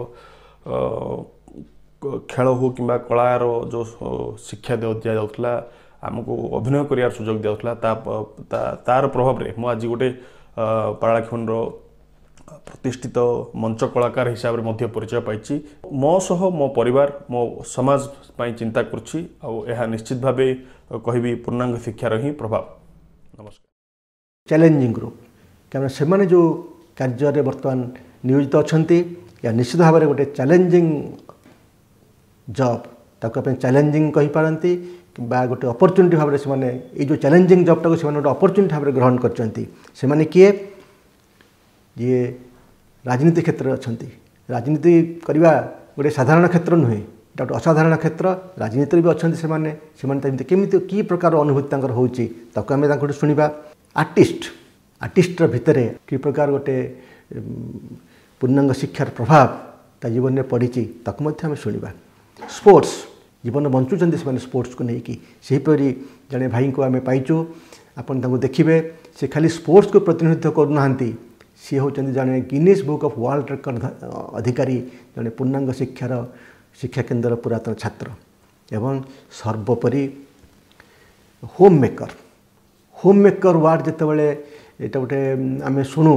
Speaker 8: खेल हो कि कलार जो शिक्षा दि जाऊला आमको अभिनय कर सुजोग दिया तार प्रभाव में मुझ आज गोटे पारालाखेमुंडीर प्रतिष्ठित मंच कलाकार हिसाब से परिचय पाई मो सह मो परिवार मो समाज पाई चिंता करुच्ची आ निश्चित भाव कहि पूर्णांग शिक्षार ही प्रभाव। नमस्कार।
Speaker 2: चैलेंजिंग ग्रुप क्या से जो कार्य बर्तमान नियोजित अच्छा या निश्चित भाव में गोटे चैलेंजिंग जॉब ताको चैलेंजिंग कही पारती बा गोटे अपॉर्चुनिटी भाव में ये जो चैलेंजिंग जॉब टाक से गोटे अपॉर्चुनिटी भाव ग्रहण कर किए ये राजनीति क्षेत्र अच्छा राजनीति करवा गोटे साधारण क्षेत्र नुहे गोटे असाधारण क्षेत्र राजनीति भी अच्छा से केमी कि प्रकार अनुभूति होमें शुणा आर्टिस्टर भितर कि प्रकार गोटे पूर्णांग शिक्षार प्रभाव ता जीवन में पड़ी ताकू शुणा स्पोर्ट्स जीवन बंचुंट से स्पोर्ट्स को लेकिन सेहीपरी जड़े भाई को आम पाइचु आपन देखिए से खाली स्पोर्ट्स को प्रतिनिधित्व करूना सी होती जड़े Guinness Book of World Record अधिकारी जड़े पूर्णांग शिक्षा केन्द्र पुरातन छात्र एवं सर्वोपरि होम मेकर वार्ड जितेबाला यहाँ गोटे आम शुणु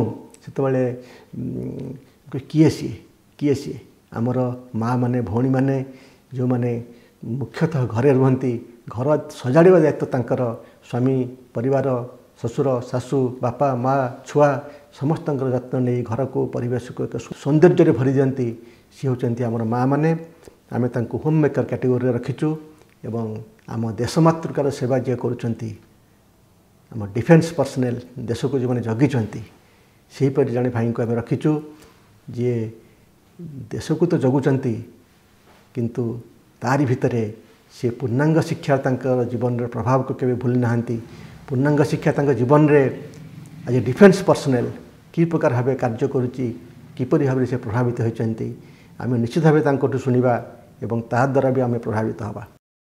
Speaker 2: से किए सी आमर माँ माने भौणी माने जो माने मुख्यतः घरे रुहंती घर सजाड़ा दायित्व तांकर स्वामी परिवार ससुर सासू बापा माँ छुआ समस्त जत्न नहीं घर को परिवेश को एक सौंदर्य भरी दिखती सी होती आमर माँ मैंने आम होम मेकर कैटेगोरी रखीचु एवं आम देशमातृकार सेवा जी करुँच आम डिफेन्स पर्सनेल देश को जो जगी सेहीपरि जड़े भाई को आम रखीचु जी देश को तो जगुंट किंतु तारी भितर सी पूर्णांग शिक्षा तांकर जीवन रे प्रभाव को केवे भूल नाहंती पूर्णांग शिक्षा तांकर जीवन रे आज डिफेन्स पर्सनेल कि प्रकार भाव कार्य करुच्ची किपरि भाव से प्रभावित होती आम निश्चित भाव तांकठु शुणा एवं ता द्वारा भी आम प्रभावित हवा।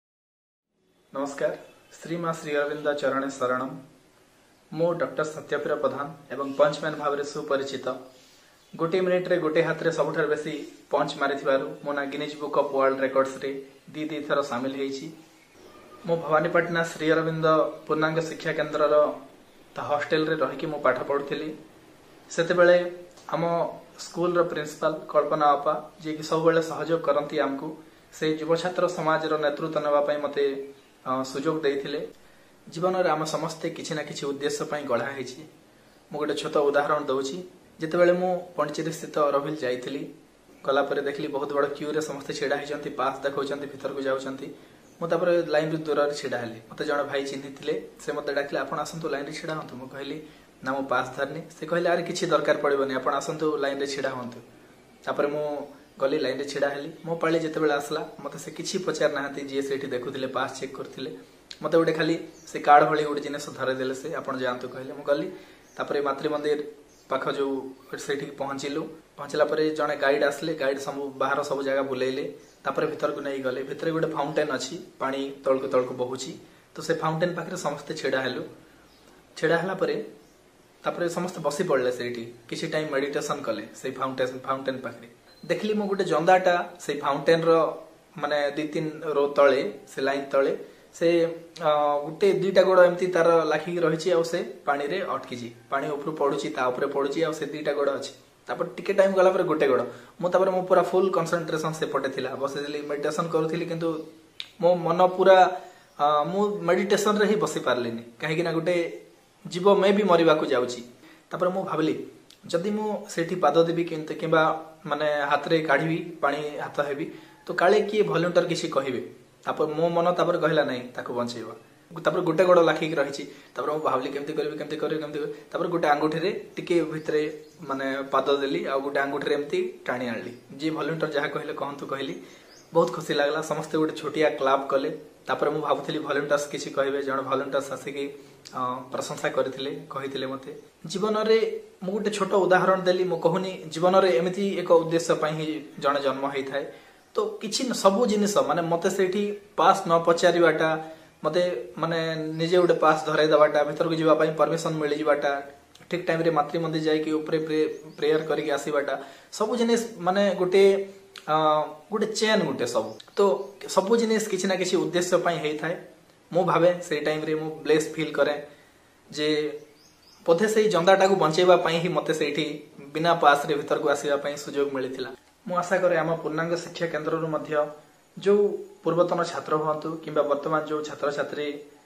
Speaker 9: नमस्कार। श्रीमा श्री अरविंद चरणे शरणम। मो डॉक्टर सत्यप्रिय प्रधान एवं पंचमैन भाव में सुपरिचित गोटे मिनिट रे गोटे हाथ रे सबुठार बेसी पंच मारी मो ना Guinness Book of World Records रे दी थर सामिल होईची। मो भवानीपाटना श्री अरविंद पूर्णांग शिक्षा केन्द्र हॉस्टेल रे रही मो पाठ पढ़ुली सेतेबेले आम स्कूल रो प्रिंसिपल कल्पना अपा जी कि सब बेले सहयोग करती आमको से युव छात्र समाज रो नेतृत्व नेबा मते सुजोग देइथिले। जीवन रे आम समस्ते किछि ना किछि उद्देश्य पई गढ़ा हेछि। मु गोटे छोट उदाहरण दउछि। जितेबाला मु पंडिचेरी स्थित रविल जाइली गला पर देखली बहुत बड़ क्यू रे समस्ते छिड़ा होती पास देखा भीतर को जाऊँगी मुझे लाइन रू दूर छिड़ा हेली मत जड़े भाई चिन्ही से मत डाकिले आप आसतु लाइन छिड़ा हूँ मुझे कहली ना मु पास धरनी से कहले अरे किसी दरकार पड़ोनी आप आसतु लाइन रे छिड़ा हूँ तापर मु गली लाइन रे छिड़ा हेली मो पाली जितेबाला आसला मत से किसी पचार ना जी से देखुले पास चेक करते मत गोटे खाली से कार्ड भली गोटे जिन धरदेले से आप जातु कहले मु गली तापर मातृ मंदिर पाख जो से पहुँचलु पहुँचला जड़े गाइड आसले गाइड सब बाहर सब जगह बुलेले तापर भीतर को नहीं गले भीतर गोटे फाउंटेन अच्छी पानी तलक बहुची तो से फाउंटेन पाखे समस्ते छिड़ा हेलु छिड़ा है समस्त बसी पड़े से किसी टाइम मेडिटेशन कले से फाउंटेन पाखे देखली मु गोटे जंदाटा से फाउंटेन रो माने 2-3 रो तले से लाइन तले से गोटे 2टा गोड़ एमती तार लाखिकी रही से पानी रे अटकी पानी ऊपर पड़ुची पड़ुची से 2टा गोड़ अच्छी तापर टिके टाइम गला पर गोटे गोड़ मु पूरा फुल कंसंट्रेशन से पटे थिला बसी मेडिटेशन करूथली किंतु मो मन पूरा मु मेडिटेशन रे ही बसी पारलिनी कहीं ना गोटे जीव मैं भी मरिबा को जाउची तापर मु भाबली जदि मु सेठी पाद देबी किंबा माने हाथ रे काढीबी पानी हाथ हेबी तो काले किए वॉलंटियर किसी कहिबे तापर मो मन तापर कहला नहीं ताको बंचेबा तापर गोटे गोड़ लाखिक रही तापर भावली केमती तापर गोटे आंगुठी टिके भितरे माने पाद देली आ गोटे आंगुठी एमती टाणी आनली जी वॉलंटियर जहाँ कहले कहतु कहली बहुत खुशी लगला समस्ते गोटे छोटिया क्लाब कले तापर मु भाबुथली वॉलंटियर्स किछि कहबे जण वॉलंटियर्स आसिकी प्रशंसा करथिले कहिथिले मते जीवन रे मु गोटे छोट उदाहरण देली मु कहूनी जीवन रे एमिति एक उद्देश्य पई ही जण जन्म होई थाए तो किछि सब जिनिस माने मते सेठी पास न पचारिबाटा मते माने निजे गोटे पास धराई दबाटा भीतर को जीवा पई परमिशन मिली जीवाटा ठीक टाइम रे मातृ मंदिर जाई कि ऊपर प्रेयर करके आसीबाटा सब जिनिस माने गोटे गोटे चेन गोटे सब तो सब जिनिस किसी ना किसी उद्देश्य पई हेई थाए मु भावे से टाइम रे मु ब्लेस फील करे जे पधे से जंदाटा को बंचेबा पई ही मते सेठी बिना पास रे भीतर को आसीबा पई सुयोग मिलिथिला मु आशा करे आम पूर्णांग शिक्षा केन्द्र रु मध्य जो पूर्वतन छात्र हुंतु किंबा वर्तमान जो छात्र छात्री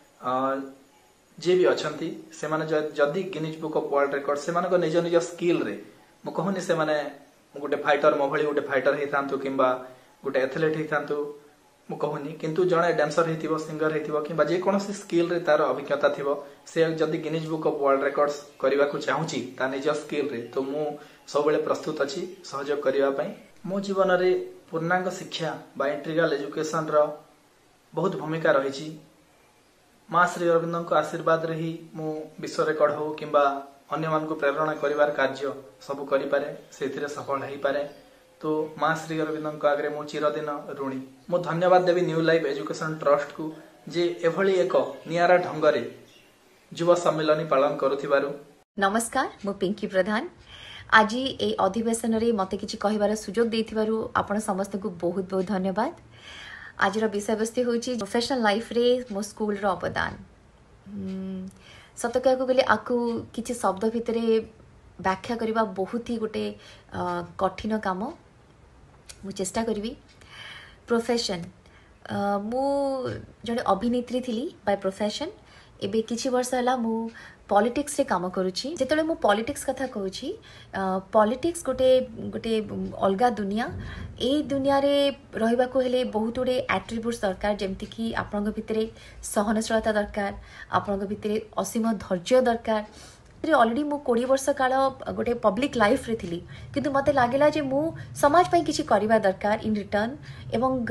Speaker 9: जे भी अछंती से माने जदी Guinness Book of World Record से माने निज निज स्किल रे मु कहूनी से माने गोटे फाइटर मो भली गोटे फाइटर हेई थांतु किंबा गोटे एथलेट हेई थांतु मु कहूनी किंतु जणे डांसर हेतिबो सिंगर हेतिबो किंबा जे कोनोसी स्किल रे तार अभिज्ञता थिबो से जदी Guinness Book of World Records करबा को चाहूची ता निज स्किल रे तो मु सब बेले प्रस्तुत अछि सहयोग करिवा पई मो जीवन रे पूर्णांग शिक्षा बा इंटीग्रल एजुकेशन रो बहुत भूमिका रही मां श्री अरविंद को आशीर्वाद रे ही मु विश्व रेकर्ड हो किंबा अन्य मान को प्रेरणा करिवार कार्य सब करि पारे सेथिरे सफल हेई पारे तो मां श्री अरविंद को आगे मु चिरदिन ऋणी मु धन्यवाद Devi New Life Education Trust को जे एभली एक नियारा ढंगरे युवा सम्मेलन पालन करुथिबारु
Speaker 10: नमस्कार मु पिंकी प्रधान आज ए अधिवेशन रे मते किछि कहिबार सुजोग देथिबारु आपण समस्त को बहुत बहुत धन्यवाद आज विषय वस्तु होची प्रोफेशनल लाइफ रे मो स्कूल रो अवदान सत कहू गले आकु किछि शब्द भितरे व्याख्या करबा बहुत ही गोटे कठिन काम मु चेष्टा करबी प्रोफेशन मु जने अभिनेत्री थिली बाय प्रोफेशन एबे किछि वर्ष हला मु पॉलिटिक्स रे काम करूची जेतले मु पॉलिटिक्स कथा कहूची पॉलिटिक्स गोटे गोटे अलगा दुनिया ए दुनिया रे रहिबा को हेले बहुत गुडे एट्रिब्यूट्स दरकार जेमति कि आपन भितरे सहनशीलता दरकार आपन भितरे असीम धैर्य दरकार ऑलरेडी मु 20 वर्ष काल गोटे पब्लिक लाइफ रे थिली किंतु मते लागेला जे मु समाज पई किछि करिबा दरकार इन रिटर्न एवं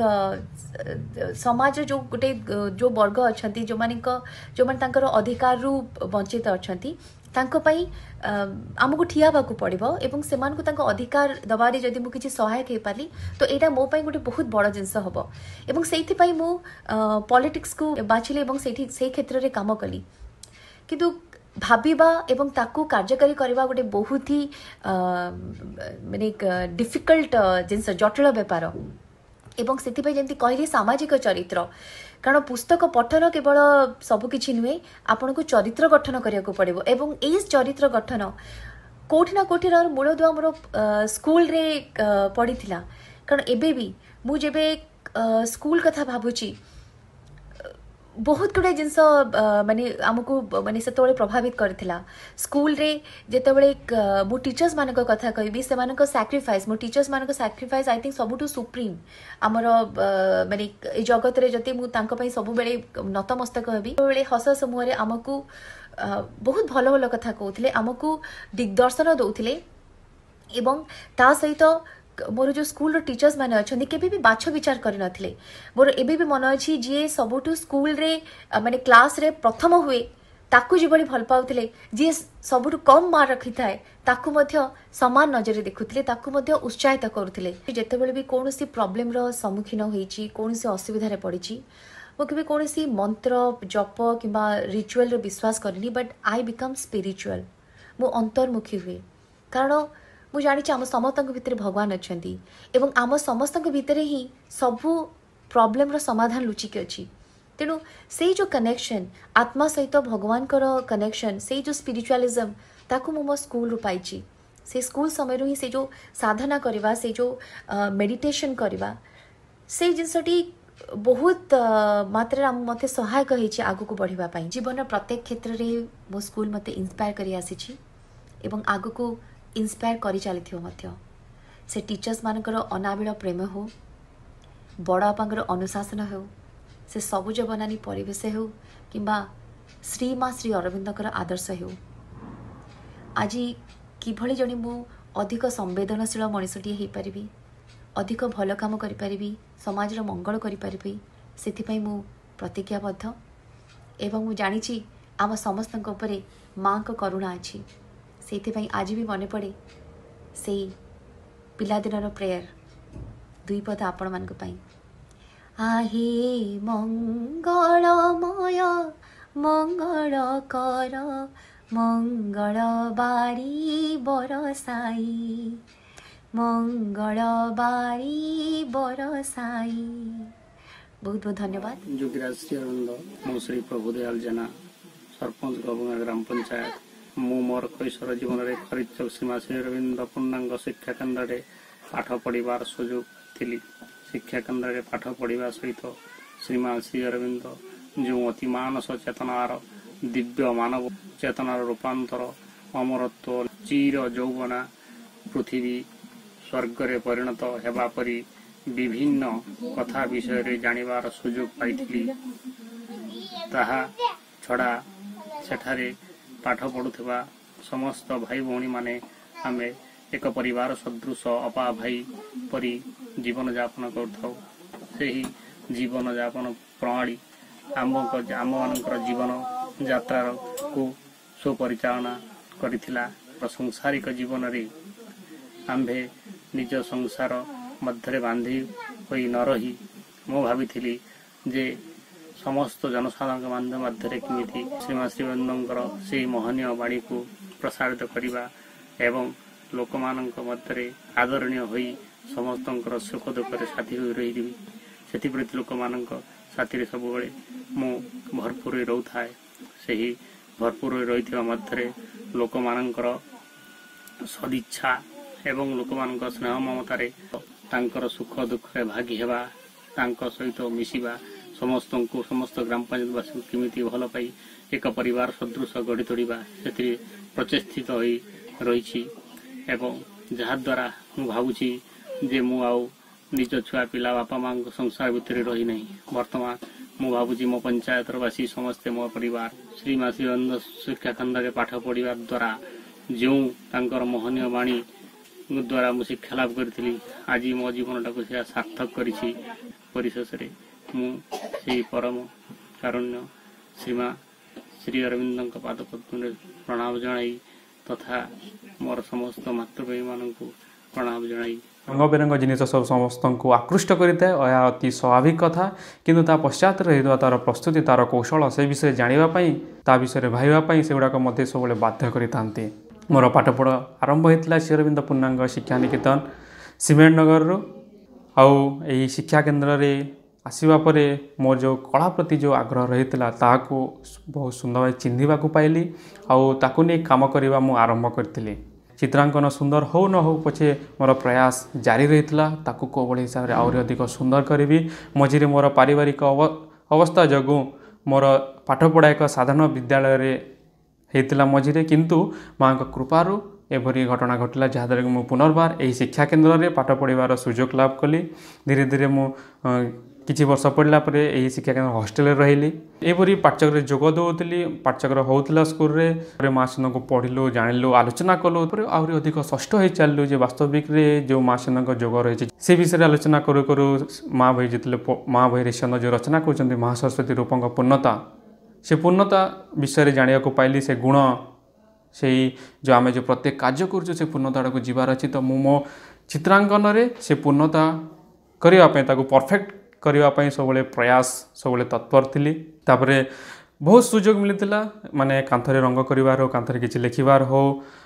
Speaker 10: समाज जो गोटे जो वर्ग अछंती जो माने तांकर अधिकार रु वंचित अछंती तांको पई आमको ठिया बाकू पड़िबो एवं सेमान को तांको अधिकार दबारे जदि मु किछि सहायक हे पाली तो एटा मो पई गोटे बहुत बड़ जिंस हबो एवं सेथि पई मु पॉलिटिक्स को बाछिले एवं सेथि से क्षेत्र रे काम कली किंतु भाबिबा एवं ताकू कार्यकारी करबा गोटे बहुत ही माने डिफिकल्ट जिंस जटिल व्यापार एवं सेथि पई जेंति कहली सामाजिक चरित्र कारण पुस्तक पठन केवल सबकिछि नुहे आपन को चरित्र गठन करिया को पड़िबो एवं एई चरित्र गठन कोठी ना कोठी रो मूलदुआ मोर स्कूल रे पड़ीथिला कारण एबे भी मु जेबे स्कूल कथा भाबुची बहुत गुड़े जिनस माने आमको माने से प्रभावित करथिला स्कूल रे जेतेबेले मो टीचर्स मानक कथा कहबी से मानक सैक्रिफाइस मो टीचर्स मानक सैक्रिफाइस आई थिंक सबुटू सुप्रीम आमर माने ए जगत रे जति मु तांको पई सब बेले नतमस्तक हेबी बेले हस समूह रे आमको बहुत भलो भलो कथा कहउथिले आमको दिग्दर्शन दउथिले एवं ता सहित मोर जो स्कूल रो टीचर्स माने अछंदी केबे भी बाछ विचार करि नथिले मोर एबे भी मन अछि जे सबुटू स्कूल रे माने क्लास रे प्रथम हुए ताकू जिबळी भल पाउथिले जे सबुटू कम मार्क रखि थाए ताकू मध्य समान नजर देखुथिले ताकू मध्य उत्साहित करूथिले जेतेबेले भी कोनोसी प्रॉब्लम रो सम्मुखीन होईची कोनोसी असुविधा रे पड़ीची मो केबे कोनोसी मंत्र जप किबा रिचुअल रे विश्वास करिनी बट आई बिकम स्पिरिचुअल मो अंतर्मुखी हुए कारण मु जानी आम समस्त भितर भगवान अच्छा एवं आम समस्त भितर ही सबू प्रॉब्लम रो समाधान लुचिक अच्छी तेणु से जो कनेक्शन आत्मा सहित भगवान कनेक्शन से जो स्पिरिचुअलिज्म ताकू मो स्कूल पाई से स्कूल समय ही से जो साधना करवा से जो मेडिटेशन करवा से जिनसटी बहुत मात्रा मते सहायक होइछि आगु को बढ़िबा पई जीवन प्रत्येक क्षेत्र रे मो स्कूल मते इंस्पायर करी आसीछि एवं आगु को इंस्पायर करी चली मध्य से टीचर्स मानकर अनाबिल प्रेम हो बड़ बापांकर अनुशासन हो से सबुज बनानी परिवेश हो किंबा श्री माँ श्री अरविंदकर आदर्श हो आज किभली जणे मु अधिक संवेदनशील मनिषटीए हो पारि अधिक भल काम करि समाजर मंगल करि से मु प्रतिज्ञाबद्ध एवं मु जानी आम समस्त माँ को करुणा अच्छी से आज भी मन पड़े से पिलादिनर प्रेयर दुई पद आपण मानक पाई आहे मंगलमय मंगल कर मंगल बारी बरसाई मंगल बारी बरसाई। बहुत बहुत धन्यवाद।
Speaker 11: जोगिराज श्री अरविंद मो श्री प्रभुदयाल जेना सरपंच गबुंगा ग्राम पंचायत मु मोर कैशोर जीवन में खरीद सीमा श्री अरविंद पूर्णांग शिक्षा केन्द्र पाठ पढ़ार सुजोग थी। शिक्षा केन्द्र पाठ पढ़ा सहित श्रीमा श्री अरविंद जो अति मानस चेतनार दिव्य मानव चेतनार रूपांतर अमरत्व चिर यौवना पृथ्वी स्वर्ग रे परिणत हेबा परी विभिन्न कथा विषय जानिबार सुजोग पाइथिली। ताहा छड़ा सेठारे पाठ पढ़ुथिबा समस्त भाई भौणी माने आमे एक परिवार सदृश अपा भाई परी जीवन यापन करथाउ। सेही जीवन यापन प्रणाली आम जीवन यात्रा को सुपरिचालना करिथिला। संसारिक जीवन रे आम्भे निज संसार मध्य बांधी होई न रही मु भाविथिली जे समस्त जनसाधारण मध्य किमिति श्रीमा श्रीअरविंदर से महनीय वाणी को प्रसारित करवा एवं लोकमानंक मध्य आदरणीय होई समस्तंकर सुख दुख साथी हो रही से लोकमानंक साथी सब मु भरपूर रोए से ही भरपूर रही मध्य लोकमानंकर सदिच्छा एवं लोकमानंक स्नेह ममतार तांकर सुख दुख भागी हेबा तांक सहित मिशिबा समस्त को समस्त ग्राम पंचायतवासी केमिति भल पाई एक परिवार सदृश गढ़ी तोड़िबा से प्रचेष्टित होई रही एवं जहाद्वारा मु भावुची जे मु आउ निज छुआ पिला बापा माँ संसार भितर रही नहीं। वर्तमान मु भावुची मो पंचायतवासी समस्ते मो परिवार श्रीमा श्री अरविंद शिक्षा केन्द्र पाठ पढ़ा द्वारा जो तांकर महनीय वाणी द्वारा मु शिक्षा लाभ करी आज मो जीवन टाक सार्थक करिछि। परिशेष मु परम कारुण्य श्रीमा श्री अरविंद पाद पद्म प्रणाम जनाई तथा मोर समस्त मातृभाई मान प्रणाम जनाई।
Speaker 5: रंग बेरंग जिनिस सब समस्त को आकृष्ट करता है यह अति स्वाभाविक कथा किंतु ता पश्चात रही तार प्रस्तुति तार कौशल से विषय जानापी ता विषय भाईवाई से गुड़ाक मत सब बाध्य करते। मोर पाठपढ़ आरंभ होता श्री अरविंद पूर्णांग शिक्षा निकेतन सीमेंट नगर रु आउ यही शिक्षा केन्द्र रे आसवा परे मोर जो कला प्रति जो आग्रह रही ताको बहुत सुंदर भाव चिन्हवा पाइली आउ ताकू नहीं काम करवा मु आरंभ करी। चित्रांकन सुंदर हो न हो पछे मोर प्रयास जारी रही ताकू कोभली हिसाब से आहरी अधिक सुंदर करी। मझिरे मोर पारिवारिक अवस्था जगू मोर पाठपढ़ा एक साधारण विद्यालय रे हेतिला मझिरे किंतु माँ कृपारू एभरी घटना घटला जहाँद्वारा कि मु पुनर्बार यही शिक्षा केन्द्र में पाठ पढ़ार सुजोग लाभ कली। धीरे धीरे मु किछि वर्ष पढ़ला परे यही शिक्षा केन्द्र हॉस्टेल रही एपरी पाठचक्र जोग दौली पाठचक्र होता स्कूल रे माँ को पढ़लु जानिलु आलोचना कलु आहरी अधिक षष्ठ हो चलू जे वास्तविक रे जो माँ जोग रही से विषय आलोचना करू करू माँ भाई जिते माँ भाई ऋषि जो रचना कर महासरस्वती रूपक पूर्णता से पूर्णता विषय जाना पाइली से गुण से जो आम जो प्रत्येक कार्य कर पूर्णता को जीवार अच्छी तो मो चित्रांकन रे से पूर्णता करने परफेक्ट करने सब प्रयास सब तत्पर थी। तापर बहुत सुजोग मिलता माने कांथरे रंग करिवार हो कांथरे किछि लिखिबार हो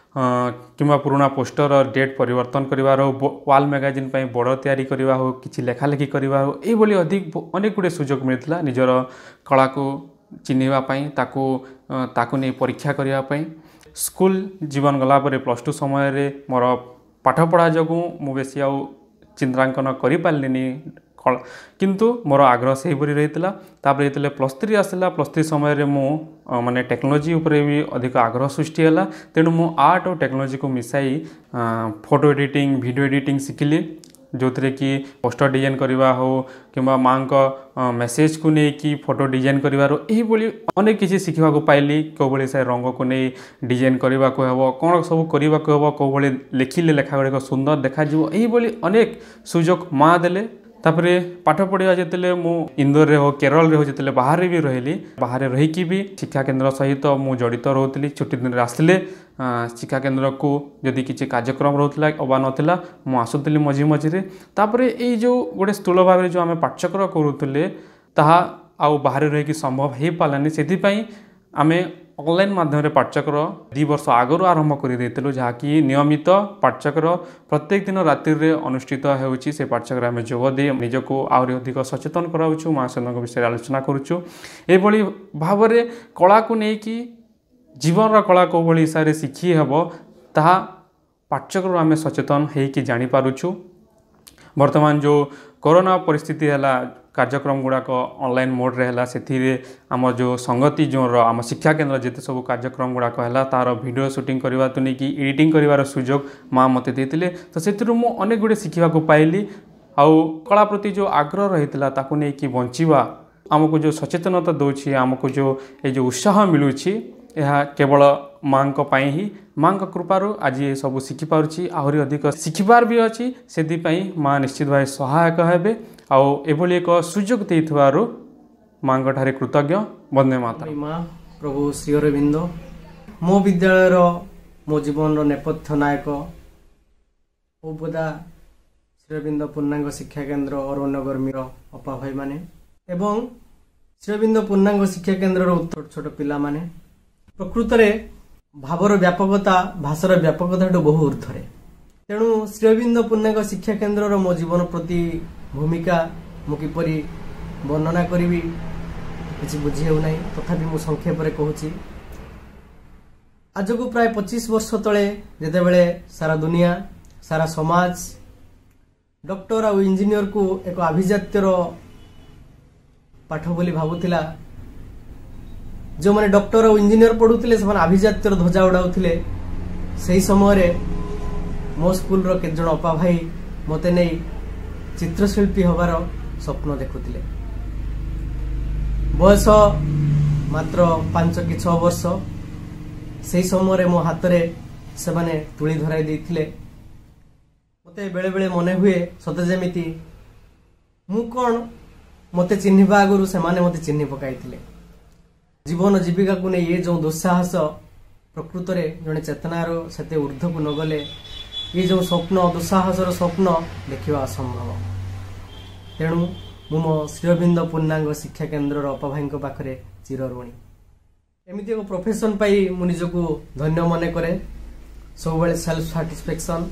Speaker 5: किंबा पुराना पोस्टर डेट परिवर्तन करिवार हो वाल मैगजीन पई बॉर्डर तैयारी करिवा हो किछि लेखा लेखी करिवा हो ए बोली अधिक अनेक गुडे सुजोग मिलता निजर कला को चिन्हिबा पई ताकू नहीं परीक्षा करिवा पई। स्कूल जीवन गला पर +2 समय रे मोर पाठ पढ़ा जगू मु बेसी आउ चित्रांकन करि पारलिनी किंतु मोर आग्रह से ही रही तापर जो +3 आसला +3 समय रे मु माने टेक्नोलोजी उपरे भी अधिक आग्रह सृष्टि है तेणु मु आर्ट और टेक्नोलोजी को मिसाई फोटो एडिटिंग वीडियो एडिटिंग शिखिली जो थे कि पोस्टर डिजाइन करवा हो कि माँ को मेसेज को नहीं कि फोटो डिजाइन करार यही अनेक किसी शिखा पाइली कौ भाई से रंग को नहीं डिजाइन करने को हम कौन सब करने को हम कौ भाई लिखिले लेखा गुड़ाक सुंदर देखा यही अनेक सुजोग माँ देले तापर पाठ पढ़ा जिते मु इंदोर रे हो केरल रे हो जिते बाहर भी रही बाहर रहीकि भी शिक्षा केन्द्र सहित मु जड़ित रोली छुट्टी दिन आसले शिक्षा केन्द्र को जदि किसी कार्यक्रम रोला अबा नाला मु आसुली मझी मझीरे तापर ये जो गोटे स्थूल भाव में जो आम पाठ्यक्रम करूले ताहा आउ बाहर रही संभव हो पारानी से आम ऑनलाइन माध्यम पाठ्यक्रम 2 वर्ष आगु आरंभ कर जहाँकि नियमित पाठ्यक्रम प्रत्येक दिन राति रे अनुष्ठित होउछि से पाठ्यक्रम में जोग दे निजको आहरी अधिक सचेतन कराउछु महासनक विषय आलोचना करूछु एभली भाव में कला को लेकिन जीवन कला को भली हिसाब से शिखी हेब ताहा पाठ्यक्रम आम सचेतन होइकि जानि पारुछु। वर्तमान जो कोरोना परिस्थिति है कार्यक्रम गुड़ाक ऑनलाइन मोड रे है से आम जो संगति जो आम शिक्षा केन्द्र जिते सब कार्यक्रम गुड़ाक है तार वीडियो शूटिंग करवा तो नहीं कि एडिटिंग करार सुजोग माँ मत देते तो से अनेक गुड़े शिखा पाइली आउ कला प्रति जो आग्रह रही ताकू नहीं कि बंचवा आमको जो सचेतनता दूसरी आमको जो ये उत्साह मिलूँ यह केवल माँ ही माँ कृपारू आज ये सब शिखिपारुछि आहरी अधिक शिखिबार भी अच्छी से माँ निश्चित भाव सहायक हेबे आउ एभली एक सुजोग देइथबारु माँ ठारे कृतज्ञ। वंदे मातरम।
Speaker 2: माँ प्रभु श्री अरविंद मो विद्यालय मो जीवन नेपथ्य नायक ओबदा श्री अरविंद पूर्णांग शिक्षा केन्द्र अरुणनगरमीर अपा भाई माने एवं श्री अरविंद पूर्णांग शिक्षा केन्द्र उत्तर छोट पिला माने प्रकृत में भावर व्यापकता भाषार व्यापकता बहु ऊर्धरे तेणु श्री अरविंद पूर्णांग शिक्षा केन्द्र मो जीवन प्रति भूमिका मु किपरि वर्णना करी किसी बुझी हो नहीं तथापि मु संक्षेप कहूँ आज को प्राय 25 वर्ष तले जितेबले सारा दुनिया सारा समाज डॉक्टर और इंजीनियर को एक अभिजात्यर पाठ बोली भावुला जो मैंने डॉक्टर और इंजीनियर पढ़ुले से अभिजात्यर ध्वजा उड़ाऊले से समय मो स्कूल केते जन अपा भाई मते नहीं चित्रशिल्पी हबार स्वप्न देखुले बयस मात्र 5 कि 6 वर्ष से समय मो हाथ रे से माने तुली धराई देथिले मते बेले बेले मने हुए सते जेमिति मु कोन मते चिन्हिबा आगुरु से माने मते चिन्हि पकाइथिले जीवन जीविका को नहीं ये जो दुस्साहस प्रकृत में जड़े चेतनार से ऊर्ध्व को न गले ये जो स्वप्न दुस्साहसर स्वप्न देखा असंभव तेणु मु मो श्री अरविंद पूर्णांग शिक्षा केन्द्र अपा भाई पाखे चिर ऋणी एमती एक प्रोफेशन पाई मु निजको धन्य मन करे सब सेल्फ साटिस्फैक्शन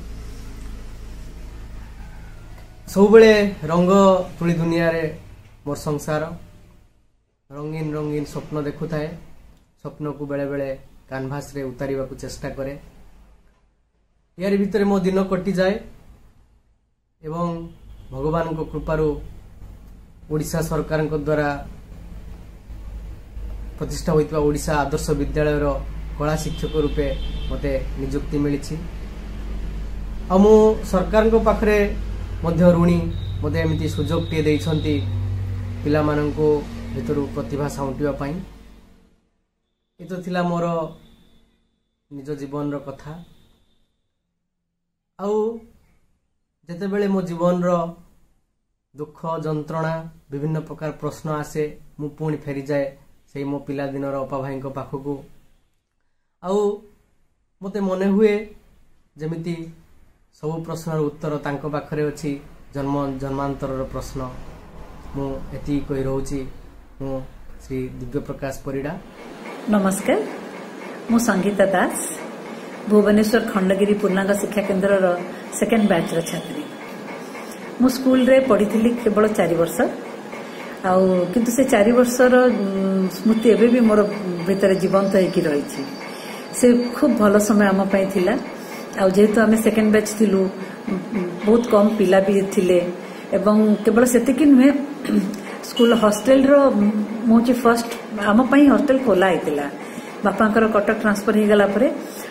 Speaker 2: सब रंग तुली दुनिया रे मोर संसार रंगीन रंगीन स्वप्न देखु थाए स्वप्न को बेले बेले कैनभास रे उतारिबा को चेष्टा करे यार भीतर मो दिन कटि जाए एवं भगवान को कृपारू ओडिशा सरकार द्वारा प्रतिष्ठा होइतबा ओडिशा आदर्श विद्यालय रो कला शिक्षक रूपे मते नियुक्ति मिली आ मु सरकार को पाखरे मध्य ऋणी मते एमिति सुजोग टे दैछंती पिला माननको भीतर प्रतिभा साउंटिबा ये तो थिला मोर निज जीवन रो कथा आउ जेते बेले मो जीवन रो दुख जंत्रणा विभिन्न प्रकार प्रश्न आसे मु पुणी फेरी जाए से मो पिला दिन अपा भाई पाखक आउ मते मने हुए जमिति सब प्रश्नर उत्तर तांको पाखरे अछि जन्म जन्मांतर प्रश्न मु एति कहि रहउछि मु श्री दिव्य प्रकाश परिडा।
Speaker 12: नमस्कार मु संगीता दास भुवनेश्वर खंडगिरी पूर्णांग शिक्षा केन्द्र रो सेकेंड बैच रो छात्री मु स्कूल रे पढ़ी केवल 4 वर्ष आउ किंतु से 4 वर्ष रो स्मृति एबे भी मोर भीतर जीवंत होइकी रही से खूब भल समय आम पाई थिला आउ जेहेतु आम सेकेंड बैच थिलु बहुत कम पिला भी थिले एवं केवल सेतिकी नुहे स्कूल हॉस्टेल रो मुझे फर्स्ट आम पाई हॉस्टेल खोला होता बापांकर कटक ट्रांसफर हो गला परे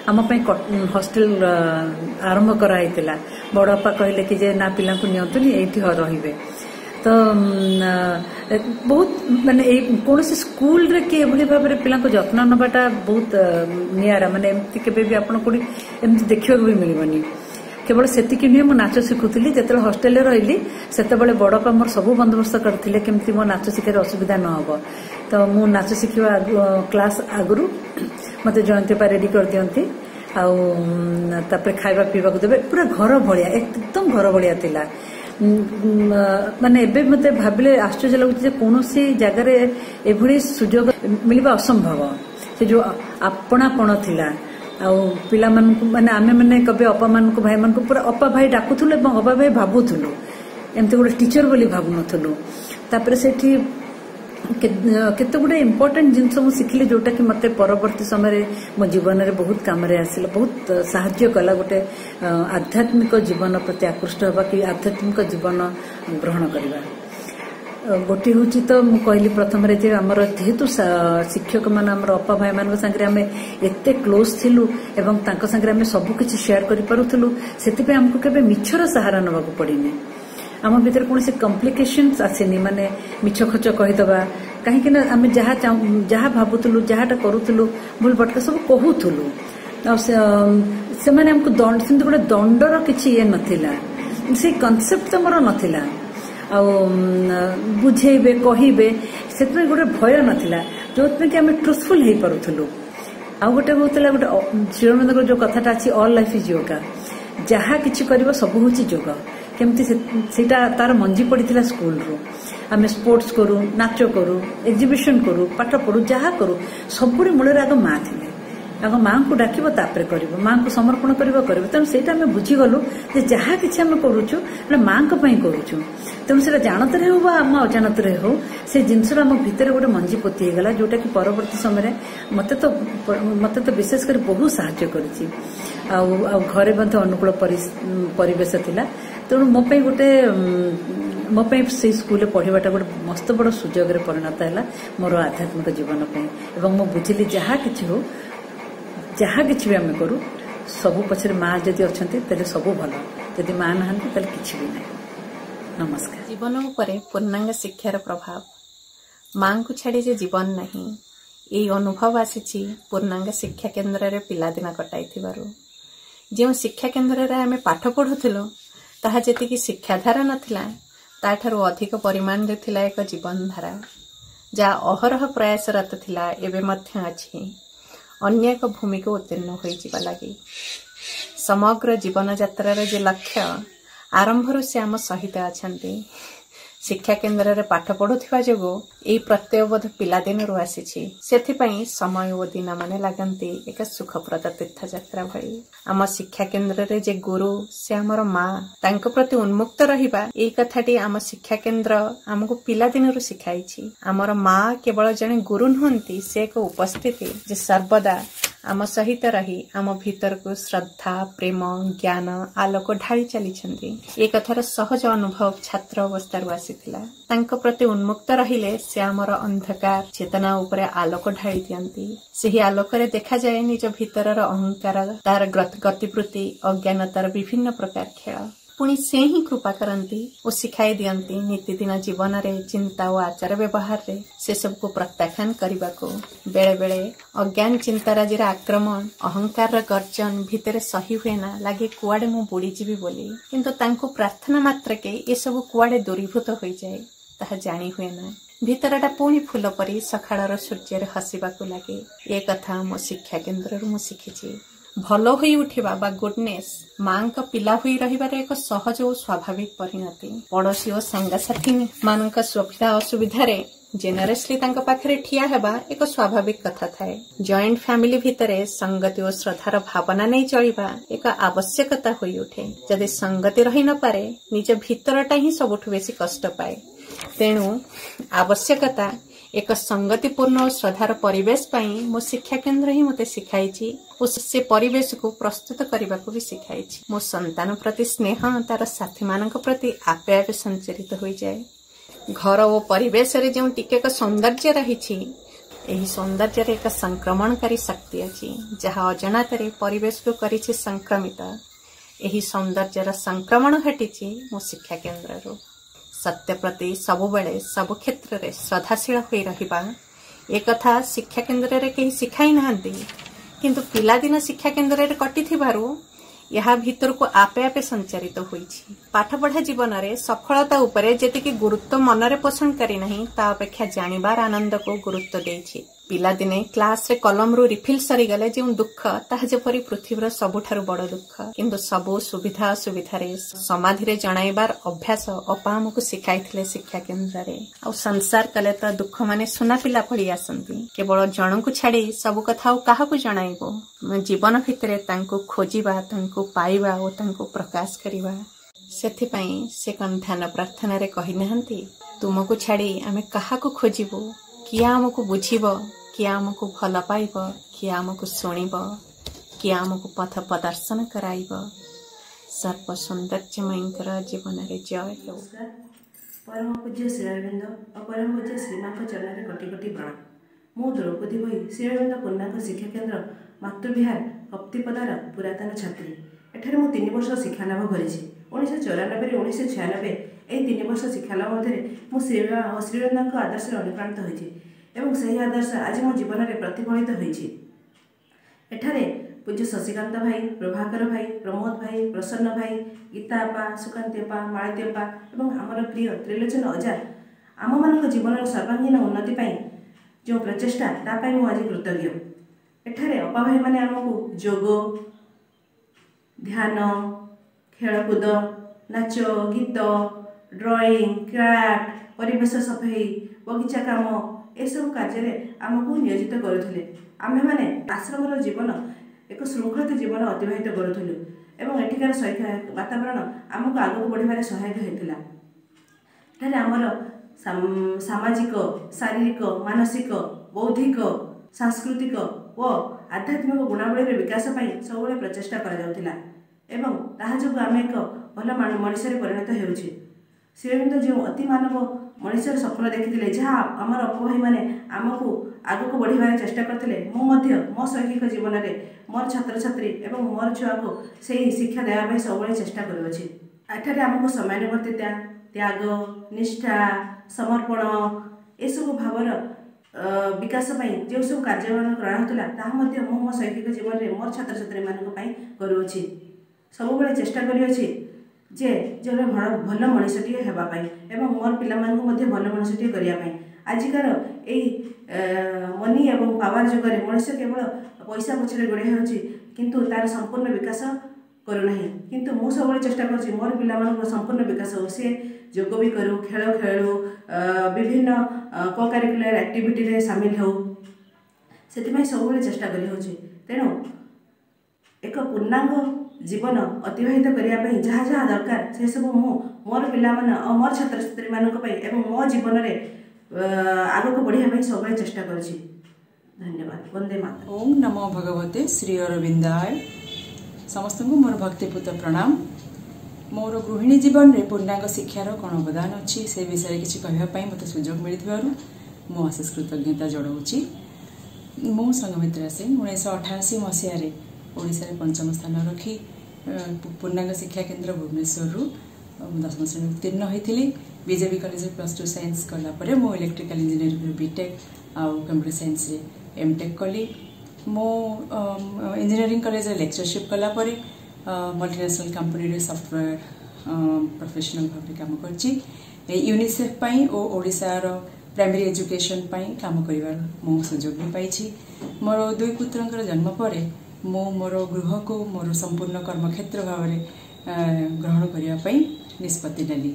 Speaker 12: आम हॉस्टेल आरंभ कराइला बड़ बापा कहले कि जे ना पिला नियंतुनी एठी रहिबे तो बहुत माने कौन स्कूल रे कि एभली भाव में पिला जत्न नबाटा बहुत नियारा माने एमती केबे भी आपण कोडी एमती देखियो भी मिलबनी केवल सेतिक नुहे मु नाच शिखुली जो हॉस्टेल रही से बड़ बापा मोर सब बंदोबस्त करते केमती मो नाच शिखार असुविधा न हो तो मु नाच शिखा क्लास आगु मत जयंती पा रेडी कर दियंती आउे खाଇବା पीवा देवे पूरा घर भाया एकदम घर भाया थिला माने एबे मते भाबिले आश्चर्य लगुच कौन जगार एभली सुजोग मिलवा असंभव से जो आपणापण थिला पिला माने आमे माने कबे अपा मानक भाई मानक पूरा अपा भाई डाकुथुलु एवं अपा भाई भाबुथुलु एमती गोटे टीचर बोली भाबुनथुलु तापर सेठी केते गुडे इम्पोर्टेंट जिनस मु शिखिली जोटा कि मते परवर्ती समय मो जीवन में बहुत काम आसिला बहुत साहाय्य कला गोटे आध्यात्मिक जीवन प्रति आकृष्ट होगा कि आध्यात्मिक जीवन ग्रहण करवा गोटे हूँ तो मु कहली प्रथम आमर जेहेतु शिक्षक मान अपा भाई मान संगे आम एत क्लोज थिलु एवं तांको संगे आम सबकि शेयर करूँ से आमको केबे मिछर सहारा नवा पड़नी आम भीतर कौन कम्प्लिकेशन्स आसेनी माने मिछ खच कहीदबा कहीं आम जहाँ भावुलु जहाँटा करूँ भूल भटका सब कहूलु से आमको गोटे दंडर किसी ये नाला से कनसेप्ट तो मोर नाला बुझेबे कहिबे से गोटे भय नाला जो कि आम ट्रुथफुल हो पारुलु आउ गोटे होता गोटे श्रीअरविंद जो कथाटा अच्छी ऑल लाइफ इज योगा जहाँ किसी कर सब हूँ योग केमती सेटा तार मंजी पड़ी स्कूल रू आम स्पोर्ट्स करूँ नाच करूँ एग्जिबिशन करूँ पाठ पढ़ू जहाँ करूँ सबुरी मूल आग माँ थे आग माँ को डाक कर माँ को समर्पण कर तेणु से आम बुझीगलु जहाँ कि आम करुचु माँ करुचु तेणु से जानतर हो आम अजानतर हो से जिनस आम भितर गोटे मंजी पोती होगला जोटा कि परवर्ती समय मत तो विशेषकर बहुत साहाय्य करी घरे अनुकूल परिवेश थिला तेणु मोपाई गोटे मोपाई से स्कूल पढ़ाटा गोटे मस्त बड़ सुजोग परिणत है मोर आध्यात्मिक जीवन एवं मु बुझिली जहाँ कि हो जहाँ कि भी आम करूँ सबू पछरे माँ जदि अच्छा तेल सब भल जदि माँ ना कि भी ना। नमस्कार।
Speaker 13: जीवन उपरे पूर्णांग शिक्षार प्रभाव माँ को छाड़ी जे जीवन नहीं यही अनुभव आसी पूर्णांग शिक्षा केन्द्र रे पिलादिन कटाई जो शिक्षा केन्द्र रे आमे पाठ पढ़ुथिलो ताहा जेतिकी शिक्षाधारा नथिला ताठारु अधिक परिमाण रे थिला एक जीवन धारा जा अहरह प्रयासरत थिला एबे मध्य अछि अन्य एक भूमि को उत्तीर्ण होई जिबा लागि समग्र जीवन यात्रा रे जे लक्ष्य आरंभरु से आम सहित अछंती शिक्षा केन्द्र रे पाठ पढ़ुथिबा जोगो एई प्रत्ययबोध पिलादिन रु आसीछि सेथिपई समय ओ दिन माने लागंती एक सुखप्रद तीर्थ यात्रा भई आम शिक्षा केन्द्र रे जे गुरु से हमर माँ तांको प्रति उन्मुक्त रहिबा एई कथाटी आम शिक्षा केन्द्र हमको पिलादिन रु सिखाइछि हमर माँ केवल जने गुरु नहंती से एक उपस्थिति जे सर्वदा आम सहित रही आम भीतर को श्रद्धा प्रेम ज्ञान आलोक ढाली चली ए कथार सहज अनुभव छात्र अवस्था आसीथिला तांको प्रति उन्मुक्त रहिले से आमर अंधकार चेतना उपरे आलोक ढाली दियंती सेही आलोकरे देखा जाए निज भीतरर अहंकार तार गतिवृत्ति अज्ञानतार विभिन्न प्रकार खेल पुणी से ही कृपा करती और सिखाई दियंती नीतिदिन जीवन रे चिंता और आचार व्यवहार रे से सब को प्रत्याख्यान करने को बेले बेले अज्ञान चिंताराजीर आक्रमण अहंकार गर्जन भितर सही हुए ना लगे कुआड़े मु बुड़ीजी बोली किंतु तांको प्रार्थना मात्र के ये सब कुआड़े दूरीभूत हो जाए ताहा जानी हुए ना भीतरटा पुणी फूल परी सखाळर सूर्य हसिबाकू लगे ये कथा मो शिक्षा केन्द्र मु शिखिछि भल होई उठिबा बा गुडनेस माँ का पिला हुई रहिबार एक सहज और स्वाभाविक परिणति पड़ोशी और सांगसाथी मानक सुविधा असुविधा रे जेनरसली तांका पाखरे ठिया हेबा एक स्वाभाविक कथा थाए जॉइंट फैमिली भितरे संगति और श्रद्धार भावना नहीं चलिबा एक आवश्यकता होई उठे जदि संगति रही न पारे निज भीतरटा ही सबुठु बेसी कष्ट पाए तेणु आवश्यकता एक संगतिपूर्ण और श्रद्धार परिवेश पाई मो शिक्षा केन्द्र ही मते सिखाइछि और से परिवेश को प्रस्तुत करने को भी सिखाइछि मो संतान प्रति स्नेह तार साथी मानक प्रति आपे आपे संचरित हो जाए घर और परिवेश रे जो टिके सौंदर्य रही ଏହି ସୌନ୍ଦର୍ଯ୍ୟରେ ଏକ ସଂକ୍ରମଣକାରୀ ଶକ୍ତି ଅଛି ଯାହା ଅଜଣାତରେ ପରିବେଶକୁ କରିଛି ସଂକ୍ରମିତ। ଏହି ସୌନ୍ଦର୍ଯ୍ୟର ସଂକ୍ରମଣ ଘଟିଛି ମୋ ଶିକ୍ଷା କେନ୍ଦ୍ରରୁ। ସତ୍ୟ ପ୍ରତି ସବୁବେଳେ ସବୁ କ୍ଷେତ୍ରରେ ଶ୍ରଦ୍ଧାଶୀଳ ହୋଇ ରହିବା ଏକଥା ଶିକ୍ଷା କେନ୍ଦ୍ରରେ କେହି ଶିଖାଇ ନାହାନ୍ତି, କିନ୍ତୁ ପିଲାଦିନ ଶିକ୍ଷା କେନ୍ଦ୍ରରେ କଟିଥିବାରୁ ଏହା ଭିତରକୁ ଆପେ ଆପେ ସଞ୍ଚାରିତ ହୋଇଛି। ପାଠପଢ଼ା ଜୀବନରେ ସଫଳତା ଉପରେ ଯେତିକି ଗୁରୁତ୍ୱ ମନରେ ପୋଷଣ କରିନାହିଁ ତା ଅପେକ୍ଷା ଜାଣିବାର ଆନନ୍ଦକୁ ଗୁରୁତ୍ୱ ଦେଇଛି। ପିଲାଦିନେ କ୍ଲାସରେ କଲମରୁ ରିଫିଲ୍ ସରିଗଲେ ଯେଉଁ ଦୁଃଖ ତାହା ଯେପରି ପୃଥିବୀର ସବୁଠାରୁ ବଡ଼ ଦୁଃଖ, କିନ୍ତୁ ସବୁ ସୁବିଧା ଅସୁବିଧାରେ ସମାଧିରେ ଜଣାଇବାର ଅଭ୍ୟାସ ଅପା ଆମକୁ ଶିଖାଇଥିଲେ ଶିକ୍ଷା କେନ୍ଦ୍ରରେ। ଆଉ ସଂସାର କଲେ ତ ଦୁଃଖ ମାନେ ସୁନା ପିଲା ପଡ଼ି ଆସନ୍ତି। କେବଳ ଜଣଙ୍କୁ ଛାଡ଼ି ସବୁ କଥା ଆଉ କାହାକୁ ଜଣାଇବ? ଜୀବନ ଭିତରେ ତାଙ୍କୁ ଖୋଜିବା, ତାଙ୍କୁ ପାଇବା ଓ ତାଙ୍କୁ ପ୍ରକାଶ କରିବା। ସେଥିପାଇଁ ସେ କ'ଣ ଧ୍ୟାନ ପ୍ରାର୍ଥନାରେ କହିନାହାନ୍ତି, ତୁମକୁ ଛାଡ଼ି ଆମେ କାହାକୁ ଖୋଜିବୁ? କିଏ ଆମକୁ ବୁଝିବ? କିଏ ଆମକୁ ଭଲ ପାଇବ? କିଏ ଆମକୁ ଶୁଣିବ? କିଏ ଆମକୁ ପଥ ପ୍ରଦର୍ଶନ କରାଇବ? ସର୍ବ ସୌନ୍ଦର୍ଯ୍ୟମୟୀଙ୍କର ଜୀବନରେ ଜୟ ହେଉ।
Speaker 14: परम पूज्य श्रीअरविंद और परम पूज्य श्रीमां चरण कोटि कोटि प्रणाम। मु द्रौपदी भई श्रीअरविंद पूर्णांग शिक्षा केन्द्र मातृविहार कप्तिपदार पुरातन छात्री। एठारे मु 3 वर्ष शिक्षा लाभ करिछि। 1994 1996 एई 3 वर्ष शिक्षा लाभ मध्य मु श्रीअरविंद आदर्श अनुप्राणित होइछि एवं सही आदर्श आज मो जीवन में प्रतिफलित होइछि। एठारे पूज्य शशिकांत भाई, प्रभाकर भाई, प्रमोद भाई, प्रसन्न भाई, गीता अपा, सुकांती अपा, मालती अपा एवं आमर प्रिय त्रिलोचन अजा आम मान जीवन सर्वांगीन उन्नति जो प्रचेषा तापाई मु आज कृतज्ञ। एठारे अपा भाई माने आमको जोग, ध्यान, खेलकूद, नाच, गीत, ड्राइंग, क्राफ्ट, परिवेश सफाई, बगीचा काम एसबू कार्य आमको नियोजित करुले। आमे माने आश्रमर जीवन एक श्रृंखलित जीवन अतिबाहित करुलु एवं एठिकार शैक्षिक वातावरण आमको आगक बढ़िबारे सहायक होइतिला। एठारे आमर सामाजिक, शारीरिक, मानसिक, बौद्धिक, सांस्कृतिक और आध्यात्मिक गुणावली विकास सब प्रचेषा करा एवं ताहा जो आम एक भल मनुष्य परिणत होउछि। श्रीअरविंद जो अति मानव मनुष्यर सपन देखी जहाँ आमर अपभाई मैंने आमको आगक बढ़ार चेष्टा करते मो शैक्षिक जीवन में मोर छात्र छात्री एवं मोर छुआ को से शिक्षा देवाई सब चेष्टा करुँची। एठारे आमको समयानुवर्तिता, त्याग, निष्ठा, समर्पण एसबू भावर विकास जो सब कार्यक्रम कराला ताहा मो शैक्षिक जीवन में मोर छात्र छात्री मानक करुँची। सब चेष्टा करुँची जे जो भल मनुष्यटे होगापाई एवं मोर पिला भल मनुष्यटे करने। आजिकार यही मनी एवं पावर जुगे मनुष्य केवल पैसा पछरे गोड़े किंतु तार संपूर्ण विकास करूना किंतु मु सब चेष्टा कर मोर पिला संपूर्ण विकास हो सी जोग भी करूँ, खेल खेलू, विभिन्न को करिकुलर एक्टिविटी रे सामिल हो से सब चेष्टा करी। तेणु एक पूर्णांग जीवन अतिबाहित करने जहाँ जहाँ दरकार से सब मोर पिला मोर छात्र छात्री मानक मो जीवन में आगक बढ़िया सब चेष्टा करुँची। धन्यवाद। वंदे मातरम।
Speaker 15: ओम नमो भगवते श्री अरविंदाय। समस्त को मोर भक्तिपूत प्रणाम। मोर गृहिणी जीवन में पूर्णांग शिक्षार कौन अवदान अच्छी से विषय किसी कहवाई मत सुजोग मिलू मु अशेष कृतज्ञता जनाऊँगी। मु संगमित्रा सिंह 1988 मसीह ओडिशा रे 5म स्थान रखी पूर्णांग शिक्षा केन्द्र भुवनेश्वर 10म श्रेणी उत्तीर्ण होती। बीजेपी कॉलेज +2 साइंस कलापर मु इलेक्ट्रिकल इंजीनियरिंग बीटेक आउ कंप्यूटर साइंस रे एमटेक कली। मो इंजीनियरिंग कॉलेज लेक्चरशिप कलापर मल्टीनेशनल कंपनी रे सॉफ्टवेयर प्रोफेशनल भाव काम करछि। यूनिसेफ पई ओ ओडिशार प्राइमरी एजुकेशन पई काम करिवार मो सुजोग भी पाइछि। मोर 2 पुत्रंकर जन्म परे मो मोर गृह को मोर संपूर्ण कर्मक्षेत्र भाव में ग्रहण करने निष्पत्ति नेली।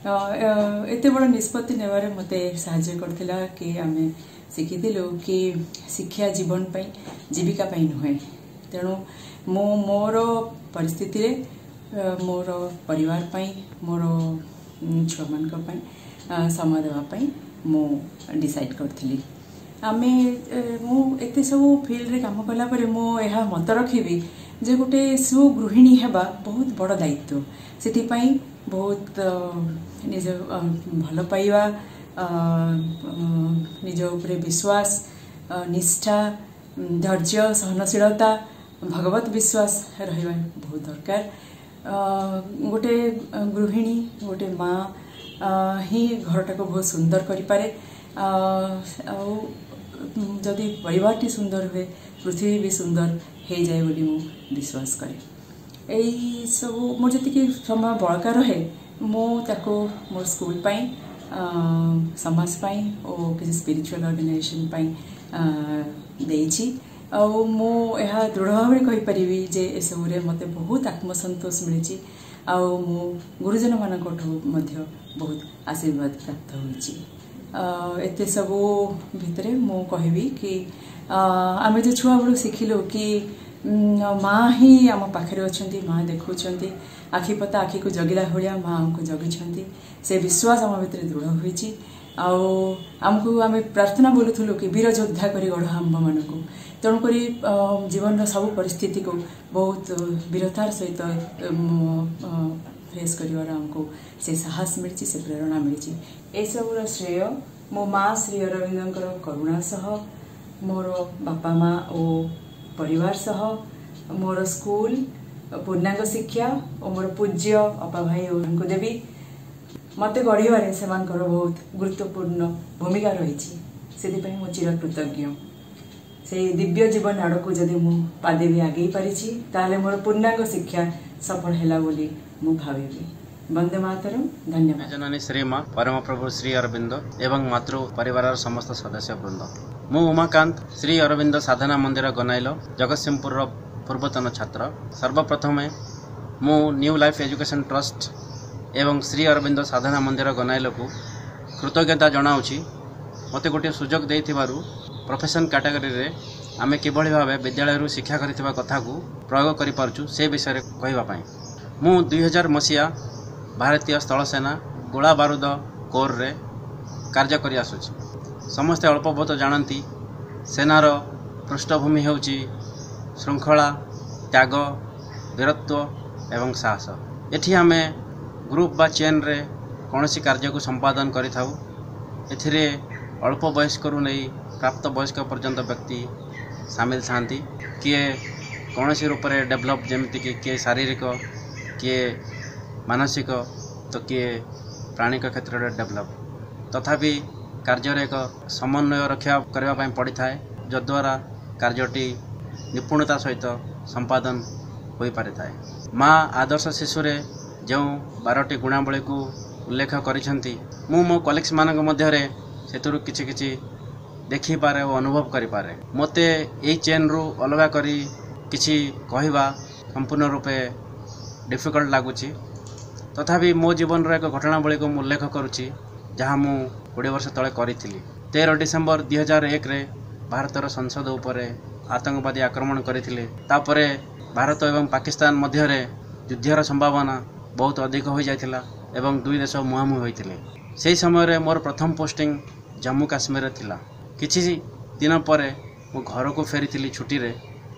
Speaker 15: एत बड़ निष्पत्ति नेबारे मते साहाय्य करथिला कि आम शिखिलु कि शिक्षा जीवन पाई जीविका पाई नुहे। तेणु मो मोर परिस्थिति रे मोर परिवार पाई मोर छुआ मान समय देवाई मु डिसाइड करथिली। आमे मु एते सब फील्ड रे काम कला परे मो यह मत रखिबी जे गोटे सुगृहिणी हेबा बहुत बड़ दायित्व। सेति पई बहुत निज भल पाइबा निज उपरे विश्वास निष्ठा धैर्य सहनशीलता भगवत विश्वास रहिबा बहुत दरकार गोटे गृहिणी गोटे माँ ही घरटा को बहुत सुंदर करि पारे जदि परिवारटी सुंदर हुए पृथ्वी भी सुंदर हो जाए बोली मु विश्वास करे यही सब मोर जी समय बड़का रहे मुझको मोर स्कूल पाई समाज पाई और किसी स्पिरिचुअल ऑर्गेनाइजेशन पाई देइछि और मु यह दृढ़ भाव कहि परिबी जे एसबुरे मते बहुत आत्मसंतोष मिली आउ मु गुरुजन मानकठू मध्य बहुत आशीर्वाद प्राप्त होइछि एते सबू भितरे मु कहबी कि आम जो छुआ बड़ू शिखिलु कि माँ ही आम पाखे अच्छा माँ देखुं आखि पता आखि को जगिला भाया माँ आमको जगी से विश्वास आम भितर दृढ़ होइछि आमको आम प्रार्थना बोलुलु कि वीर योद्धा कर गढ़ आंब मान को तेणुक जीवन सब परिस्थिति को बहुत वीरतार सहित फेस कर आमको से साहस मिली से प्रेरणा मिली एसबूर श्रेय मो माँ श्री अरविंदर करुणा सह मोर बापा माँ और परिवार सह मोर स्कूल पूर्णांग शिक्षा और मोर पूज्य अपा भाई और देवी मत गढ़वे से बहुत गुरुत्वपूर्ण भूमिका रही से चिर कृतज्ञ से दिव्य जीवन आड़ को जदि मु पादे भी आगे पारि मोर पूर्णांग शिक्षा सफल है बोली मु भावी वंदे मातरम धन्यवाद
Speaker 16: जननी श्री माँ परम प्रभु श्री अरविंद एवं मातृ परिवार समस्त सदस्य वृंद मु उमाकांत श्री अरविंद साधना मंदिर गनाइल जगतसिंहपुर पूर्वतन छात्र सर्वप्रथम मु न्यू लाइफ एजुकेशन ट्रस्ट एवं श्री अरविंद साधना मंदिर गनाइल को कृतज्ञता जनाऊँगी मते गोटे सुजोग देइथिबारु प्रोफेशन कैटेगरी रे आमे किभଳି भाबे विद्यालय शिक्षा करिथिबा कथा को प्रयोग करि पारछु से विषय कहबा पई मु 2000 मसिया भारतीय स्थल सेना गोला बारूद कोर रे कार्य करि आसुछि समस्ते अल्प बहुत जानती सेनार पृष्ठभूमि होउछि श्रृंखला त्याग वीरत्व एवं साहस एठी आमे ग्रुप बा चेन रे कौनसी कार्य को संपादन करिथाउ एथिरे अल्प वयस्करू नहीं प्राप्त वयस्क पर्यंत व्यक्ति सामिल थांती किए कौन सी रूप में डेभलप जमीक किए शारीरिक किए मानसिक तो किए प्राणिक क्षेत्र में डेभलप तथापि कार्य एक समन्वय रक्षा करने पड़ी था जद्वारा कार्यटी निपुणता सहित संपादन हो पारि थाए माँ आदर्श शिशु जो 12टी गुणावली को उल्लेख करिसेंती मु मो कलिग्स मानक मध्यरे सेतुरु किछि किछि देखि पारे और अनुभव करि पारे मते एई चेन रु अलगा करी किछि कहवा संपूर्ण रूपे डिफिकल्ट लागुछि तथापि मो जीवन रो एक घटनावली को उल्लेख करुछि जहाँ मु 20 वर्ष तले करिथिली 13 डिसेम्बर 2001 रे भारतर संसद उपरे आतंकवादी आक्रमण करथिले तापरे भारत एवं पाकिस्तान मध्य रे युद्धर संभावना बहुत अधिक हो जाइथिला एवं दुई देश मुहांमुही होइथिले सेही समय रे मोर प्रथम पोस्टिंग जम्मू काश्मीर थिला किछि दिन पर मो घर को फेरी छुट्टी रे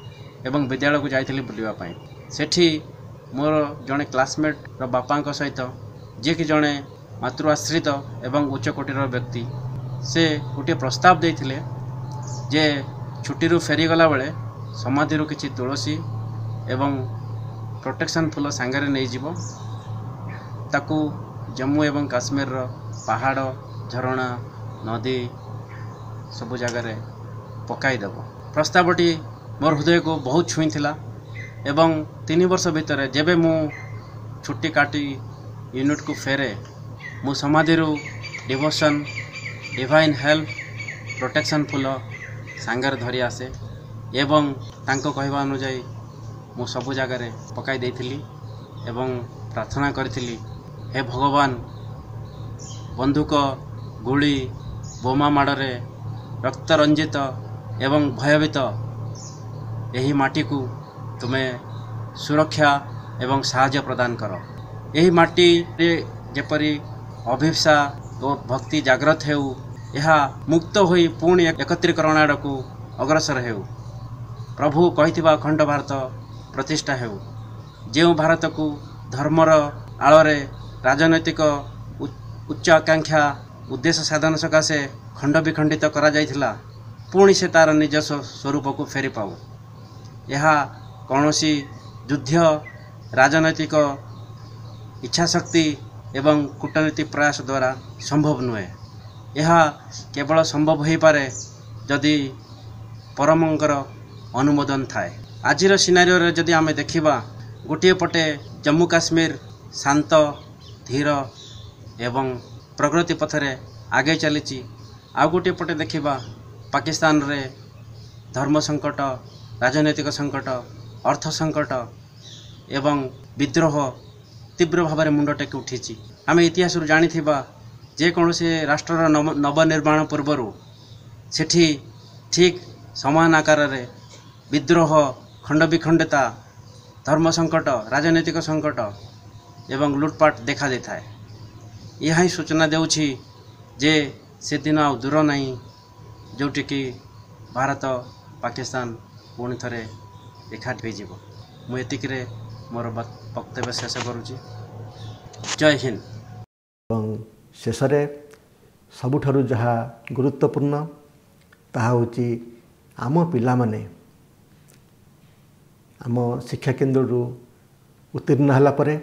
Speaker 16: एवं विद्यालय को जाइथिली बुलिबा पई सेठी मोर जड़े क्लासमेट रो बापा सहित जे कि जड़े मातृआश्रित एवं उच्च कोटीर व्यक्ति से गोटे प्रस्ताव देइथिले जे छुट्टी रू फेरी गला बेले समाधि रू किछि तुलसी एवं प्रोटेक्शन फूल सांगरे नहीं जीवो ताकू जम्मू एवं काश्मीर रो पहाड़ झरणा नदी सबु जगार पकईदेव प्रस्तावटी मोर हृदय को बहुत छुई थिला एवं 3 वर्ष भितर जेबे मु छुट्टी काटी यूनिट को फेरे मु समाधि डिवोशन डिवाइन हेल्प प्रोटेक्शन फूल सांगर धरी आसे एवं तांको कहवा अनुजाई मु सबु जगार पकाई देइथिली एवं प्रार्थना करिथिली हे भगवान बंधुक गुली बोमा माड़े रक्त रंजित एवं भयभीत यही माटी को तुम्हें सुरक्षा एवं साहाय्य प्रदान कर यही माटी रे जेपरी अभिप्सा और भक्ति जागृत हेउ यह मुक्त होई पुणी एकत्रीकरण आड़ को अग्रसर हेउ प्रभु कहिथिबा अखंड भारत प्रतिष्ठा हेउ जो भारत को धर्मर आଳରେ राजनैतिक उच्च आकांक्षा उद्देश्य साधन सकाशे खंड विखंडित करा जाइथिला पुणी से तार निजस्व स्वरूप को फेरी पाऊ। यह कौनसी युद्ध राजनैतिक इच्छाशक्ति एवं कूटनीति प्रयास द्वारा संभव नुहे। यह केवल संभव हो पारे जदि परमंकर अनुमोदन थाए। आजिर सिनारियो रे जदि आमे देखिबा गोटे पटे जम्मू काश्मीर शांत धीर एवं प्रगति पथरे आगे चली, आ गोटे पटे देखिबा पाकिस्तान रे धर्म संकट, राजनैतिक संकट, अर्थ संकट एवं विद्रोह तीव्र भाव में मुंड टेक उठी। आम इतिहास जानी जेकोसी राष्ट्र नवनिर्माण पूर्वर सेठी ठीक समान आकार रे विद्रोह, खंड विखंडता, धर्म संकट, राजनैतिक संकट एवं लुटपाट देखा देता है। यह ही सूचना देउछि जे से दिन आ दूर नहीं जोटि कि भारत पाकिस्तान पुणी थे एकाठी हो। मुझे मोर वक्तव्य शेष करुँची। जय हिंद।
Speaker 2: शेष सबुठारु जहा गुरुत्वपूर्ण ताहा होची आम पिला माने आम शिक्षा केन्द्र उत्तीर्ण होला परे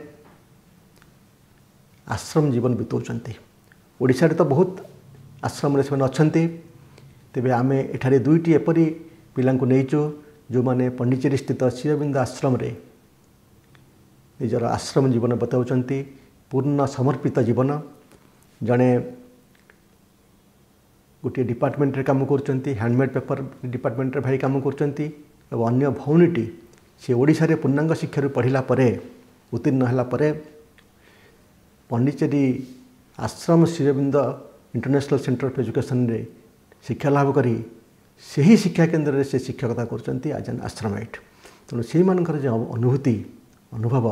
Speaker 2: आश्रम जीवन बिताउछन्ति। ओडिशा रे तो बहुत आश्रम रे से अच्छन्ति। तेबे आमे एठारे दुईटी एपरी पिलांकु नेइचो जो माने पंडिचेरी स्थित श्री अरविंद आश्रम रे निजर आश्रम जीवन बताउछन्ति। पूर्ण समर्पित जीवन। जड़े गोटे डिपार्टमेंट रे काम करछन्ति, हैंडमेड पेपर डिपार्टमेंट रे भाई काम करछन्ति। और अन्य भौणीटी से ओडिशा रे पूर्णांग शिक्षा पढ़िला परे उत्तीर्ण होला परे Pondicherry Ashram Sri Aurobindo International Centre of Education रे शिक्षा लाभ करी सही शिक्षा केन्द्र रे से शिक्षकता करछन्ति एज एन आश्रमाइट। तेणु से मानकर जो अनुभूति अनुभव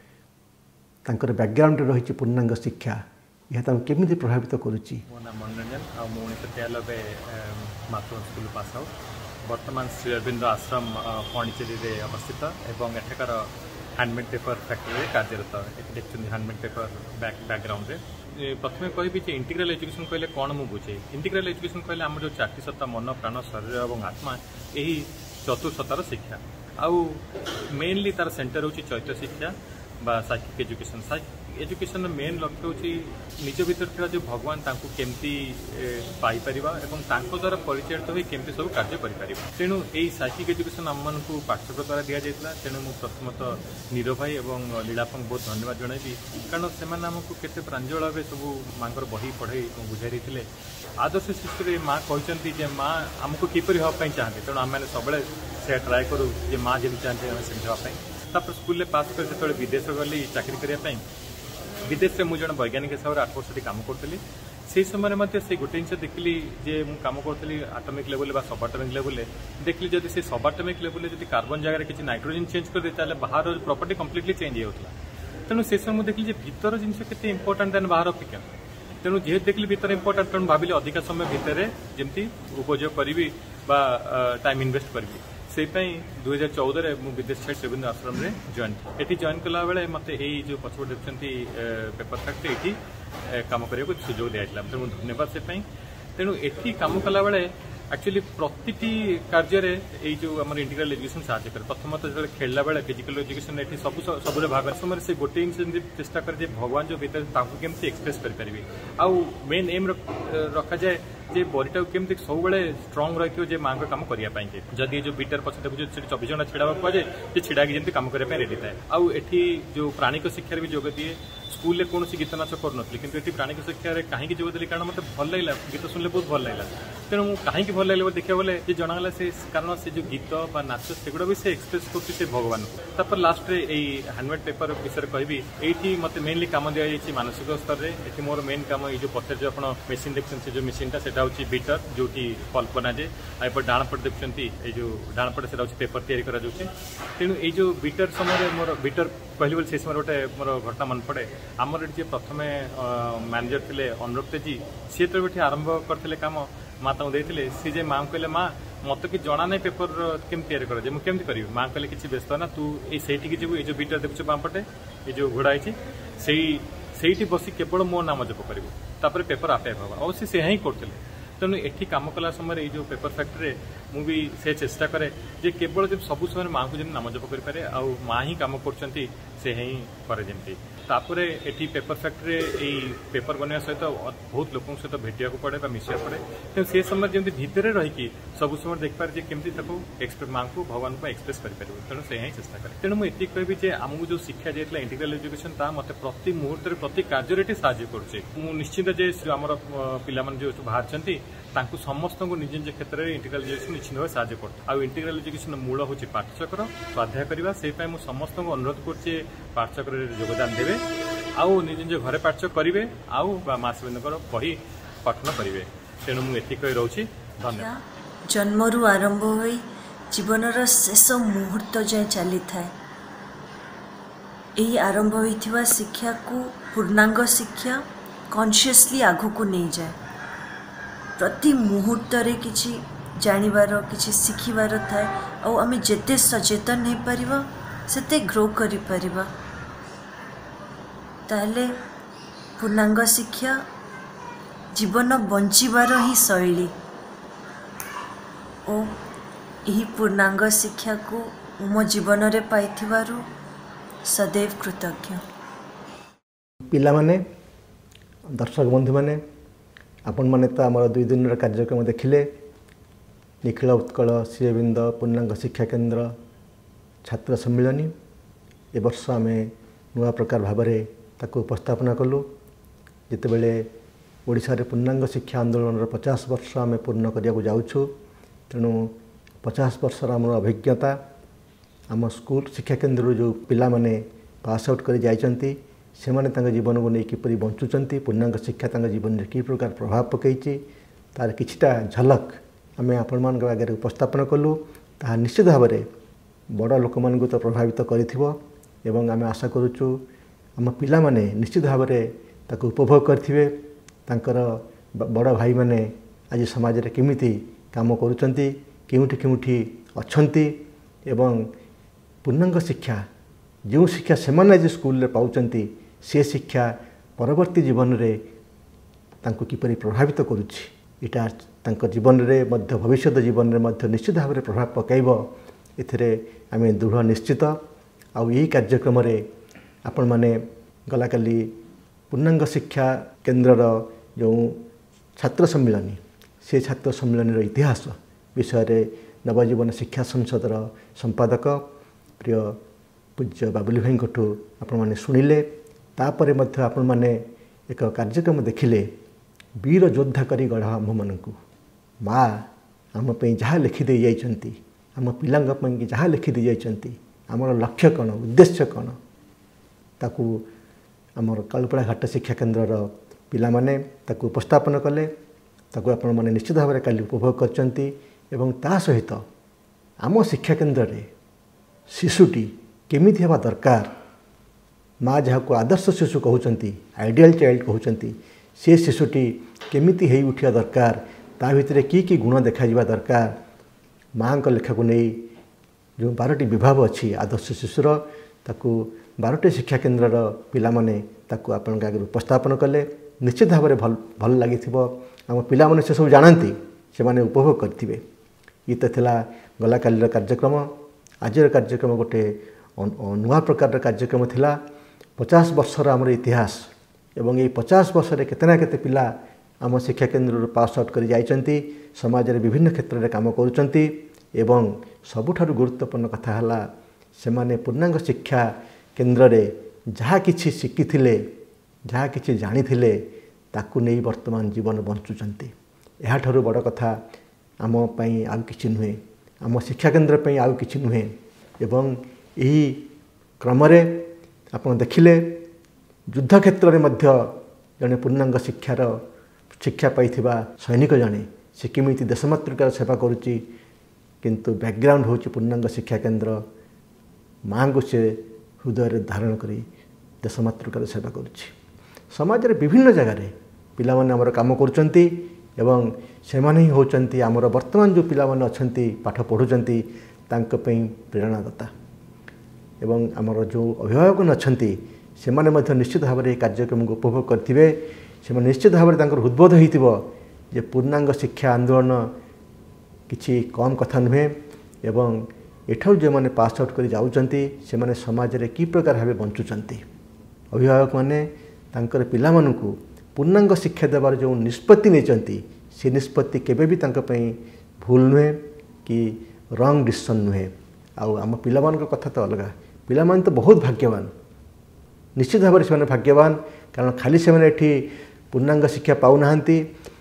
Speaker 2: तांकर बैकग्राउंड रे रही पूर्णांग शिक्षा यह केमी प्रभावित करुच्ची।
Speaker 5: मो नाम मनोरंजन आ 1993 मातृ स्कूल पास आउट। वर्तमान श्री अरविंद आश्रम पांडिचेरी रे अवस्थित एवं एठाकार हैंडमेड पेपर फैक्ट्री कार्यरत। देखते हैंडमेड पेपर बैकग्राउंड रे प्रथम कहि इंटीग्रल एजुकेशन कहले कौन मु बुझे। इंटीग्रल एजुकेशन कहले आम जो 4टी सत्ता मन प्राण शरीर और आत्मा यही चतुर्सत्तार शिक्षा आउ मेनली तार सेंटर होची चैत्य शिक्षा बा psychic education. Psychic education main लक्ष्य होची निज भीतर थिला जो भगवान तांको केमती पाई परिबा एवं तांको द्वारा परिचयित होई केमती सब कार्य करि परिबा। तेणु एई साइकिक एजुकेशन आम मानकु पाठ्यक्रम द्वारा दिया जायतला। तेणु मु प्रथमतः नीरव भाई एवं लीलापंक बहुत धन्यवाद जणाइबी कारण सेमान हमकु केते प्रांजल भावे सब मांकर बही पढ़ाई बुझाई रहिथिले। आदर्श शिशु रे माँ कहते जे माँ आमको किपरि होवा पई चाहते। तेणु आम मैंने सबले से ट्राए करू जे माँ जेमि चाहते आम सेमि होवा पई। तापर स्कूल पास कर जेतबे विदेश गली चाकरी करिया पई विदेश में मुझे वैज्ञानिक हिसाब से 8 वर्ष काम करी। से समय से गोटे जिन देखली जे मु काम करी आटमिक लेवल सब आटमिक लेवल देखली जब से सब आटमिक लेवल जब कार्बन जगह किसी नाइट्रोजन चेंज कर दे बाहर प्रॉपर्टी कंप्लीटली चेंज होता। तेणु से समय देखली भीतर जिन के इंपोर्टाट देन बाहर अपेक्षा। तेणु जेहेतु देखली भीतर इंपोर्टाट तेणु भाविली अधिक समय भितर जमी उपयोग करी टाइम इन्वेस्ट करी। से 2014 मु विदेश छाड़ी श्री अरविंद आश्रम रे जॉइन एटी जॉइन कला बेले मते एई जो पछपट देखछन्ती पेपर फैक्ट्री एटी काम करिया को सुजोग दियाइतला। तेणु धन्यवाद से पई। तेणु एटी काम कला बेले एक्चुअली प्रतिटी कार्य रे एई जो हमर इंटीग्रल एजुकेशन साहाय्य करे। प्रथमतः जो खेलला बेले फिजिकल एजुकेशन एटी सबुरे भाग समय से गोटे जिन चेष्टा करे जे भगवान जो भीतर ताकू केमती एक्सप्रेस करि परिबे आउ मेन एम रखा जाए जे बॉडीटा केमती सब स्ट्रंग रखियो जे मां काम करिया पाई जे जदि जो बीटर पछ देखु 24 घंटा छिड़ा को जे छिड़ा जेमती काम करिया रेडी थाए। आउ एठी जो प्राणिक शिक्षा भी जोग दिए। स्कूल रे कोनोसी गीत नाच करनथली किंतु एठी प्राणिक शिक्षा रे काहे जोग देली कारण मते भल लागला गीत सुनले बहुत भल लागला। तेणु मु काहे भल लागले देखिया बोले जे जणागला से कारण से जो गीत बा नाच सेगुडा भी से एक्सप्रेस करती से भगवान। तापर लास्ट रे एई हैंडमेड पेपर विषय कहबी एठी मते मेनली काम दिया जायछि मानसिक स्तर रे। एठी मोर मेन काम ए जो पथर जो आपण मशीन देखछन से जो मशीनटा सेटा होछि बीटर जोटी पल्प बनाजे आपर डाण पट देखछन्ती ए जो डाण पट सेटा होछि पेपर तयारी करा जाउछि। तेणु ए जो बीटर समय मोर बीटर कहली बोल से समय गोटे मोर घटना मन पड़े। आमर जे प्रथमे मैनेजर थिले अनुरूप तेजी सी तो आरंभ करथिले काम माँ ताऊ देथिले सी जे माँ कहले माँ मत कि जना नहीं पेपर केमती तैयारी कर मुझे केमती करी। माँ कहले किसी व्यस्त ना तू ये जीवु ये जो बीटर देखु बामपटे ये जो घोड़ा है बसी केवल मो नाम जप कर पेपर आपे हम अवश्य से ही करते। तेणु एठी काम कला समय जो पेपर फैक्ट्री मु भी से चेष्टा करे जे केवल जब सब समय माँ को नाम जप करें आउ माँ ही कम कर ही करे जमी तापर एटी पेपर फैक्ट्री यही पेपर बनवा सहित बहुत लोक सहित भेटा पड़े मिसा पड़े तेणु से समय जमी भितर रही सब समय देख पारे केमती माँ को भगवान को एक्सप्रेस करें तेणु से ही चेष्टा करे तेणु मुझे कहबी जे आमको जो शिक्षा दिया इंटीग्राल एजुकेशन ता मत प्रति मुहूर्त प्रति कार्य साहय कर निश्चित जे आम पिला जो बाहर तांकु समस्त निज निज क्षेत्र में इंटीग्राल एजुकेशन निश्चित भाव साहय कर इंटीग्राल एजुकेशन मूल हूँ पाठचक्र स्वाध्याय करवा से समस्त अनुरोध कर पाठचक्र योगदान देवे आउ निज निज घरे पाठचक्र करेंगे आउ मासबिंदर बही पठन करेंगे तेणु मुझे कही रोची धन्यवाद।
Speaker 17: जन्मरू आरंभ हो जीवनर शेष मुहूर्त जाए चली था यही आरंभ होइथिबा शिक्षा को पूर्णांग शिक्षा कॉन्शियसली आगु को नहीं जाए प्रति मुहूर्त रे किछि जानिबार किछि शिखिबार थाए और आम जेते सचेतन हो पारिबा सेते ग्रो करि पारिबा ताले पूर्णांग शिक्षा जीवन बंचिबार ही शैली और यही पूर्णांग शिक्षा को मो जीवन रे पाइथिबारु सदैव कृतज्ञ।
Speaker 2: पिला माने दर्शक बंधु माने आपण माने तो आम 2 दिन कार्यक्रम देखिले निखिल उत्कल श्री अरविंद पूर्णांग शिक्षा केन्द्र छात्र सम्मिलनी ए वर्ष आम नुआ प्रकार भाव ताको उपस्थापना कलु जितेबले ओडिशा रे पूर्णांग शिक्षा आंदोलन 50 वर्ष आम पूर्ण करने जाऊँ तेणु 50 वर्षर आम अभिज्ञता आम स्कूल शिक्षा केन्द्र जो पिला माने पास आउट कर जाइछंती से माने जीवन को नहीं किपरि बंचुचंती पूर्णांग शिक्षा जीवन में कि प्रकार प्रभाव पकई तार किछिटा झलक आम आपण मान आगे उपस्थापन कलु ता निश्चित भाव में बड़ लोक मान तो प्रभावित करिथिबो एवं आम आशा करुचु आम पिला माने निश्चित भाव में ताको उपभोग करथिबे तांकर बड़ भाई माने आज समाज रे केमिति काम करूचंती केउठी केउठी अछंती एवं पूर्णांग शिक्षा जो शिक्षा से आज स्कूल रे पाउचंती से शिक्षा परवर्ती जीवन रे तांको किपरि प्रभावित करुछि इटा तांको जीवन रे मध्य भविष्य जीवन रे मध्य निश्चित भाव में प्रभाव पकाइबो एथिरे आमे दृढ़ निश्चित आउ यही कार्यक्रम रे आपण माने गला काली पूर्णांग शिक्षा केन्द्र जो छात्र सम्मिलनी से छात्र सम्मिलनी इतिहास विषय नवजीवन शिक्षा संसदर संपादक प्रिय पूज्य बाबुली भाई आपण माने सुनिले तापरे मध्य आपण माने एक कार्यक्रम देखिले वीर योद्धा करी गढ़ा आम मानू माँ आम जहाँ लिखिदे जाइछंती आम पिलांग जहाँ लिखिदे जाइछंती आमर लक्ष्य कौन उद्देश्य कौन ताकू आमर कालुपड़ा घाट शिक्षा केन्द्र पिला माने ताकू उपस्थापन कले ताकू आपण माने निश्चित भाव में काली उपभोग करचंती एवं ता सहित आम शिक्षा केन्द्र रे शिशुटी केमिति हेबा दरकार माँ जहाँ को आदर्श शिशु कहते आइडियल चाइल्ड कहते से शिशुटी केमिति हेई उठिया दरकार ता भितर की गुण देखा दरकार माँ को लेखा को नहीं जो 12टी विभाग अच्छी आदर्श शिशुर ताकू 12टी शिक्षा केन्द्र पिला माने ताकू आपण आगे उपस्थापन कले निश्चित भाव में भल लगी आम पिला माने से सब जानती से माने उपभोग करथिबे ये तो थिला गला कालीर कार्यक्रम आजर कार्यक्रम गोटे नुआ प्रकार कार्यक्रम थिला 50 वर्षर आमर इतिहास एवं ये 50 वर्ष केतना केते पिला आम शिक्षा केन्द्र पास आउट कर जाइछंती समाज रे विभिन्न क्षेत्र में काम करुचंती एवं सबुठारु गुरुत्वपूर्ण कथा हला से माने पूर्णांग शिक्षा केन्द्र रे जहाँ किछि शिखिथिले जहाँ किछि जानिथिले ताकू नहीं वर्तमान जीवन बंचुचंती एहा ठारु बड़ कथा आम पई आउ किछि नुहे आम शिक्षा केन्द्र पई आउ किछि नुहे एवं यही क्रम रे आपण देखिले युद्ध क्षेत्र में मध्य जड़े पूर्णांग शिक्षार शिक्षा पाइथिबा सैनिक जड़े से किमिति देशमातृकार सेवा करुच्ची किंतु बैकग्राउंड होची पूर्णांग शिक्षा केन्द्र माँ को से हृदय धारण करी देशमातृकार सेवा करुच्ची समाज रे विभिन्न जगह पिला माने हमर काम करुचंती एवं से माने ही होचंती हमर वर्तमान जो पिला माने अछंती पाठ पढुचंती तांक पई प्रेरणादाता एवं आमर जो अभिभावक अच्छी से माने निश्चित भाव में कार्यक्रम को उपभोग करेंगे से निश्चित भाव में हृदबोध हो जे पूर्णांग शिक्षा आंदोलन किछि कम कथा नुहे एवं एठार जो मैंने पास आउट कर जाउचंती से माने समाज रे की प्रकार भाव बंचुचंती अभिभावक माने तांकर पिला मानकु पूर्णांग शिक्षा देवार जो निष्पत्ति नेचंती से निष्पत्ति केबे भी तांक पई भूल नुहे कि रंग डिसीजन नुहे आउ आम पिला मानक कथा तो अलग पिला मान तो बहुत भाग्यवान निश्चित भाव से भाग्यवान कारण खाली से एठी पूर्णांग शिक्षा पाउ नाहंती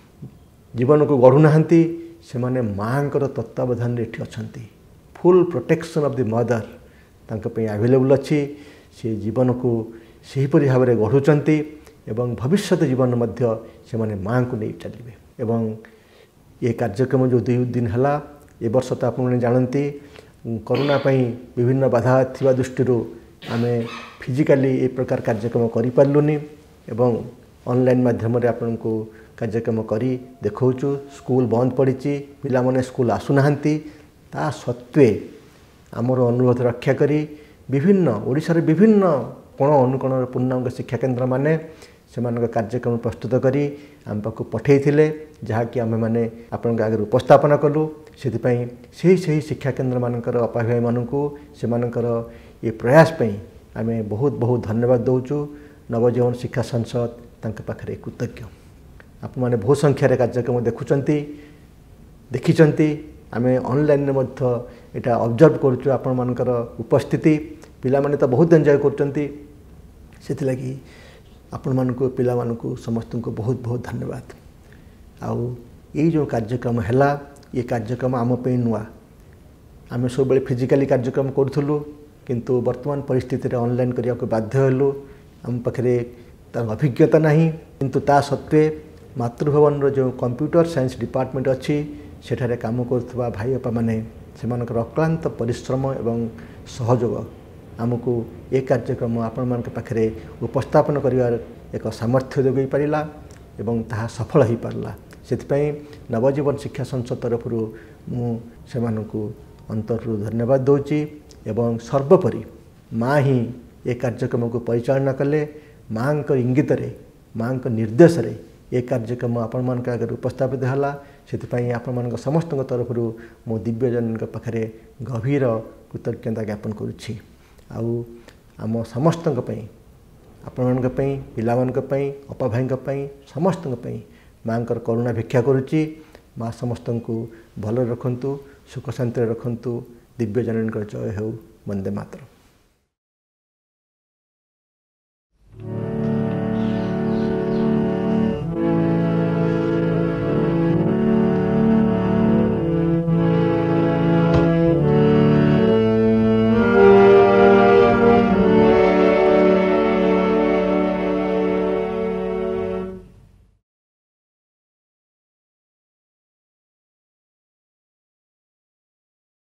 Speaker 2: जीवन को गढ़ु नाहंती से माने मांकर तत्वावधान एठी अछंती full protection of the Mother तांक पे अवेलेबल अच्छी से जीवन को सेहीपरि भाव में गढ़ुचंती एवं भविष्य जीवन मध्य से माने माँ को नहीं चलिए एवं ये कार्यक्रम जो 2 दिन है ए वर्ष तो आप जानती कोरोना पई विभिन्न बाधा थिबा दृष्टि आम फिजिकाली ए प्रकार कार्यक्रम करि पारलुनी एवं ऑनलाइन माध्यम रे आपन को कार्यक्रम करी देखौचु स्कूल बंद पड़ी पिला माने स्कूल आसुनाहांती ता सत्वे आमर अनुरोध रक्षा करी विभिन्न ओडिशार विभिन्न कोण अनुकोण पूर्णांग शिक्षा केन्द्र माने सेमानक कार्यक्रम प्रस्तुत करी आम पाखु पठेइथिले जहाँकि आमे माने आपन आगे उपस्थापन कलु सेथिपई सही शिक्षा केन्द्र मानकर अपाभाई मानकु सेमानकर ये प्रयास पई आमे बहुत बहुत धन्यवाद दौचु नवजीवन शिक्षा संसद तांक पाखरे कृतज्ञ आप माने बहुत संख्यार कार्यक्रम देखुचंती देखिचंती आमे ऑनलाइन मध्य एटा ऑब्जर्व करूछु आपण मानकर उपस्थिति पिला माने तो बहुत एंजॉय करचंती सेति लागि आपण मानको पिला मानको समस्त को बहुत बहुत धन्यवाद आउ ये जो कार्यक्रम हैला ये कार्यक्रम आम पे नुआ आमे सब बेले फिजिकली कार्यक्रम करूथुलु किंतु वर्तमान परिस्थिति रे ऑनलाइन करिया को बाध्य हेलु आम पाखरे तार अभिज्ञता नहीं किंतु ता सत्वे मातृभवन रो जो कंप्यूटर साइंस डिपार्टमेंट अच्छी सेठारे काम करुवा भाई बापा माने सेमानकर अक्लांत परिश्रम एवं सहयोग आमको ये कार्यक्रम आपण मान पाखरे उपस्थापन करिवार एक सामर्थ्य जोगई पारिला एवं ताहा सफल हो पारला सेतिपई नवजीवन शिक्षा संसद तरफ मु सेमानकु अंतरु धन्यवाद दौची एवं सर्वोपरि माँ ही ये कार्यक्रम को परिचालना कले माँ इंगित माँ निर्देश रे ये कार्यक्रम आपण मान आगे उपस्थापित है से आपण मान समस्त तरफ मो दिव्यजन पाखे गभीर कृतज्ञता ज्ञापन करुच्ची आम समस्त आपण पिला अपा भाई समस्त माँ करुणा भिक्षा करुच्ची माँ समस्त को भल रखु सुख शांति रखु दिव्यजन जय हो वंदे मातरम।